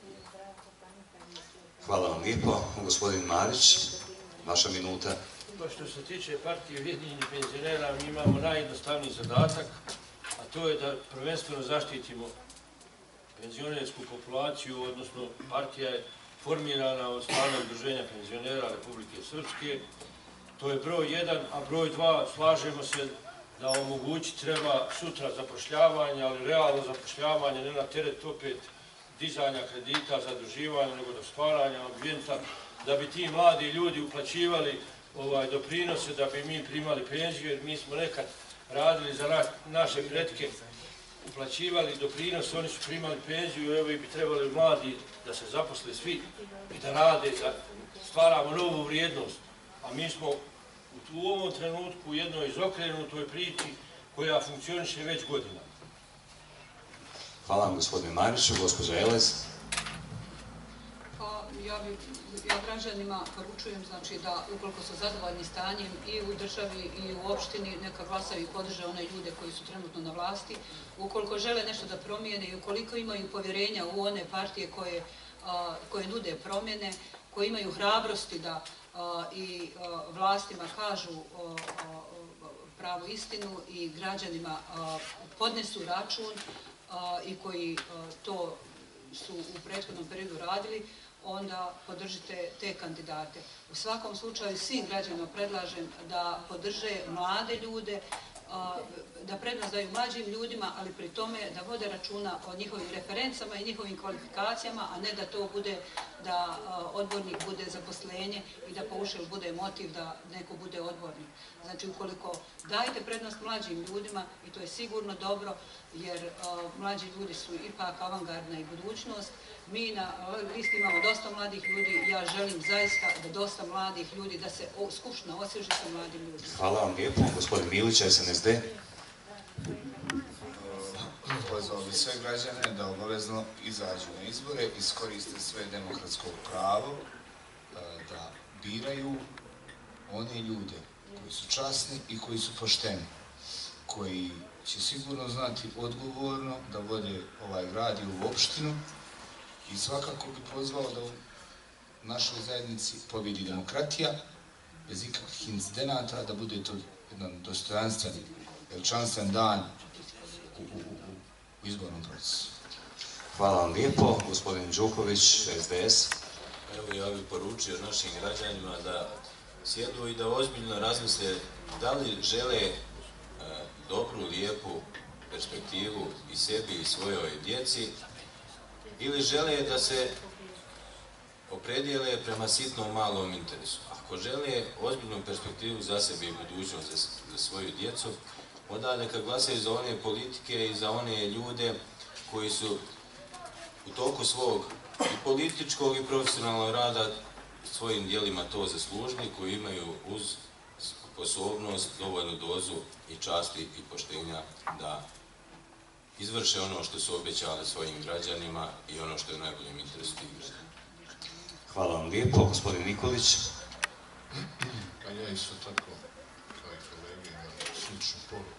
Hvala vam lijepo. Gospodin Marić, vaša minuta. Što se tiče partije Ujedinjenih penzionera, mi imamo najjednostavniji zadatak, a to je da prvenstveno zaštitimo penzionersku populaciju, odnosno partija je formirana od strane Udruženja penzionera Republike Srpske. To je broj 1, a broj 2, slažemo se da omogući treba sutra zapošljavanje, ali realno zapošljavanje, ne na teret opet dizanja kredita, zaduživanja, nego do stvaranja ambijenta, da bi ti mladi ljudi uplaćivali doprinose, da bi mi primali penziju, jer mi smo nekad radili za naše pretke, uplaćivali doprinose, oni su primali penziju, evo i bi trebali mladi da se zaposle svi i da rade, da stvaramo novu vrijednost. A mi smo u ovom trenutku u jednoj izokrenutoj priči koja funkcioniše već godinama. Hvala vam, gospodine Mariću. Gospođa Elez. Ja građanima poručujem znači, da ukoliko su zadovoljni stanjem i u državi i u opštini, neka glasaju i podrže one ljude koji su trenutno na vlasti. Ukoliko žele nešto da promijene i ukoliko imaju povjerenja u one partije koje nude promjene, koje imaju hrabrosti da i vlastima kažu pravu istinu i građanima podnesu račun i koji to su u prethodnom periodu radili, onda podržite te kandidate. U svakom slučaju svim građanima predlažem da podrže mlade ljude, da prednost daju mlađim ljudima, ali pri tome da vode računa o njihovim referencama i njihovim kvalifikacijama, a ne da to bude da odbornik bude zaposlenje i da paušal bude motiv da neko bude odbornik. Znači, ukoliko dajete prednost mlađim ljudima, i to je sigurno dobro, jer mlađi ljudi su ipak avangardna i budućnost, mi na listi imamo dosta mladih ljudi, ja želim zaista da dosta mladih ljudi, da se Skupština osvježi sa mladim ljudima. Hvala vam lijepo. Gospodin Milić, SNSD. Pozvao bi sve građane da obavezno izađu na izbore, iskoriste sve demokratsko pravo, da biraju one ljude koji su časni i koji su pošteni, koji će sigurno znati odgovorno da vode ovaj grad i ovu opštinu i svakako bi pozvao da u našoj zajednici pobjedi demokratija, bez ikakvih incidenata, da bude to jedan dostojanstven, veličanstven dan u izbornom procesu. Hvala vam lijepo, gospodin Đuković, SDS. Evo ja bih poručio našim građanima da sjedu i da ozbiljno razmisle da li žele dobru, lijepu perspektivu i sebi i svojoj djeci ili žele da se opredijele prema sitnom malom interesu. Ako žele ozbiljnu perspektivu za sebe i budućnost za svoju djecu, onda neka glasaju za one politike i za one ljude koji su u toku svog i političkog i profesionalnog rada svojim dijelima to zaslužili, koji imaju uz sposobnost, dovoljnu dozu i časti i poštenja da izvrše ono što su obećali svojim građanima i ono što je u najboljem interesu tih građana. Hvala vam lijepo, gospodin Nikolić. Pa ja isto tako, kao i kolege, imam sličnu poruku.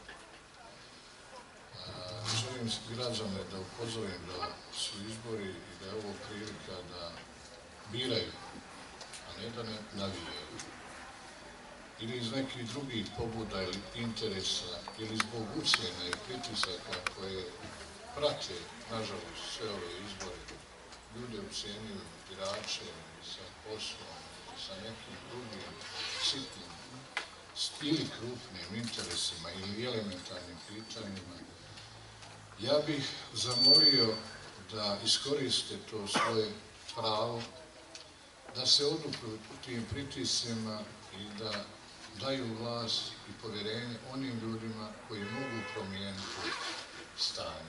Želim građane da upozorim da su izbori i da je ovo prilika da biraju, a ne da ne navijaju. Ili iz nekih drugih pobuda ili interesa, ili zbog ucjena i pritisaka koje prate, nažalost, sve ove izbore. Ljude ucijenjuju birače sa poslom, sa nekim drugim sitnim ili krupnim interesima ili elementarnim pitanjima. Ja bih zamolio da iskoriste to svoje pravo, da se odupru tim pritiscima i da daju glas i povjerenje onim ljudima koji mogu promijeniti stanje.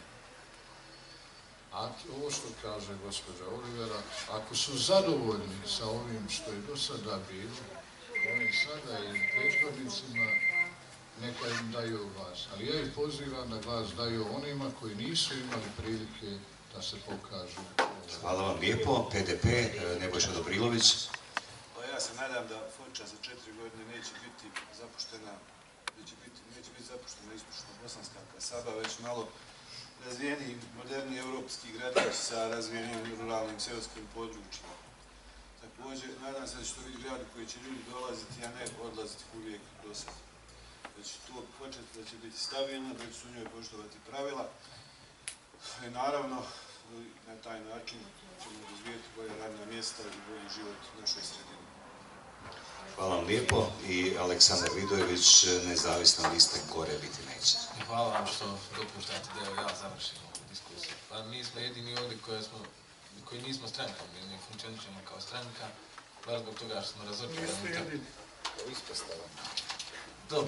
A ovo što kaže gospođa Olivera, ako su zadovoljni sa ovim što je do sada bilo, oni sada i prethodnicima neka im daju glas. Ali ja ih pozivam da glas daju onima koji nisu imali prilike da se pokažu. Hvala vam lijepo. PDP, Nebojša Dobrilović. Ja se nadam da Foča za 4 godine neće biti zapuštena, neće biti zapuštena ispušna bosanska kasaba, već malo razvijeni, moderni evropski gradić sa razvijenim ruralnim seoskim područjima. Također, nadam se da će to biti grad koji će ljudi dolaziti, a ne odlaziti uvijek do sada. Da će to početi, da će biti stabilno, da će se u njoj poštovati pravila. I naravno, na taj način ćemo razvijeti bolje radna mjesta i bolji život u našoj sredini. Hvala vam lijepo. I Aleksandar Vidojević, nezavisna lista, gore biti neće. Hvala vam što dopuštate da ja završim ovu diskusiju. Pa mi smo jedini ovdje koji nismo stranka, mi ne funkcionišemo kao stranka, baš zbog toga što smo razočarani. Mi smo jedini. Ispostava. Dobro.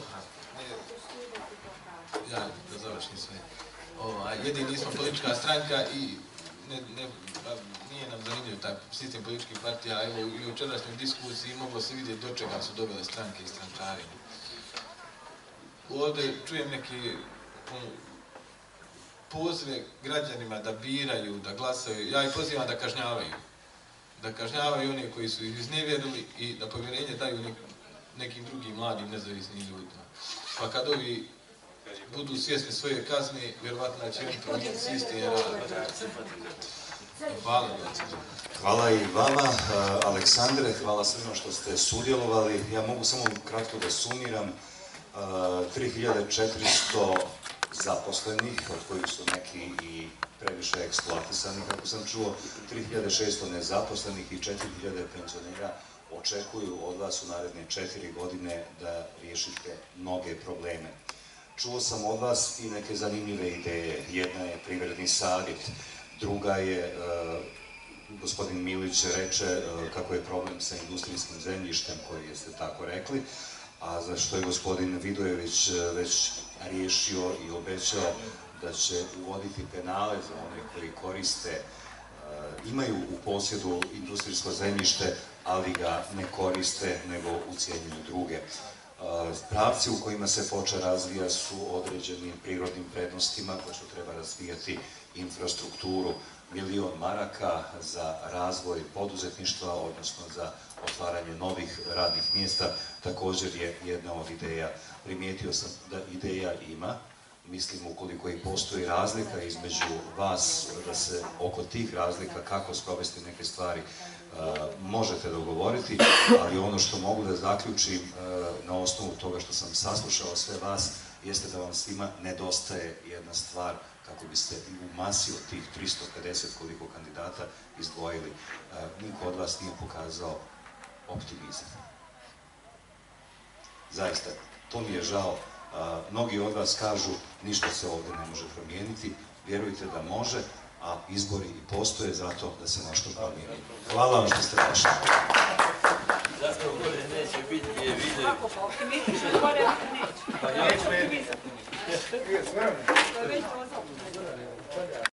Ja da završim sve. Jedini nismo politička stranka i nije nam zanimljiv taj sistem političkih partija. Evo i u včerašnjoj diskusiji moglo se vidjeti do čega su dovele stranke i strančari. Ovdje čujem neke pozive građanima da biraju, da glasaju. Ja ih pozivam da kažnjavaju. Da kažnjavaju one koji su ih iznevjerili i da povjerenje daju nekim drugim mladim nezavisnim ljudima. Pa kad ovi budu svjesni svoje kazne, vjerovatno će oni promijeniti sistem rada. Hvala. Hvala i vama, Aleksandre, hvala svima što ste sudjelovali. Ja mogu samo kratko da sumiram. 3400 zaposlenih, od kojih su neki i previše eksploatisani, kako sam čuo, 3600 nezaposlenih i 4000 penzionera očekuju od vas u naredne 4 godine da riješite mnoge probleme. Čuo sam od vas i neke zanimljive ideje. Jedna je privredni savjet, druga je, gospodin Milić reče kako je problem sa industrijskim zemljištem, koji ste tako rekli, a za što je gospodin Vidojević već riješio i obećao da će uvoditi penale za one koji koriste, imaju u posjedu industrijsko zemljište, ali ga ne koriste, nego ucijenjuju druge. Pravci u kojima se Foča razvija su određenim prirodnim prednostima, kao što treba razvijati infrastrukturu, 1.000.000 maraka za razvoj poduzetništva, odnosno za otvaranje novih radnih mjesta, također je jedna od ideja. Primijetio sam da ideja ima, mislim ukoliko i postoji razlika između vas, da se oko tih razlika kako sprovesti neke stvari možete dogovoriti, ali ono što mogu da zaključim na osnovu toga što sam saslušao sve vas, jeste da vam svima nedostaje jedna stvar kako biste i u masi od tih 350 koliko kandidata izdvojili. Niko od vas nije pokazao optimizam. Zaista, to mi je žao. Mnogi od vas kažu ništa se ovdje ne može promijeniti. Vjerujte da može, a izbori i postoje zato da se nešto promijeni. Hvala vam što ste došli. Zašto gore neće biti je vide? Kako pa optimistično, gore neće. Pa neće.